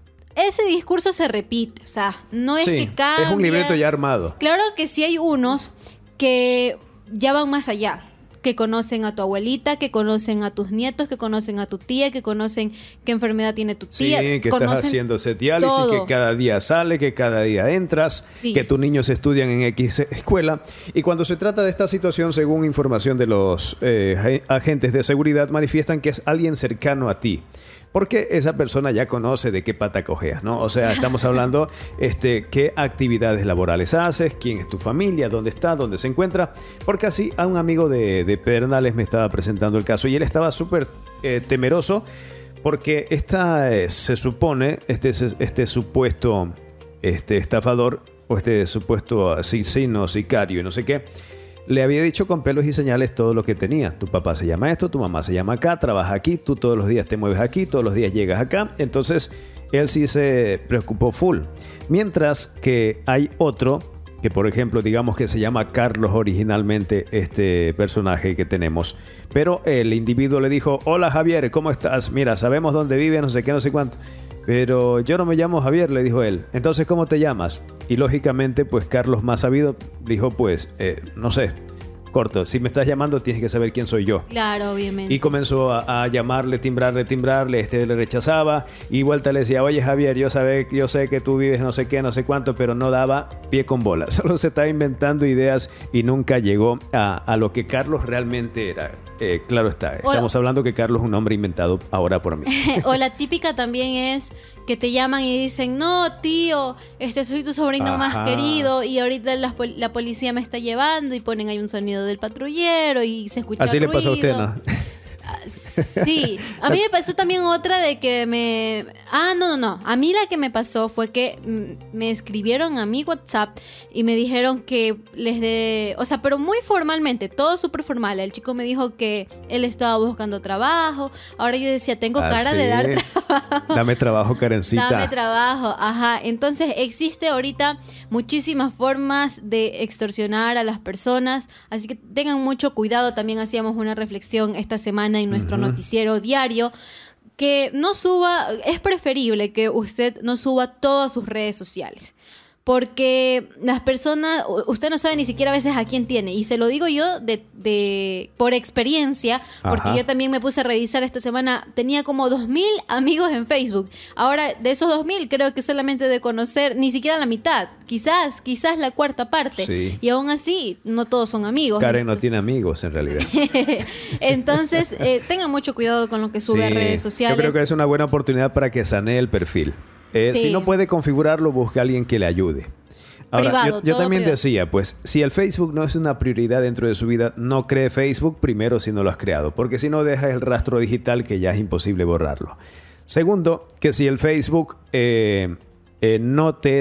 ese discurso se repite, o sea, no es Sí, que cambia. es un libreto ya armado. Claro que sí hay unos que ya van más allá, que conocen a tu abuelita, que conocen a tus nietos, que conocen a tu tía, que conocen qué enfermedad tiene tu Sí, tía. que estás conocen haciendo ese diálisis, todo. que cada día sale, que cada día entras, Sí. que tus niños estudian en X escuela. Y cuando se trata de esta situación, según información de los eh, agentes de seguridad, manifiestan que es alguien cercano a ti. Porque esa persona ya conoce de qué pata cojeas, ¿no? O sea, estamos hablando este, qué actividades laborales haces, quién es tu familia, dónde está, dónde se encuentra. Porque así a un amigo de, de Pedernales me estaba presentando el caso y él estaba súper eh, temeroso porque esta eh, se supone, este, este supuesto este estafador o este supuesto asesino, sicario y no sé qué, le había dicho con pelos y señales todo lo que tenía. Tu papá se llama esto, tu mamá se llama acá, trabaja aquí, tú todos los días te mueves aquí, todos los días llegas acá. Entonces, él sí se preocupó full. Mientras que hay otro, que por ejemplo, digamos que se llama Carlos originalmente, este personaje que tenemos. Pero el individuo le dijo, hola Javier, ¿cómo estás? Mira, sabemos dónde vive, no sé qué, no sé cuánto. Pero yo no me llamo Javier, le dijo él. Entonces, ¿cómo te llamas? Y lógicamente, pues Carlos, más sabido, dijo, pues, eh, no sé, corto, si me estás llamando tienes que saber quién soy yo. Claro, obviamente. Y comenzó a, a llamarle, timbrarle, timbrarle, este le rechazaba y vuelta le decía, oye Javier, yo, sabe, yo sé que tú vives no sé qué, no sé cuánto, pero no daba pie con bola. Solo se estaba inventando ideas y nunca llegó a, a lo que Carlos realmente era. Eh, claro está, estamos Hola. hablando que Carlos es un hombre inventado ahora por mí. O la típica también es que te llaman y dicen, no, tío, este soy tu sobrino Ajá. más querido y ahorita la, pol- la policía me está llevando y ponen ahí un sonido del patrullero y se escucha Así le ruido. pasó a usted, ¿no? Sí, a mí me pasó también otra de que me... Ah, no, no, no. A mí la que me pasó fue que mm, me escribieron a mi WhatsApp y me dijeron que les de... O sea, pero muy formalmente, todo súper formal. El chico me dijo que él estaba buscando trabajo. Ahora yo decía, tengo Ah, cara sí. de dar trabajo. Dame trabajo, Karencita. Dame trabajo, ajá. Entonces existe ahorita muchísimas formas de extorsionar a las personas, así que tengan mucho cuidado. También hacíamos una reflexión esta semana en nuestro Ujú. noticiero diario, que no suba, es preferible que usted no suba todas sus redes sociales. Porque las personas, u- usted no sabe ni siquiera a veces a quién tiene. Y se lo digo yo de, de por experiencia, porque Ajá. yo también me puse a revisar esta semana. Tenía como dos mil amigos en Facebook. Ahora, de esos dos mil, creo que solamente de conocer ni siquiera la mitad. Quizás, quizás la cuarta parte. Sí. Y aún así, no todos son amigos. Karen no tiene amigos en realidad. Entonces, eh, tengan mucho cuidado con lo que sube a Sí, redes sociales. Yo creo que es una buena oportunidad para que sanee el perfil. Eh, Sí. Si no puede configurarlo, busque a alguien que le ayude. Ahora, Privado, yo, yo todo también privado. decía, pues, si el Facebook no es una prioridad dentro de su vida, no cree Facebook primero si no lo has creado, porque si no dejas el rastro digital que ya es imposible borrarlo. Segundo, que si el Facebook eh, eh, no te es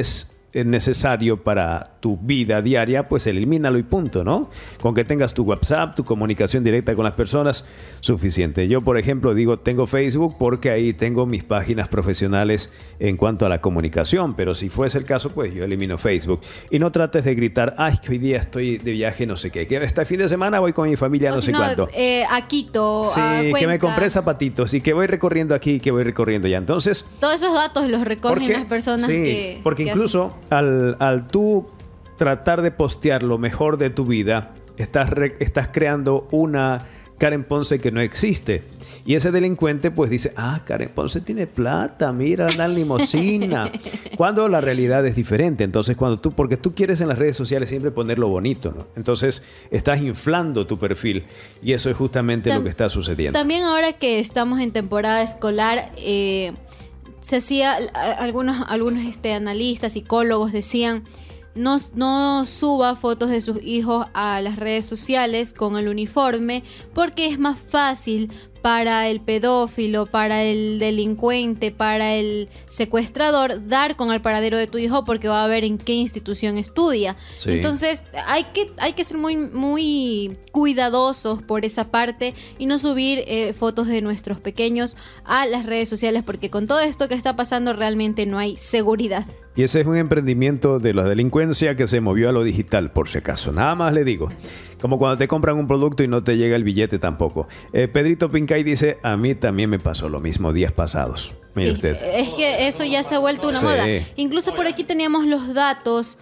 es necesario para tu vida diaria, pues elimínalo y punto, ¿no? Con que tengas tu WhatsApp, tu comunicación directa con las personas, suficiente. Yo, por ejemplo, digo, tengo Facebook porque ahí tengo mis páginas profesionales en cuanto a la comunicación, pero si fuese el caso, pues yo elimino Facebook. Y no trates de gritar, ay, que hoy día estoy de viaje, no sé qué, que este fin de semana voy con mi familia, O no si sé no, cuánto. eh, a Quito, Sí, a que me Cuenca. compré zapatitos y que voy recorriendo aquí, que voy recorriendo ya. Entonces, Todos esos datos los recogen porque, las personas sí, que... porque que incluso al, al tú tratar de postear lo mejor de tu vida, estás, re- estás creando una Karen Ponce que no existe. Y ese delincuente pues dice, ah, Karen Ponce tiene plata, mira, anda en limosina. Cuando la realidad es diferente. Entonces, cuando tú, porque tú quieres en las redes sociales siempre poner lo bonito, ¿no? Entonces, estás inflando tu perfil. Y eso es justamente Tam- lo que está sucediendo. También ahora que estamos en temporada escolar, eh, se hacía, a- algunos, algunos este, analistas, psicólogos decían, no, no suba fotos de sus hijos a las redes sociales con el uniforme porque es más fácil para el pedófilo, para el delincuente, para el secuestrador dar con el paradero de tu hijo porque va a ver en qué institución estudia. Sí. Entonces hay que, hay que ser muy, muy cuidadosos por esa parte y no subir eh, fotos de nuestros pequeños a las redes sociales porque con todo esto que está pasando realmente no hay seguridad. Y ese es un emprendimiento de la delincuencia que se movió a lo digital, por si acaso. Nada más le digo. Como cuando te compran un producto y no te llega el billete tampoco. Eh, Pedrito Pincay dice, a mí también me pasó lo mismo días pasados. Mire Sí, usted. es que eso ya se ha vuelto una Sí. moda. Incluso por aquí teníamos los datos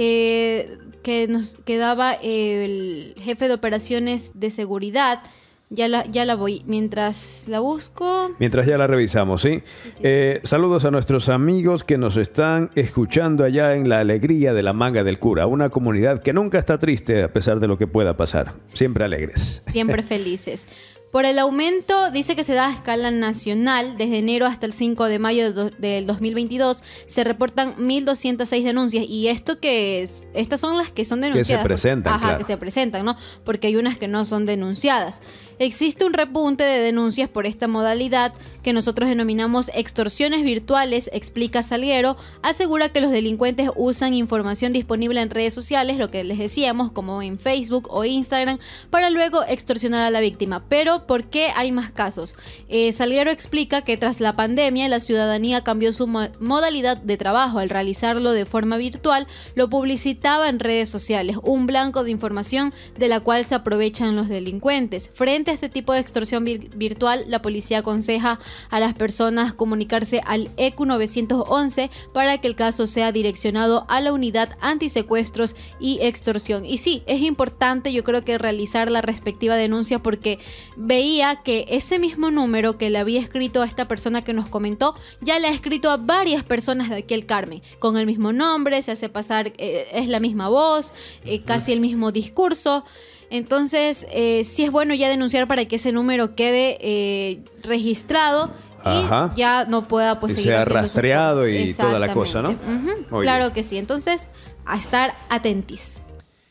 eh, que nos quedaba el jefe de operaciones de seguridad. Ya la, ya la voy. Mientras la busco. Mientras ya la revisamos, ¿sí? Eh, saludos a nuestros amigos que nos están escuchando allá en la alegría de la Manga del Cura. Una comunidad que nunca está triste a pesar de lo que pueda pasar. Siempre alegres. Siempre felices. Por el aumento, dice que se da a escala nacional. Desde enero hasta el cinco de mayo del do- del dos mil veintidós se reportan mil doscientas seis denuncias. Y esto que es, estas son las que son denunciadas. presentan, Ajá, claro. que se presentan, ¿no? Porque hay unas que no son denunciadas. Existe un repunte de denuncias por esta modalidad que nosotros denominamos extorsiones virtuales, explica Salguero. Asegura que los delincuentes usan información disponible en redes sociales, lo que les decíamos, como en Facebook o Instagram, para luego extorsionar a la víctima. Pero, ¿por qué hay más casos? Eh, Salguero explica que tras la pandemia, la ciudadanía cambió su mo- modalidad de trabajo. Al realizarlo de forma virtual, lo publicitaba en redes sociales, un blanco de información de la cual se aprovechan los delincuentes. Frente a este tipo de extorsión vir- virtual, la policía aconseja a las personas comunicarse al E Q nueve once para que el caso sea direccionado a la unidad antisecuestros y extorsión. Y sí, es importante, yo creo que realizar la respectiva denuncia porque veía que ese mismo número que le había escrito a esta persona que nos comentó, ya le ha escrito a varias personas de aquí el Carmen, con el mismo nombre, se hace pasar, eh, es la misma voz, eh, casi el mismo discurso. Entonces, eh, sí es bueno ya denunciar para que ese número quede eh, registrado Ajá. y ya no pueda pues Y seguir sea haciendo sus rastreado cosas. y toda la cosa, ¿no? Exactamente. Ujú, Muy claro bien. que sí. Entonces, a estar atentis.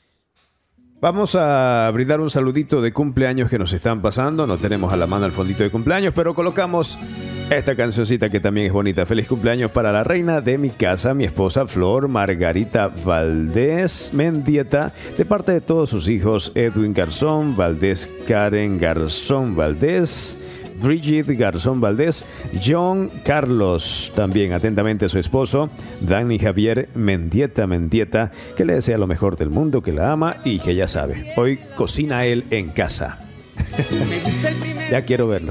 Vamos a brindar un saludito de cumpleaños que nos están pasando. No tenemos a la mano el fondito de cumpleaños, pero colocamos esta cancioncita que también es bonita. Feliz cumpleaños para la reina de mi casa, mi esposa Flor Margarita Valdés Mendieta, de parte de todos sus hijos, Edwin Garzón Valdés, Karen Garzón Valdés, Brigitte Garzón Valdés, John Carlos, también atentamente su esposo, Dani Javier Mendieta Mendieta, que le desea lo mejor del mundo, que la ama y que ya sabe, hoy cocina él en casa. Ya quiero verlo.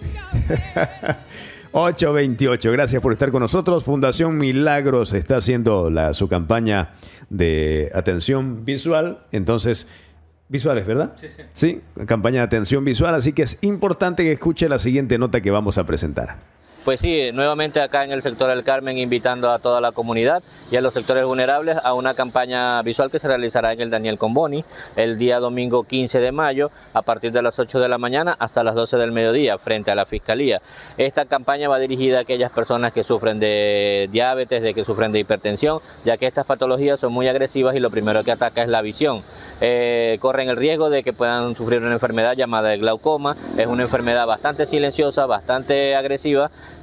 ocho veintiocho, gracias por estar con nosotros. Fundación Milagros está haciendo la, su campaña de atención visual, entonces... Visuales, ¿verdad? Sí, sí. Sí, campaña de atención visual, así que es importante que escuche la siguiente nota que vamos a presentar. Pues sí, nuevamente acá en el sector del Carmen invitando a toda la comunidad y a los sectores vulnerables a una campaña visual que se realizará en el Daniel Comboni el día domingo quince de mayo a partir de las ocho de la mañana hasta las doce del mediodía frente a la Fiscalía. Esta campaña va dirigida a aquellas personas que sufren de diabetes, de que sufren de hipertensión, ya que estas patologías son muy agresivas y lo primero que ataca es la visión. Eh, corren el riesgo de que puedan sufrir una enfermedad llamada el glaucoma. Es una enfermedad bastante silenciosa, bastante agresiva,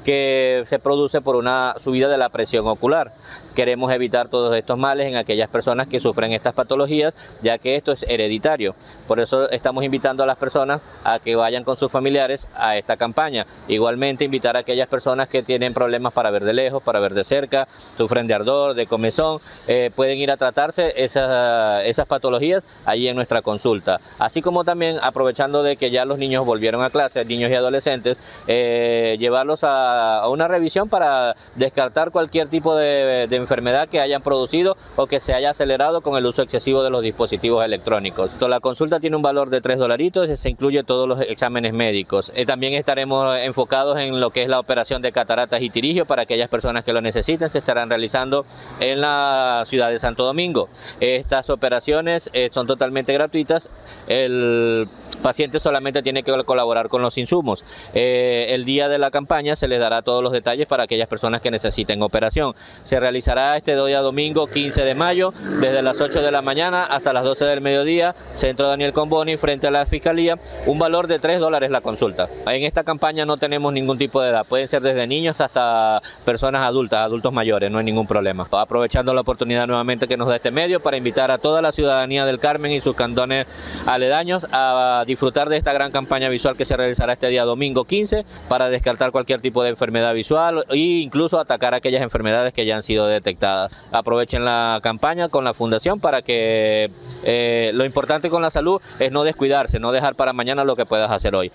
que se produce por una subida de la presión ocular. Queremos evitar todos estos males en aquellas personas que sufren estas patologías, ya que esto es hereditario. Por eso estamos invitando a las personas a que vayan con sus familiares a esta campaña. Igualmente invitar a aquellas personas que tienen problemas para ver de lejos, para ver de cerca, sufren de ardor, de comezón, eh, pueden ir a tratarse esas, esas patologías allí en nuestra consulta. Así como también, aprovechando de que ya los niños volvieron a clase, niños y adolescentes, eh, llevarlos a, a una revisión para descartar cualquier tipo de, de enfermedad que hayan producido o que se haya acelerado con el uso excesivo de los dispositivos electrónicos. La consulta tiene un valor de tres dolaritos y se incluye todos los exámenes médicos. Eh, también estaremos enfocados en lo que es la operación de cataratas y tirigio para aquellas personas que lo necesiten. Se estarán realizando en la ciudad de Santo Domingo. Estas operaciones eh, son totalmente gratuitas. El paciente solamente tiene que colaborar con los insumos. Eh, el día de la campaña se les dará todos los detalles para aquellas personas que necesiten operación. Se realizará este día domingo quince de mayo desde las ocho de la mañana hasta las doce del mediodía, Centro Daniel Comboni, frente a la Fiscalía, un valor de tres dólares la consulta. En esta campaña no tenemos ningún tipo de edad, pueden ser desde niños hasta personas adultas, adultos mayores, no hay ningún problema. Aprovechando la oportunidad nuevamente que nos da este medio para invitar a toda la ciudadanía del Carmen y sus cantones aledaños a disfrutar de esta gran campaña visual que se realizará este día domingo quince para descartar cualquier tipo de enfermedad visual e incluso atacar aquellas enfermedades que ya han sido detectadas. Aprovechen la campaña con la fundación para que eh, lo importante con la salud es no descuidarse, no dejar para mañana lo que puedas hacer hoy.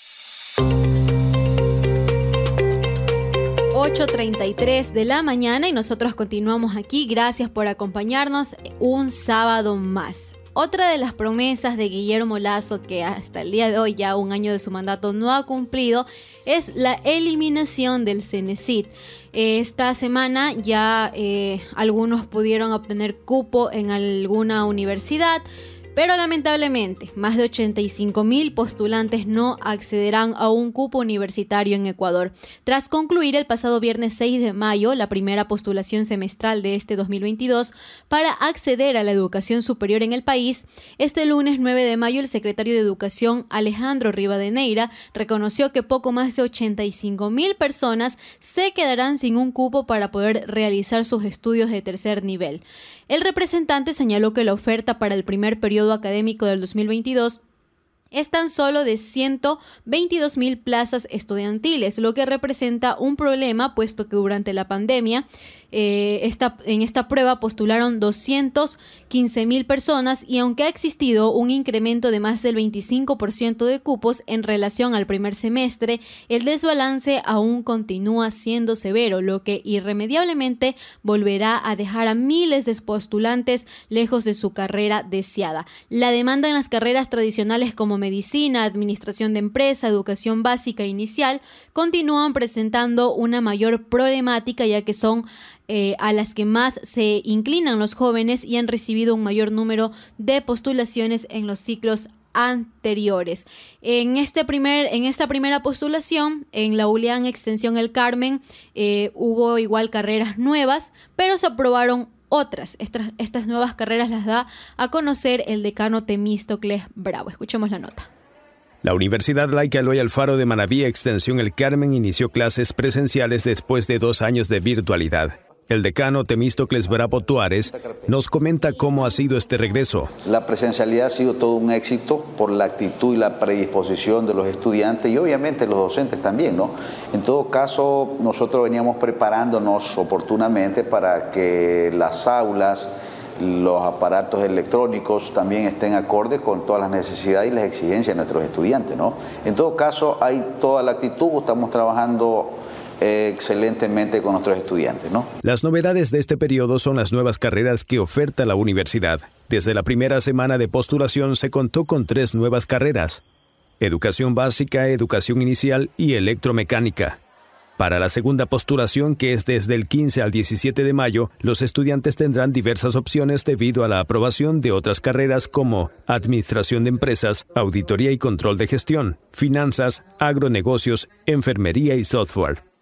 ocho treinta y tres de la mañana y nosotros continuamos aquí. Gracias por acompañarnos un sábado más. Otra de las promesas de Guillermo Lasso, que hasta el día de hoy, ya un año de su mandato, no ha cumplido, es la eliminación del Cenecit. Esta semana ya eh, algunos pudieron obtener cupo en alguna universidad, pero lamentablemente más de ochenta y cinco mil postulantes no accederán a un cupo universitario en Ecuador. Tras concluir el pasado viernes seis de mayo la primera postulación semestral de este dos mil veintidós para acceder a la educación superior en el país, este lunes nueve de mayo el secretario de Educación Alejandro Rivadeneira reconoció que poco más de ochenta y cinco mil personas se quedarán sin un cupo para poder realizar sus estudios de tercer nivel. El representante señaló que la oferta para el primer periodo académico del dos mil veintidós es tan solo de ciento veintidós mil plazas estudiantiles, lo que representa un problema, puesto que durante la pandemia eh, esta, en esta prueba postularon doscientos quince mil personas y aunque ha existido un incremento de más del veinticinco por ciento de cupos en relación al primer semestre, el desbalance aún continúa siendo severo, lo que irremediablemente volverá a dejar a miles de postulantes lejos de su carrera deseada. La demanda en las carreras tradicionales como medicina, administración de empresa, educación básica e inicial continúan presentando una mayor problemática, ya que son Eh, a las que más se inclinan los jóvenes y han recibido un mayor número de postulaciones en los ciclos anteriores. En, este primer, en esta primera postulación, en la ULIAN Extensión El Carmen, eh, hubo igual carreras nuevas, pero se aprobaron otras. Estas, estas nuevas carreras las da a conocer el decano Temístocles Bravo. Escuchemos la nota. La Universidad Laica Eloy Alfaro de Manabí Extensión El Carmen inició clases presenciales después de dos años de virtualidad. El decano Temístocles Bravo Tuárez nos comenta cómo ha sido este regreso. La presencialidad ha sido todo un éxito por la actitud y la predisposición de los estudiantes y obviamente los docentes también, ¿no? En todo caso, nosotros veníamos preparándonos oportunamente para que las aulas, los aparatos electrónicos también estén acordes con todas las necesidades y las exigencias de nuestros estudiantes, ¿no? En todo caso, hay toda la actitud, estamos trabajando Eh, excelentemente con nuestros estudiantes, ¿no? Las novedades de este periodo son las nuevas carreras que oferta la universidad. Desde la primera semana de postulación se contó con tres nuevas carreras: Educación Básica, Educación Inicial y Electromecánica. Para la segunda postulación, que es desde el quince al diecisiete de mayo, los estudiantes tendrán diversas opciones debido a la aprobación de otras carreras como Administración de Empresas, Auditoría y Control de Gestión, Finanzas, Agronegocios, Enfermería y Software.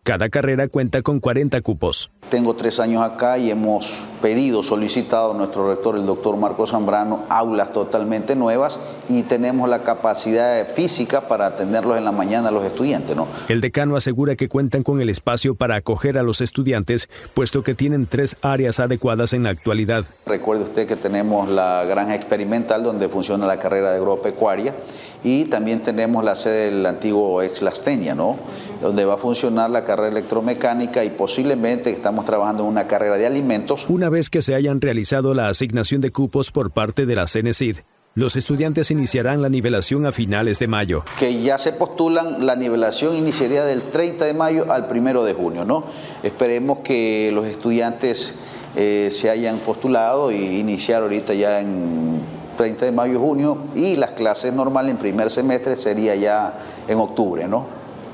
Cada carrera cuenta con cuarenta cupos. Tengo tres años acá y hemos pedido, solicitado a nuestro rector, el doctor Marco Zambrano, aulas totalmente nuevas y tenemos la capacidad física para atenderlos en la mañana a los estudiantes, ¿no? El decano asegura que cuentan con el espacio para acoger a los estudiantes, puesto que tienen tres áreas adecuadas en la actualidad. Recuerde usted que tenemos la granja experimental donde funciona la carrera de agropecuaria y también tenemos la sede del antiguo ex Lastenia, ¿no? Donde va a funcionar la carrera electromecánica y posiblemente estamos trabajando en una carrera de alimentos. Una vez que se hayan realizado la asignación de cupos por parte de la CENESID, los estudiantes iniciarán la nivelación a finales de mayo. Que ya se postulan, la nivelación iniciaría del treinta de mayo al primero de junio, ¿no? Esperemos que los estudiantes eh, se hayan postulado y iniciar ahorita ya en treinta de mayo, junio, y las clases normales en primer semestre sería ya en octubre, ¿no?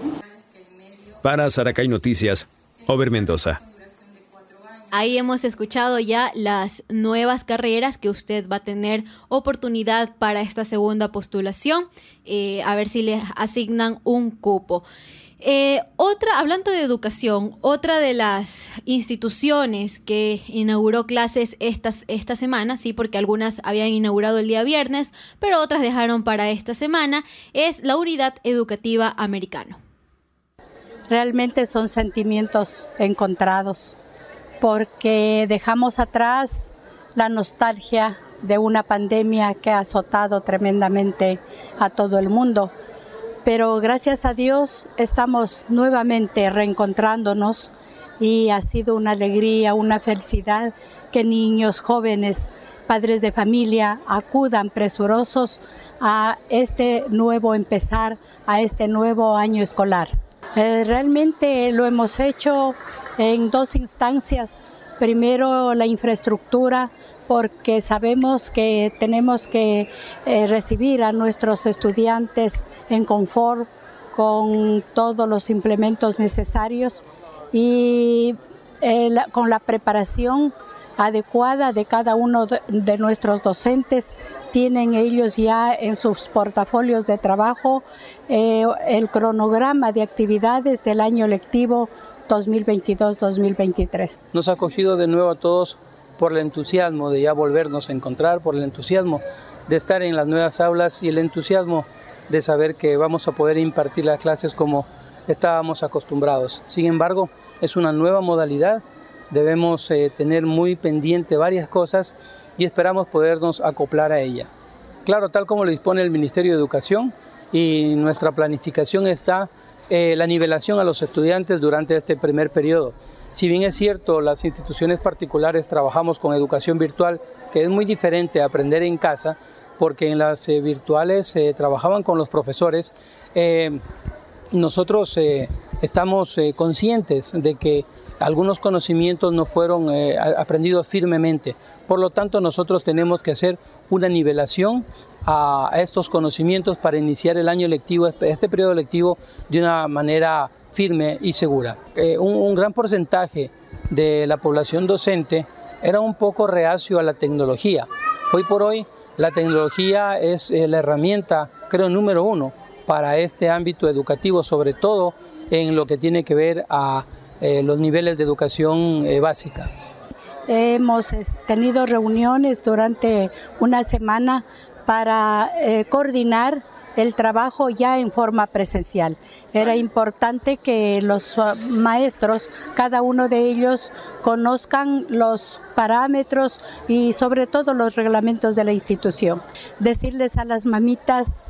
Para Saracay Noticias, Over Mendoza. Ahí hemos escuchado ya las nuevas carreras que usted va a tener oportunidad para esta segunda postulación, eh, a ver si les asignan un cupo. Eh, otra, hablando de educación, otra de las instituciones que inauguró clases estas, esta semana, sí, porque algunas habían inaugurado el día viernes, pero otras dejaron para esta semana, es la Unidad Educativa Americano. Realmente son sentimientos encontrados, porque dejamos atrás la nostalgia de una pandemia que ha azotado tremendamente a todo el mundo. Pero gracias a Dios estamos nuevamente reencontrándonos y ha sido una alegría, una felicidad que niños, jóvenes, padres de familia acudan presurosos a este nuevo empezar, a este nuevo año escolar. Eh, realmente lo hemos hecho en dos instancias. Primero, la infraestructura, porque sabemos que tenemos que eh, recibir a nuestros estudiantes en confort, con todos los implementos necesarios y eh, la, con la preparación adecuada de cada uno de, de nuestros docentes. Tienen ellos ya en sus portafolios de trabajo eh, el cronograma de actividades del año lectivo dos mil veintidós dos mil veintitrés. Nos ha acogido de nuevo a todos por el entusiasmo de ya volvernos a encontrar, por el entusiasmo de estar en las nuevas aulas y el entusiasmo de saber que vamos a poder impartir las clases como estábamos acostumbrados. Sin embargo, es una nueva modalidad, debemos eh, tener muy pendiente varias cosas y esperamos podernos acoplar a ella. Claro, tal como lo dispone el Ministerio de Educación, y nuestra planificación está eh, la nivelación a los estudiantes durante este primer periodo. Si bien es cierto, las instituciones particulares trabajamos con educación virtual, que es muy diferente a aprender en casa, porque en las eh, virtuales eh, trabajaban con los profesores, eh, nosotros eh, estamos eh, conscientes de que algunos conocimientos no fueron eh, aprendidos firmemente. Por lo tanto, nosotros tenemos que hacer una nivelación a estos conocimientos para iniciar el año lectivo, este periodo lectivo, de una manera firme y segura. Eh, un, un gran porcentaje de la población docente era un poco reacio a la tecnología. Hoy por hoy, la tecnología es eh, la herramienta, creo, número uno para este ámbito educativo, sobre todo en lo que tiene que ver a eh, los niveles de educación eh, básica. Hemos tenido reuniones durante una semana para eh, coordinar el trabajo ya en forma presencial. Era importante que los maestros, cada uno de ellos, conozcan los parámetros y sobre todo los reglamentos de la institución. Decirles a las mamitas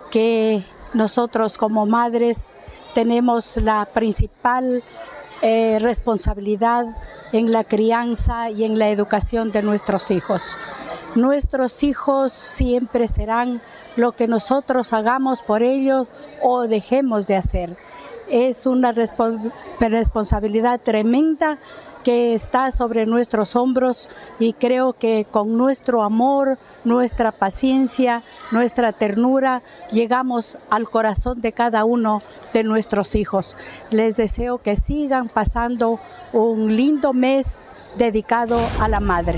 que nosotros como madres tenemos la principal eh, responsabilidad en la crianza y en la educación de nuestros hijos. Nuestros hijos siempre serán lo que nosotros hagamos por ellos o dejemos de hacer. Es una respo- responsabilidad tremenda que está sobre nuestros hombros y creo que con nuestro amor, nuestra paciencia, nuestra ternura, llegamos al corazón de cada uno de nuestros hijos. Les deseo que sigan pasando un lindo mes dedicado a la madre.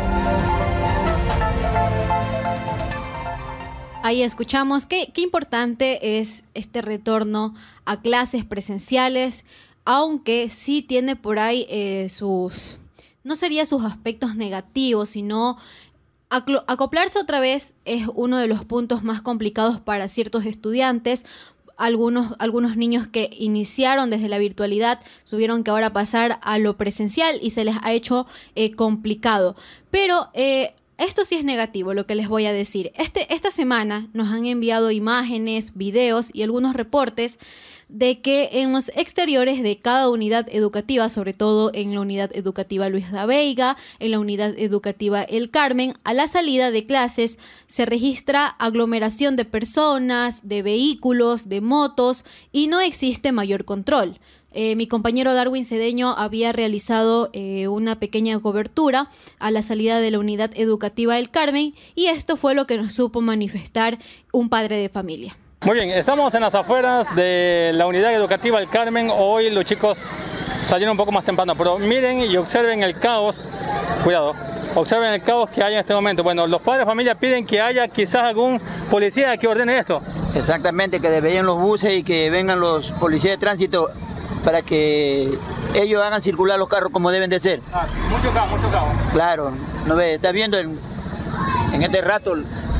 Ahí escuchamos qué, qué importante es este retorno a clases presenciales. aunque sí tiene por ahí eh, sus, no sería sus aspectos negativos, sino acoplarse otra vez es uno de los puntos más complicados para ciertos estudiantes. Algunos, algunos niños que iniciaron desde la virtualidad tuvieron que ahora pasar a lo presencial y se les ha hecho eh, complicado. Pero eh, esto sí es negativo, lo que les voy a decir. Este, esta semana nos han enviado imágenes, videos y algunos reportes de que en los exteriores de cada unidad educativa, sobre todo en la unidad educativa Luis Abeiga, en la unidad educativa El Carmen, a la salida de clases se registra aglomeración de personas, de vehículos, de motos y no existe mayor control. Eh, mi compañero Darwin Cedeño había realizado eh, una pequeña cobertura a la salida de la unidad educativa El Carmen y esto fue lo que nos supo manifestar un padre de familia. Muy bien, estamos en las afueras de la unidad educativa El Carmen. Hoy los chicos salieron un poco más temprano, pero miren y observen el caos. Cuidado, observen el caos que hay en este momento. Bueno, los padres de familia piden que haya quizás algún policía que ordene esto. Exactamente, que deberían los buses y que vengan los policías de tránsito para que ellos hagan circular los carros como deben de ser. Ah, mucho caos, mucho caos. Claro, no ve, está viendo en, en este rato.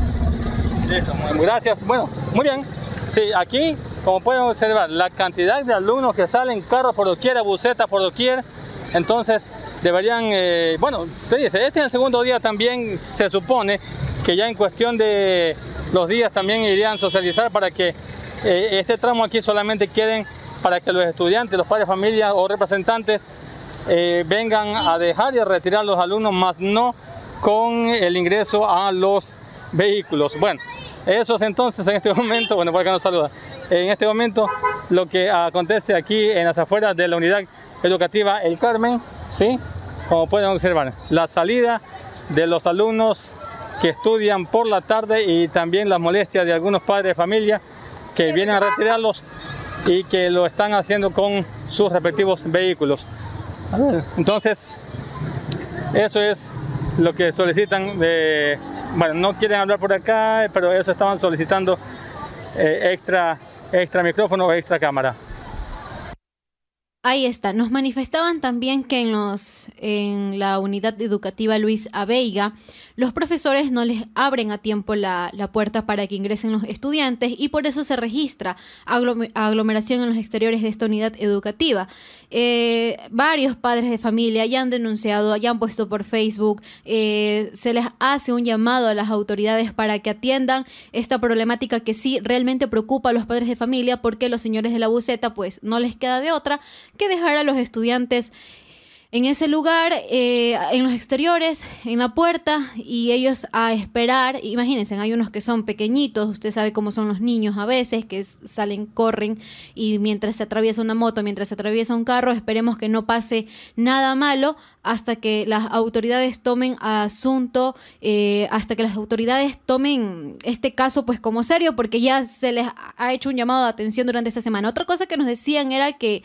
Listo, gracias. Bueno, muy bien. Sí, aquí, como pueden observar, la cantidad de alumnos que salen, carros por doquier, busetas por doquier, entonces deberían, eh, bueno, se dice, este es el segundo día también, se supone que ya en cuestión de los días también irían a socializar para que eh, este tramo aquí solamente queden para que los estudiantes, los padres de familia o representantes eh, vengan a dejar y a retirar a los alumnos, más no con el ingreso a los vehículos. Bueno, eso es entonces en este momento, bueno, por acá nos saluda, en este momento lo que acontece aquí en las afueras de la unidad educativa El Carmen, ¿sí? Como pueden observar, la salida de los alumnos que estudian por la tarde y también las molestias de algunos padres de familia que vienen a retirarlos y que lo están haciendo con sus respectivos vehículos. A ver, entonces, eso es lo que solicitan de... Bueno, no quieren hablar por acá, pero eso estaban solicitando eh, extra, extra micrófono o extra cámara. Ahí está. Nos manifestaban también que en, los, en la unidad educativa Luis Abeiga, los profesores no les abren a tiempo la, la puerta para que ingresen los estudiantes y por eso se registra aglom- aglomeración en los exteriores de esta unidad educativa. Eh, varios padres de familia ya han denunciado, ya han puesto por Facebook, eh, se les hace un llamado a las autoridades para que atiendan esta problemática que sí realmente preocupa a los padres de familia porque los señores de la buseta pues no les queda de otra que dejar a los estudiantes en ese lugar, eh, en los exteriores, en la puerta, y ellos a esperar. Imagínense, hay unos que son pequeñitos, usted sabe cómo son los niños a veces, que salen, corren, y mientras se atraviesa una moto, mientras se atraviesa un carro, esperemos que no pase nada malo hasta que las autoridades tomen asunto, eh, hasta que las autoridades tomen este caso pues como serio, porque ya se les ha hecho un llamado de atención durante esta semana. Otra cosa que nos decían era que...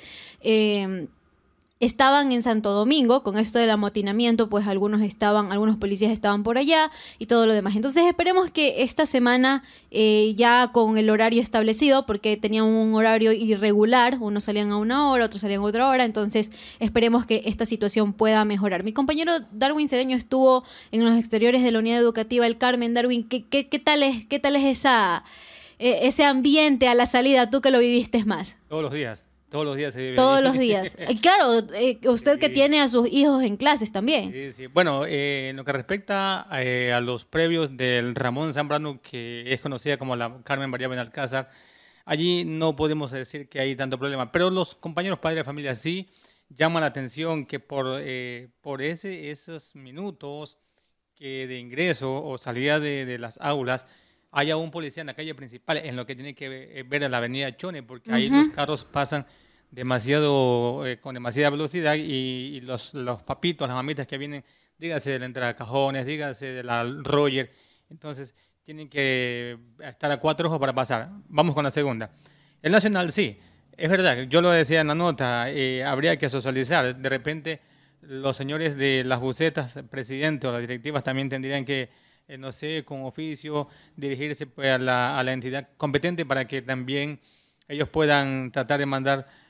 Eh, Estaban en Santo Domingo, con esto del amotinamiento, pues algunos estaban, algunos policías estaban por allá y todo lo demás. Entonces esperemos que esta semana, eh, ya con el horario establecido, porque tenían un horario irregular, unos salían a una hora, otros salían a otra hora, entonces esperemos que esta situación pueda mejorar. Mi compañero Darwin Cedeño estuvo en los exteriores de la unidad educativa El Carmen. Darwin, ¿qué, qué, qué tal es, qué tal es esa, eh, ese ambiente a la salida, tú que lo viviste más? Todos los días. Todos los días se vive. Todos ahí. los días. Y claro, eh, usted Sí. que tiene a sus hijos en clases también. Sí, sí. Bueno, eh, en lo que respecta eh, a los previos del Ramón Zambrano, que es conocida como la Carmen María Benalcázar, allí no podemos decir que hay tanto problema, pero los compañeros padres de familia sí llaman la atención que por, eh, por ese, esos minutos que de ingreso o salida de, de las aulas haya un policía en la calle principal, en lo que tiene que ver a la avenida Chone, porque ahí Ujú. los carros pasan demasiado, eh, con demasiada velocidad y, y los, los papitos, las mamitas que vienen, dígase de la entrada de Cajones, dígase de la Roger, entonces tienen que estar a cuatro ojos para pasar. Vamos con la segunda. El Nacional sí, es verdad, yo lo decía en la nota, eh, habría que socializar. De repente los señores de las bucetas, presidente o las directivas también tendrían que, eh, no sé, con oficio, dirigirse pues, a, la, a la entidad competente para que también ellos puedan tratar de mandar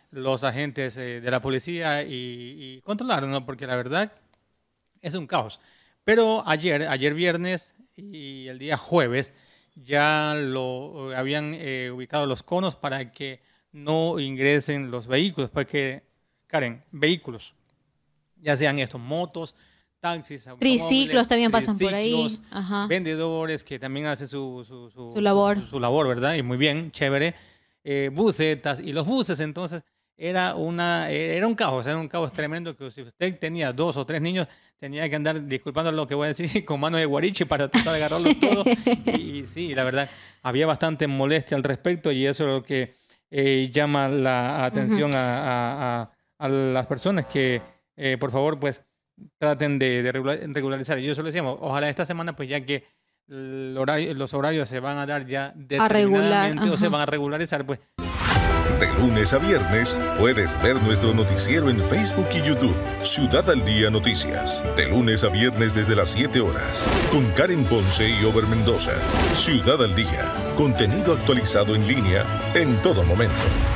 los agentes eh, de la policía y, y controlaron, ¿no? Porque la verdad es un caos. Pero ayer, ayer viernes y el día jueves ya lo habían eh, ubicado los conos para que no ingresen los vehículos, porque, Karen, vehículos, ya sean estos motos, taxis, triciclos también pasan por ahí. Ajá. Vendedores que también hacen su, su, su, su labor. Su, su labor, ¿verdad? Y muy bien, chévere. Eh, busetas y los buses, entonces era, una, era un caos, era un caos tremendo que si usted tenía dos o tres niños, tenía que andar, disculpando lo que voy a decir, con manos de guariche para tratar de agarrarlos todos. Y, y sí, la verdad, había bastante molestia al respecto y eso es lo que eh, llama la atención uh-huh. a, a, a las personas que, eh, por favor, pues traten de, de regularizar. Y yo solo decíamos, ojalá esta semana, pues ya que el horario, los horarios se van a dar ya determinadamente regular, o se van a regularizar, pues. De lunes a viernes puedes ver nuestro noticiero en Facebook y YouTube. Ciudad al Día Noticias. De lunes a viernes desde las siete horas. Con Karen Ponce y Over Mendoza. Ciudad al Día. Contenido actualizado en línea en todo momento.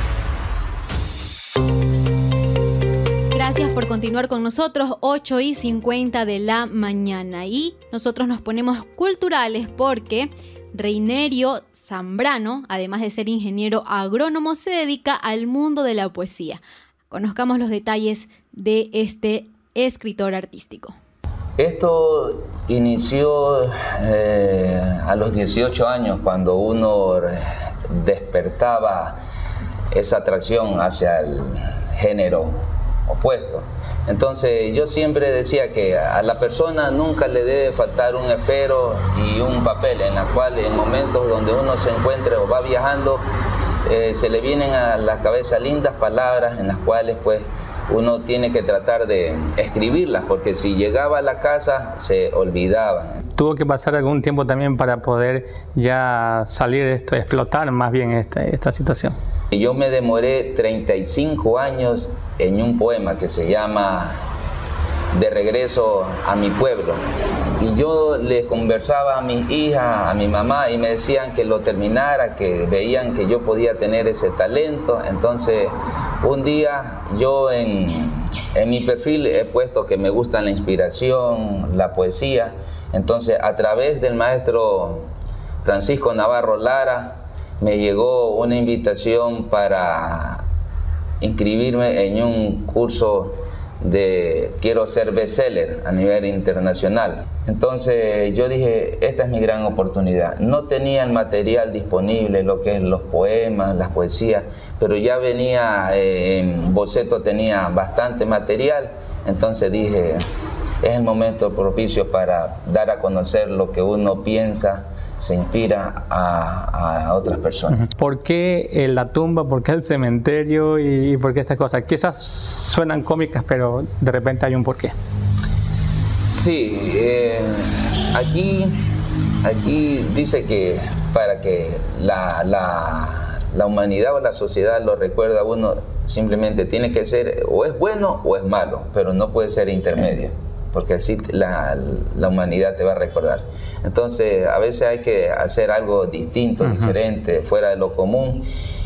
Gracias por continuar con nosotros, ocho y cincuenta de la mañana. Y nosotros nos ponemos culturales porque Reinerio Zambrano, además de ser ingeniero agrónomo, se dedica al mundo de la poesía. Conozcamos los detalles de este escritor artístico. Esto inició eh, a los dieciocho años, cuando uno despertaba esa atracción hacia el género opuesto. Entonces yo siempre decía que a la persona nunca le debe faltar un esfero y un papel, en la cual en momentos donde uno se encuentre o va viajando, eh, se le vienen a la cabeza lindas palabras en las cuales pues uno tiene que tratar de escribirlas, porque si llegaba a la casa se olvidaba. Tuvo que pasar algún tiempo también para poder ya salir de esto, explotar más bien esta, esta situación. Yo me demoré treinta y cinco años en un poema que se llama De regreso a mi pueblo. Y yo les conversaba a mis hijas, a mi mamá, y me decían que lo terminara, que veían que yo podía tener ese talento. Entonces, un día yo en, en mi perfil he puesto que me gusta la inspiración, la poesía. Entonces, a través del maestro Francisco Navarro Lara, me llegó una invitación para inscribirme en un curso de quiero ser bestseller a nivel internacional. Entonces yo dije, esta es mi gran oportunidad. No tenía el material disponible, lo que es los poemas, las poesías, pero ya venía eh, en boceto, tenía bastante material. Entonces dije, es el momento propicio para dar a conocer lo que uno piensa, se inspira a, a otras personas. ¿Por qué eh, la tumba? ¿Por qué el cementerio? ¿Y, y por qué estas cosas? Quizás suenan cómicas, pero de repente hay un porqué. Sí, eh, aquí, aquí dice que para que la, la, la humanidad o la sociedad lo recuerde a uno, simplemente tiene que ser o es bueno o es malo, pero no puede ser intermedio, porque así la, la humanidad te va a recordar. Entonces, a veces hay que hacer algo distinto, uh-huh. diferente, fuera de lo común.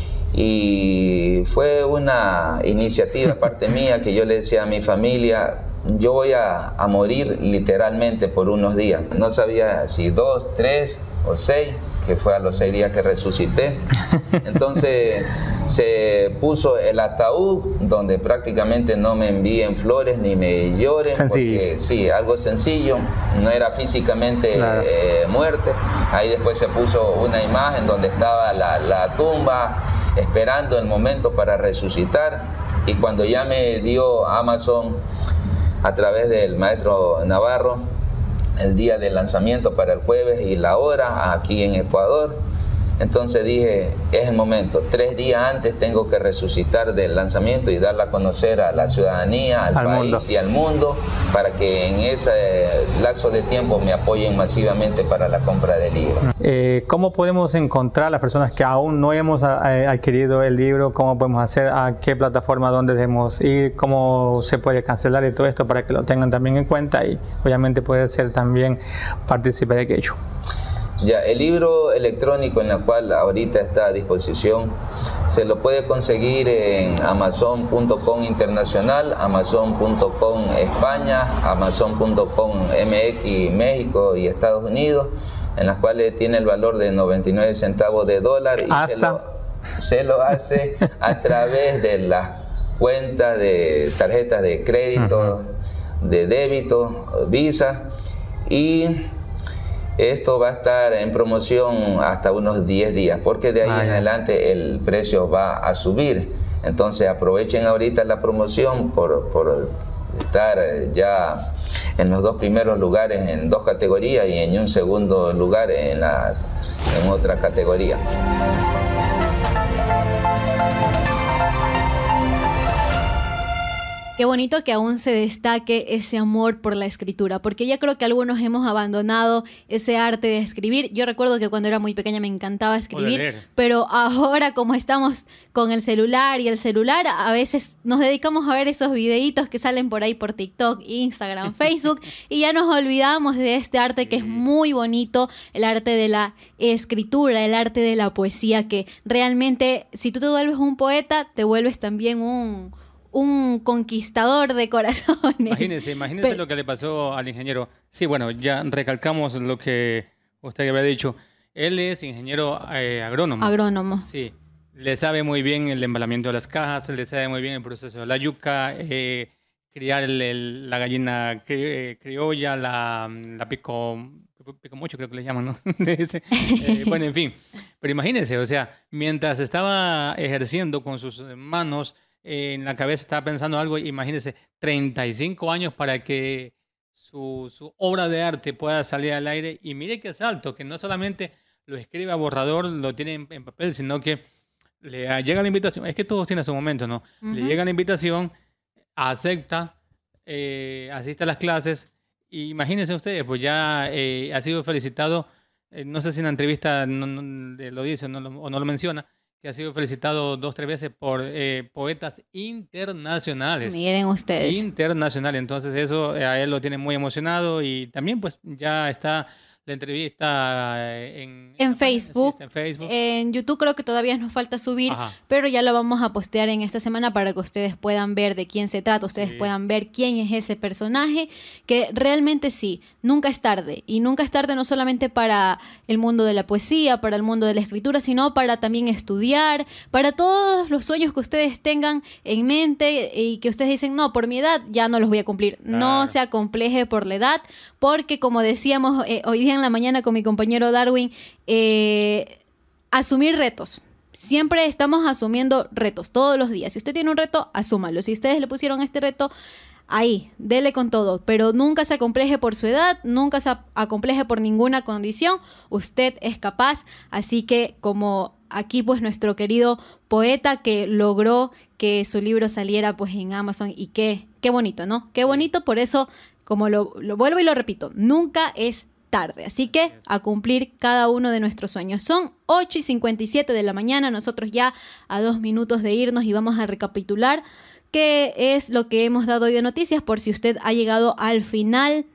Y fue una iniciativa parte mía que yo le decía a mi familia, yo voy a, a morir literalmente por unos días. No sabía si dos, tres o seis, que fue a los seis días que resucité. Entonces se puso el ataúd donde prácticamente no me envíen flores ni me lloren. Sencillo. Porque sí, algo sencillo, no era físicamente claro. eh, muerte. Ahí después se puso una imagen donde estaba la, la tumba, esperando el momento para resucitar. Y cuando ya me dio Amazon a través del maestro Navarro el día del lanzamiento para el jueves y la hora aquí en Ecuador, entonces dije, es el momento, tres días antes tengo que resucitar del lanzamiento y darla a conocer a la ciudadanía, al, al país mundo. y al mundo, para que en ese lapso de tiempo me apoyen masivamente para la compra del libro. Eh, ¿Cómo podemos encontrar a las personas que aún no hemos a, adquirido el libro? ¿Cómo podemos hacer? ¿A qué plataforma? ¿Dónde debemos ir? ¿Cómo se puede cancelar y todo esto para que lo tengan también en cuenta y obviamente puede ser también partícipe de aquello? Ya, el libro electrónico en el cual ahorita está a disposición se lo puede conseguir en amazon punto com internacional, amazon punto com España, amazon punto com M X México y Estados Unidos, en las cuales tiene el valor de noventa y nueve centavos de dólar y se lo, se lo hace a través de las cuentas de tarjetas de crédito, uh-huh. de débito, Visa, y esto va a estar en promoción hasta unos diez días, porque de ahí ah, en adelante el precio va a subir. Entonces aprovechen ahorita la promoción por, por estar ya en los dos primeros lugares en dos categorías y en un segundo lugar en, la, en otra categoría. Qué bonito que aún se destaque ese amor por la escritura, porque ya creo que algunos hemos abandonado ese arte de escribir. Yo recuerdo que cuando era muy pequeña me encantaba escribir, pero ahora como estamos con el celular y el celular, a veces nos dedicamos a ver esos videitos que salen por ahí por TikTok, Instagram, Facebook, y ya nos olvidamos de este arte que es muy bonito, el arte de la escritura, el arte de la poesía, que realmente si tú te vuelves un poeta, te vuelves también un... un conquistador de corazones. Imagínense, imagínense Pero, lo que le pasó al ingeniero. Sí, bueno, ya recalcamos lo que usted había dicho. Él es ingeniero eh, agrónomo. Agrónomo. Sí, le sabe muy bien el embalamiento de las cajas, le sabe muy bien el proceso de la yuca, eh, criar el, el, la gallina cri, eh, criolla, la, la pico, pico mucho creo que le llaman, ¿no? De ese. Eh, bueno, en fin. Pero imagínense, o sea, mientras estaba ejerciendo con sus manos, en la cabeza estaba pensando algo, imagínense, treinta y cinco años para que su, su obra de arte pueda salir al aire. Y mire qué salto, que no solamente lo escribe a borrador, lo tiene en, en papel, sino que le llega la invitación. Es que todos tienen su momento, ¿no? Uh-huh. Le llega la invitación, acepta, eh, asiste a las clases. Y imagínense ustedes, pues ya eh, ha sido felicitado, eh, no sé si en la entrevista no, no, lo dice o no lo, o no lo menciona, que ha sido felicitado dos, tres veces por eh, poetas internacionales. Miren ustedes. Internacionales. Entonces eso a él lo tiene muy emocionado y también pues ya está la entrevista en, en, Facebook. Sí, en Facebook. En YouTube creo que todavía nos falta subir, Ajá. pero ya lo vamos a postear en esta semana para que ustedes puedan ver de quién se trata, ustedes sí. puedan ver quién es ese personaje, que realmente sí, nunca es tarde. Y nunca es tarde no solamente para el mundo de la poesía, para el mundo de la escritura, sino para también estudiar, para todos los sueños que ustedes tengan en mente y que ustedes dicen, no, por mi edad ya no los voy a cumplir. Claro. No se acompleje por la edad, porque como decíamos eh, hoy día en la mañana con mi compañero Darwin, eh, asumir retos. Siempre estamos asumiendo retos todos los días. Si usted tiene un reto, asúmalo. Si ustedes le pusieron este reto, ahí, dele con todo. Pero nunca se acompleje por su edad, nunca se acompleje por ninguna condición. Usted es capaz. Así que como aquí pues nuestro querido poeta que logró que su libro saliera pues en Amazon y qué, qué bonito, ¿no? Qué bonito, por eso, como lo, lo vuelvo y lo repito, nunca es tarde. Así que a cumplir cada uno de nuestros sueños. Son ocho y cincuenta y siete de la mañana, nosotros ya a dos minutos de irnos y vamos a recapitular qué es lo que hemos dado hoy de noticias por si usted ha llegado al final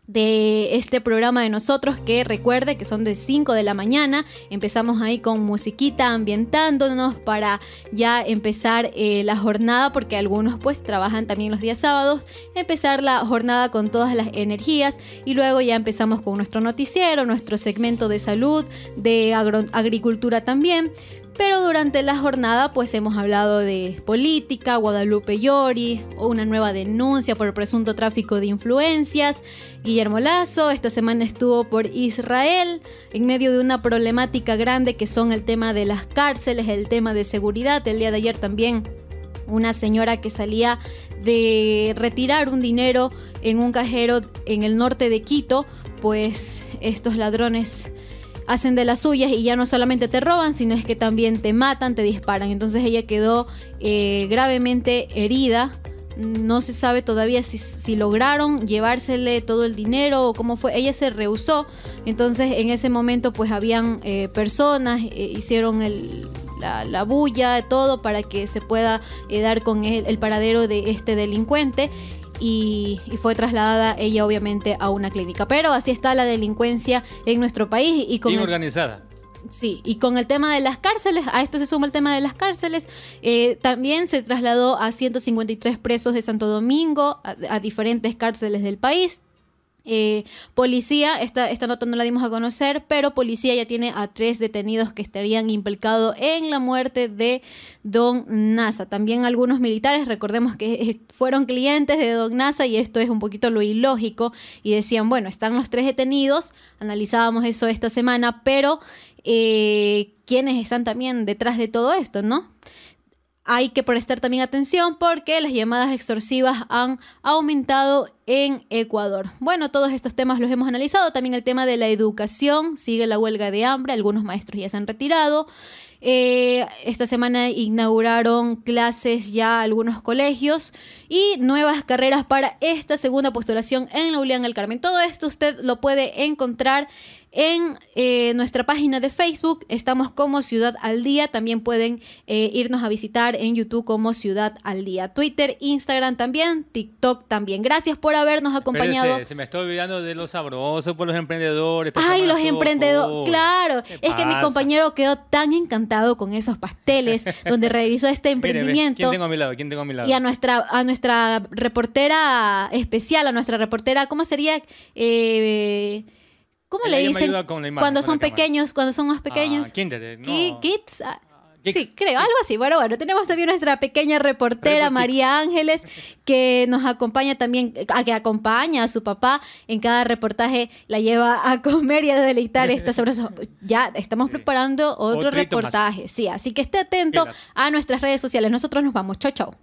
de este programa de nosotros, que recuerde que son de cinco de la mañana. Empezamos ahí con musiquita ambientándonos para ya empezar eh, la jornada, porque algunos pues trabajan también los días sábados, empezar la jornada con todas las energías y luego ya empezamos con nuestro noticiero, nuestro segmento de salud, de agro- agricultura también. Pero durante la jornada pues hemos hablado de política, Guadalupe Llori, una nueva denuncia por presunto tráfico de influencias, Guillermo Lasso esta semana estuvo por Israel, en medio de una problemática grande que son el tema de las cárceles, el tema de seguridad. El día de ayer también una señora que salía de retirar un dinero en un cajero en el norte de Quito, pues estos ladrones hacen de las suyas y ya no solamente te roban, sino es que también te matan, te disparan. Entonces ella quedó eh, gravemente herida. No se sabe todavía si, si lograron llevársele todo el dinero o cómo fue. Ella se rehusó. Entonces en ese momento pues habían eh, personas, eh, hicieron el, la, la bulla, todo para que se pueda eh, dar con el, el paradero de este delincuente. y, y fue trasladada ella obviamente a una clínica. Pero así está la delincuencia en nuestro país. Y con Bien el, organizada. Sí, y con el tema de las cárceles, a esto se suma el tema de las cárceles, eh, también se trasladó a ciento cincuenta y tres presos de Santo Domingo a, a diferentes cárceles del país. Eh, policía, esta, esta nota no la dimos a conocer, pero policía ya tiene a tres detenidos que estarían implicados en la muerte de Don Nasa. También algunos militares, recordemos que es, fueron clientes de Don Nasa y esto es un poquito lo ilógico y decían, bueno, están los tres detenidos, analizábamos eso esta semana, pero eh, ¿quiénes están también detrás de todo esto, no? Hay que prestar también atención porque las llamadas extorsivas han aumentado en Ecuador. Bueno, todos estos temas los hemos analizado. También el tema de la educación. Sigue la huelga de hambre. Algunos maestros ya se han retirado. Eh, esta semana inauguraron clases ya algunos colegios y nuevas carreras para esta segunda postulación en la Julián del Carmen. Todo esto usted lo puede encontrar en eh, nuestra página de Facebook. Estamos como Ciudad al Día. También pueden eh, irnos a visitar en YouTube como Ciudad al Día. Twitter, Instagram también, TikTok también. Gracias por habernos acompañado. Espérese, se me está olvidando de los sabrosos por los emprendedores. Ay, los emprendedores. Claro, es pasa? que mi compañero quedó tan encantado con esos pasteles donde realizó este emprendimiento. Mire, ¿quién tengo a mi lado? ¿Quién tengo a mi lado? Y a nuestra, a nuestra reportera especial, a nuestra reportera, ¿cómo sería? Eh... ¿Cómo Ella le me dicen ayuda con la imagen, cuando con son la cámara. pequeños, cuando son más pequeños? Ah, kinder, eh, no. Ki- Kids. ah, Kids, Sí, creo, algo así. Bueno, bueno, tenemos también nuestra pequeña reportera María Ángeles, que nos acompaña también, a que acompaña a su papá en cada reportaje, la lleva a comer y a deleitar esta sabrosa. Ya estamos preparando otro Otrito más. reportaje, sí, así que esté atento Pilas. a nuestras redes sociales. Nosotros nos vamos. Chau, chau.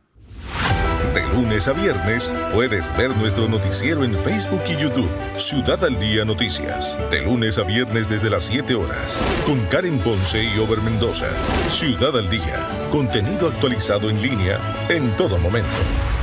De lunes a viernes puedes ver nuestro noticiero en Facebook y YouTube. Ciudad al Día Noticias. De lunes a viernes desde las siete horas. Con Karen Ponce y Over Mendoza. Ciudad al Día. Contenido actualizado en línea en todo momento.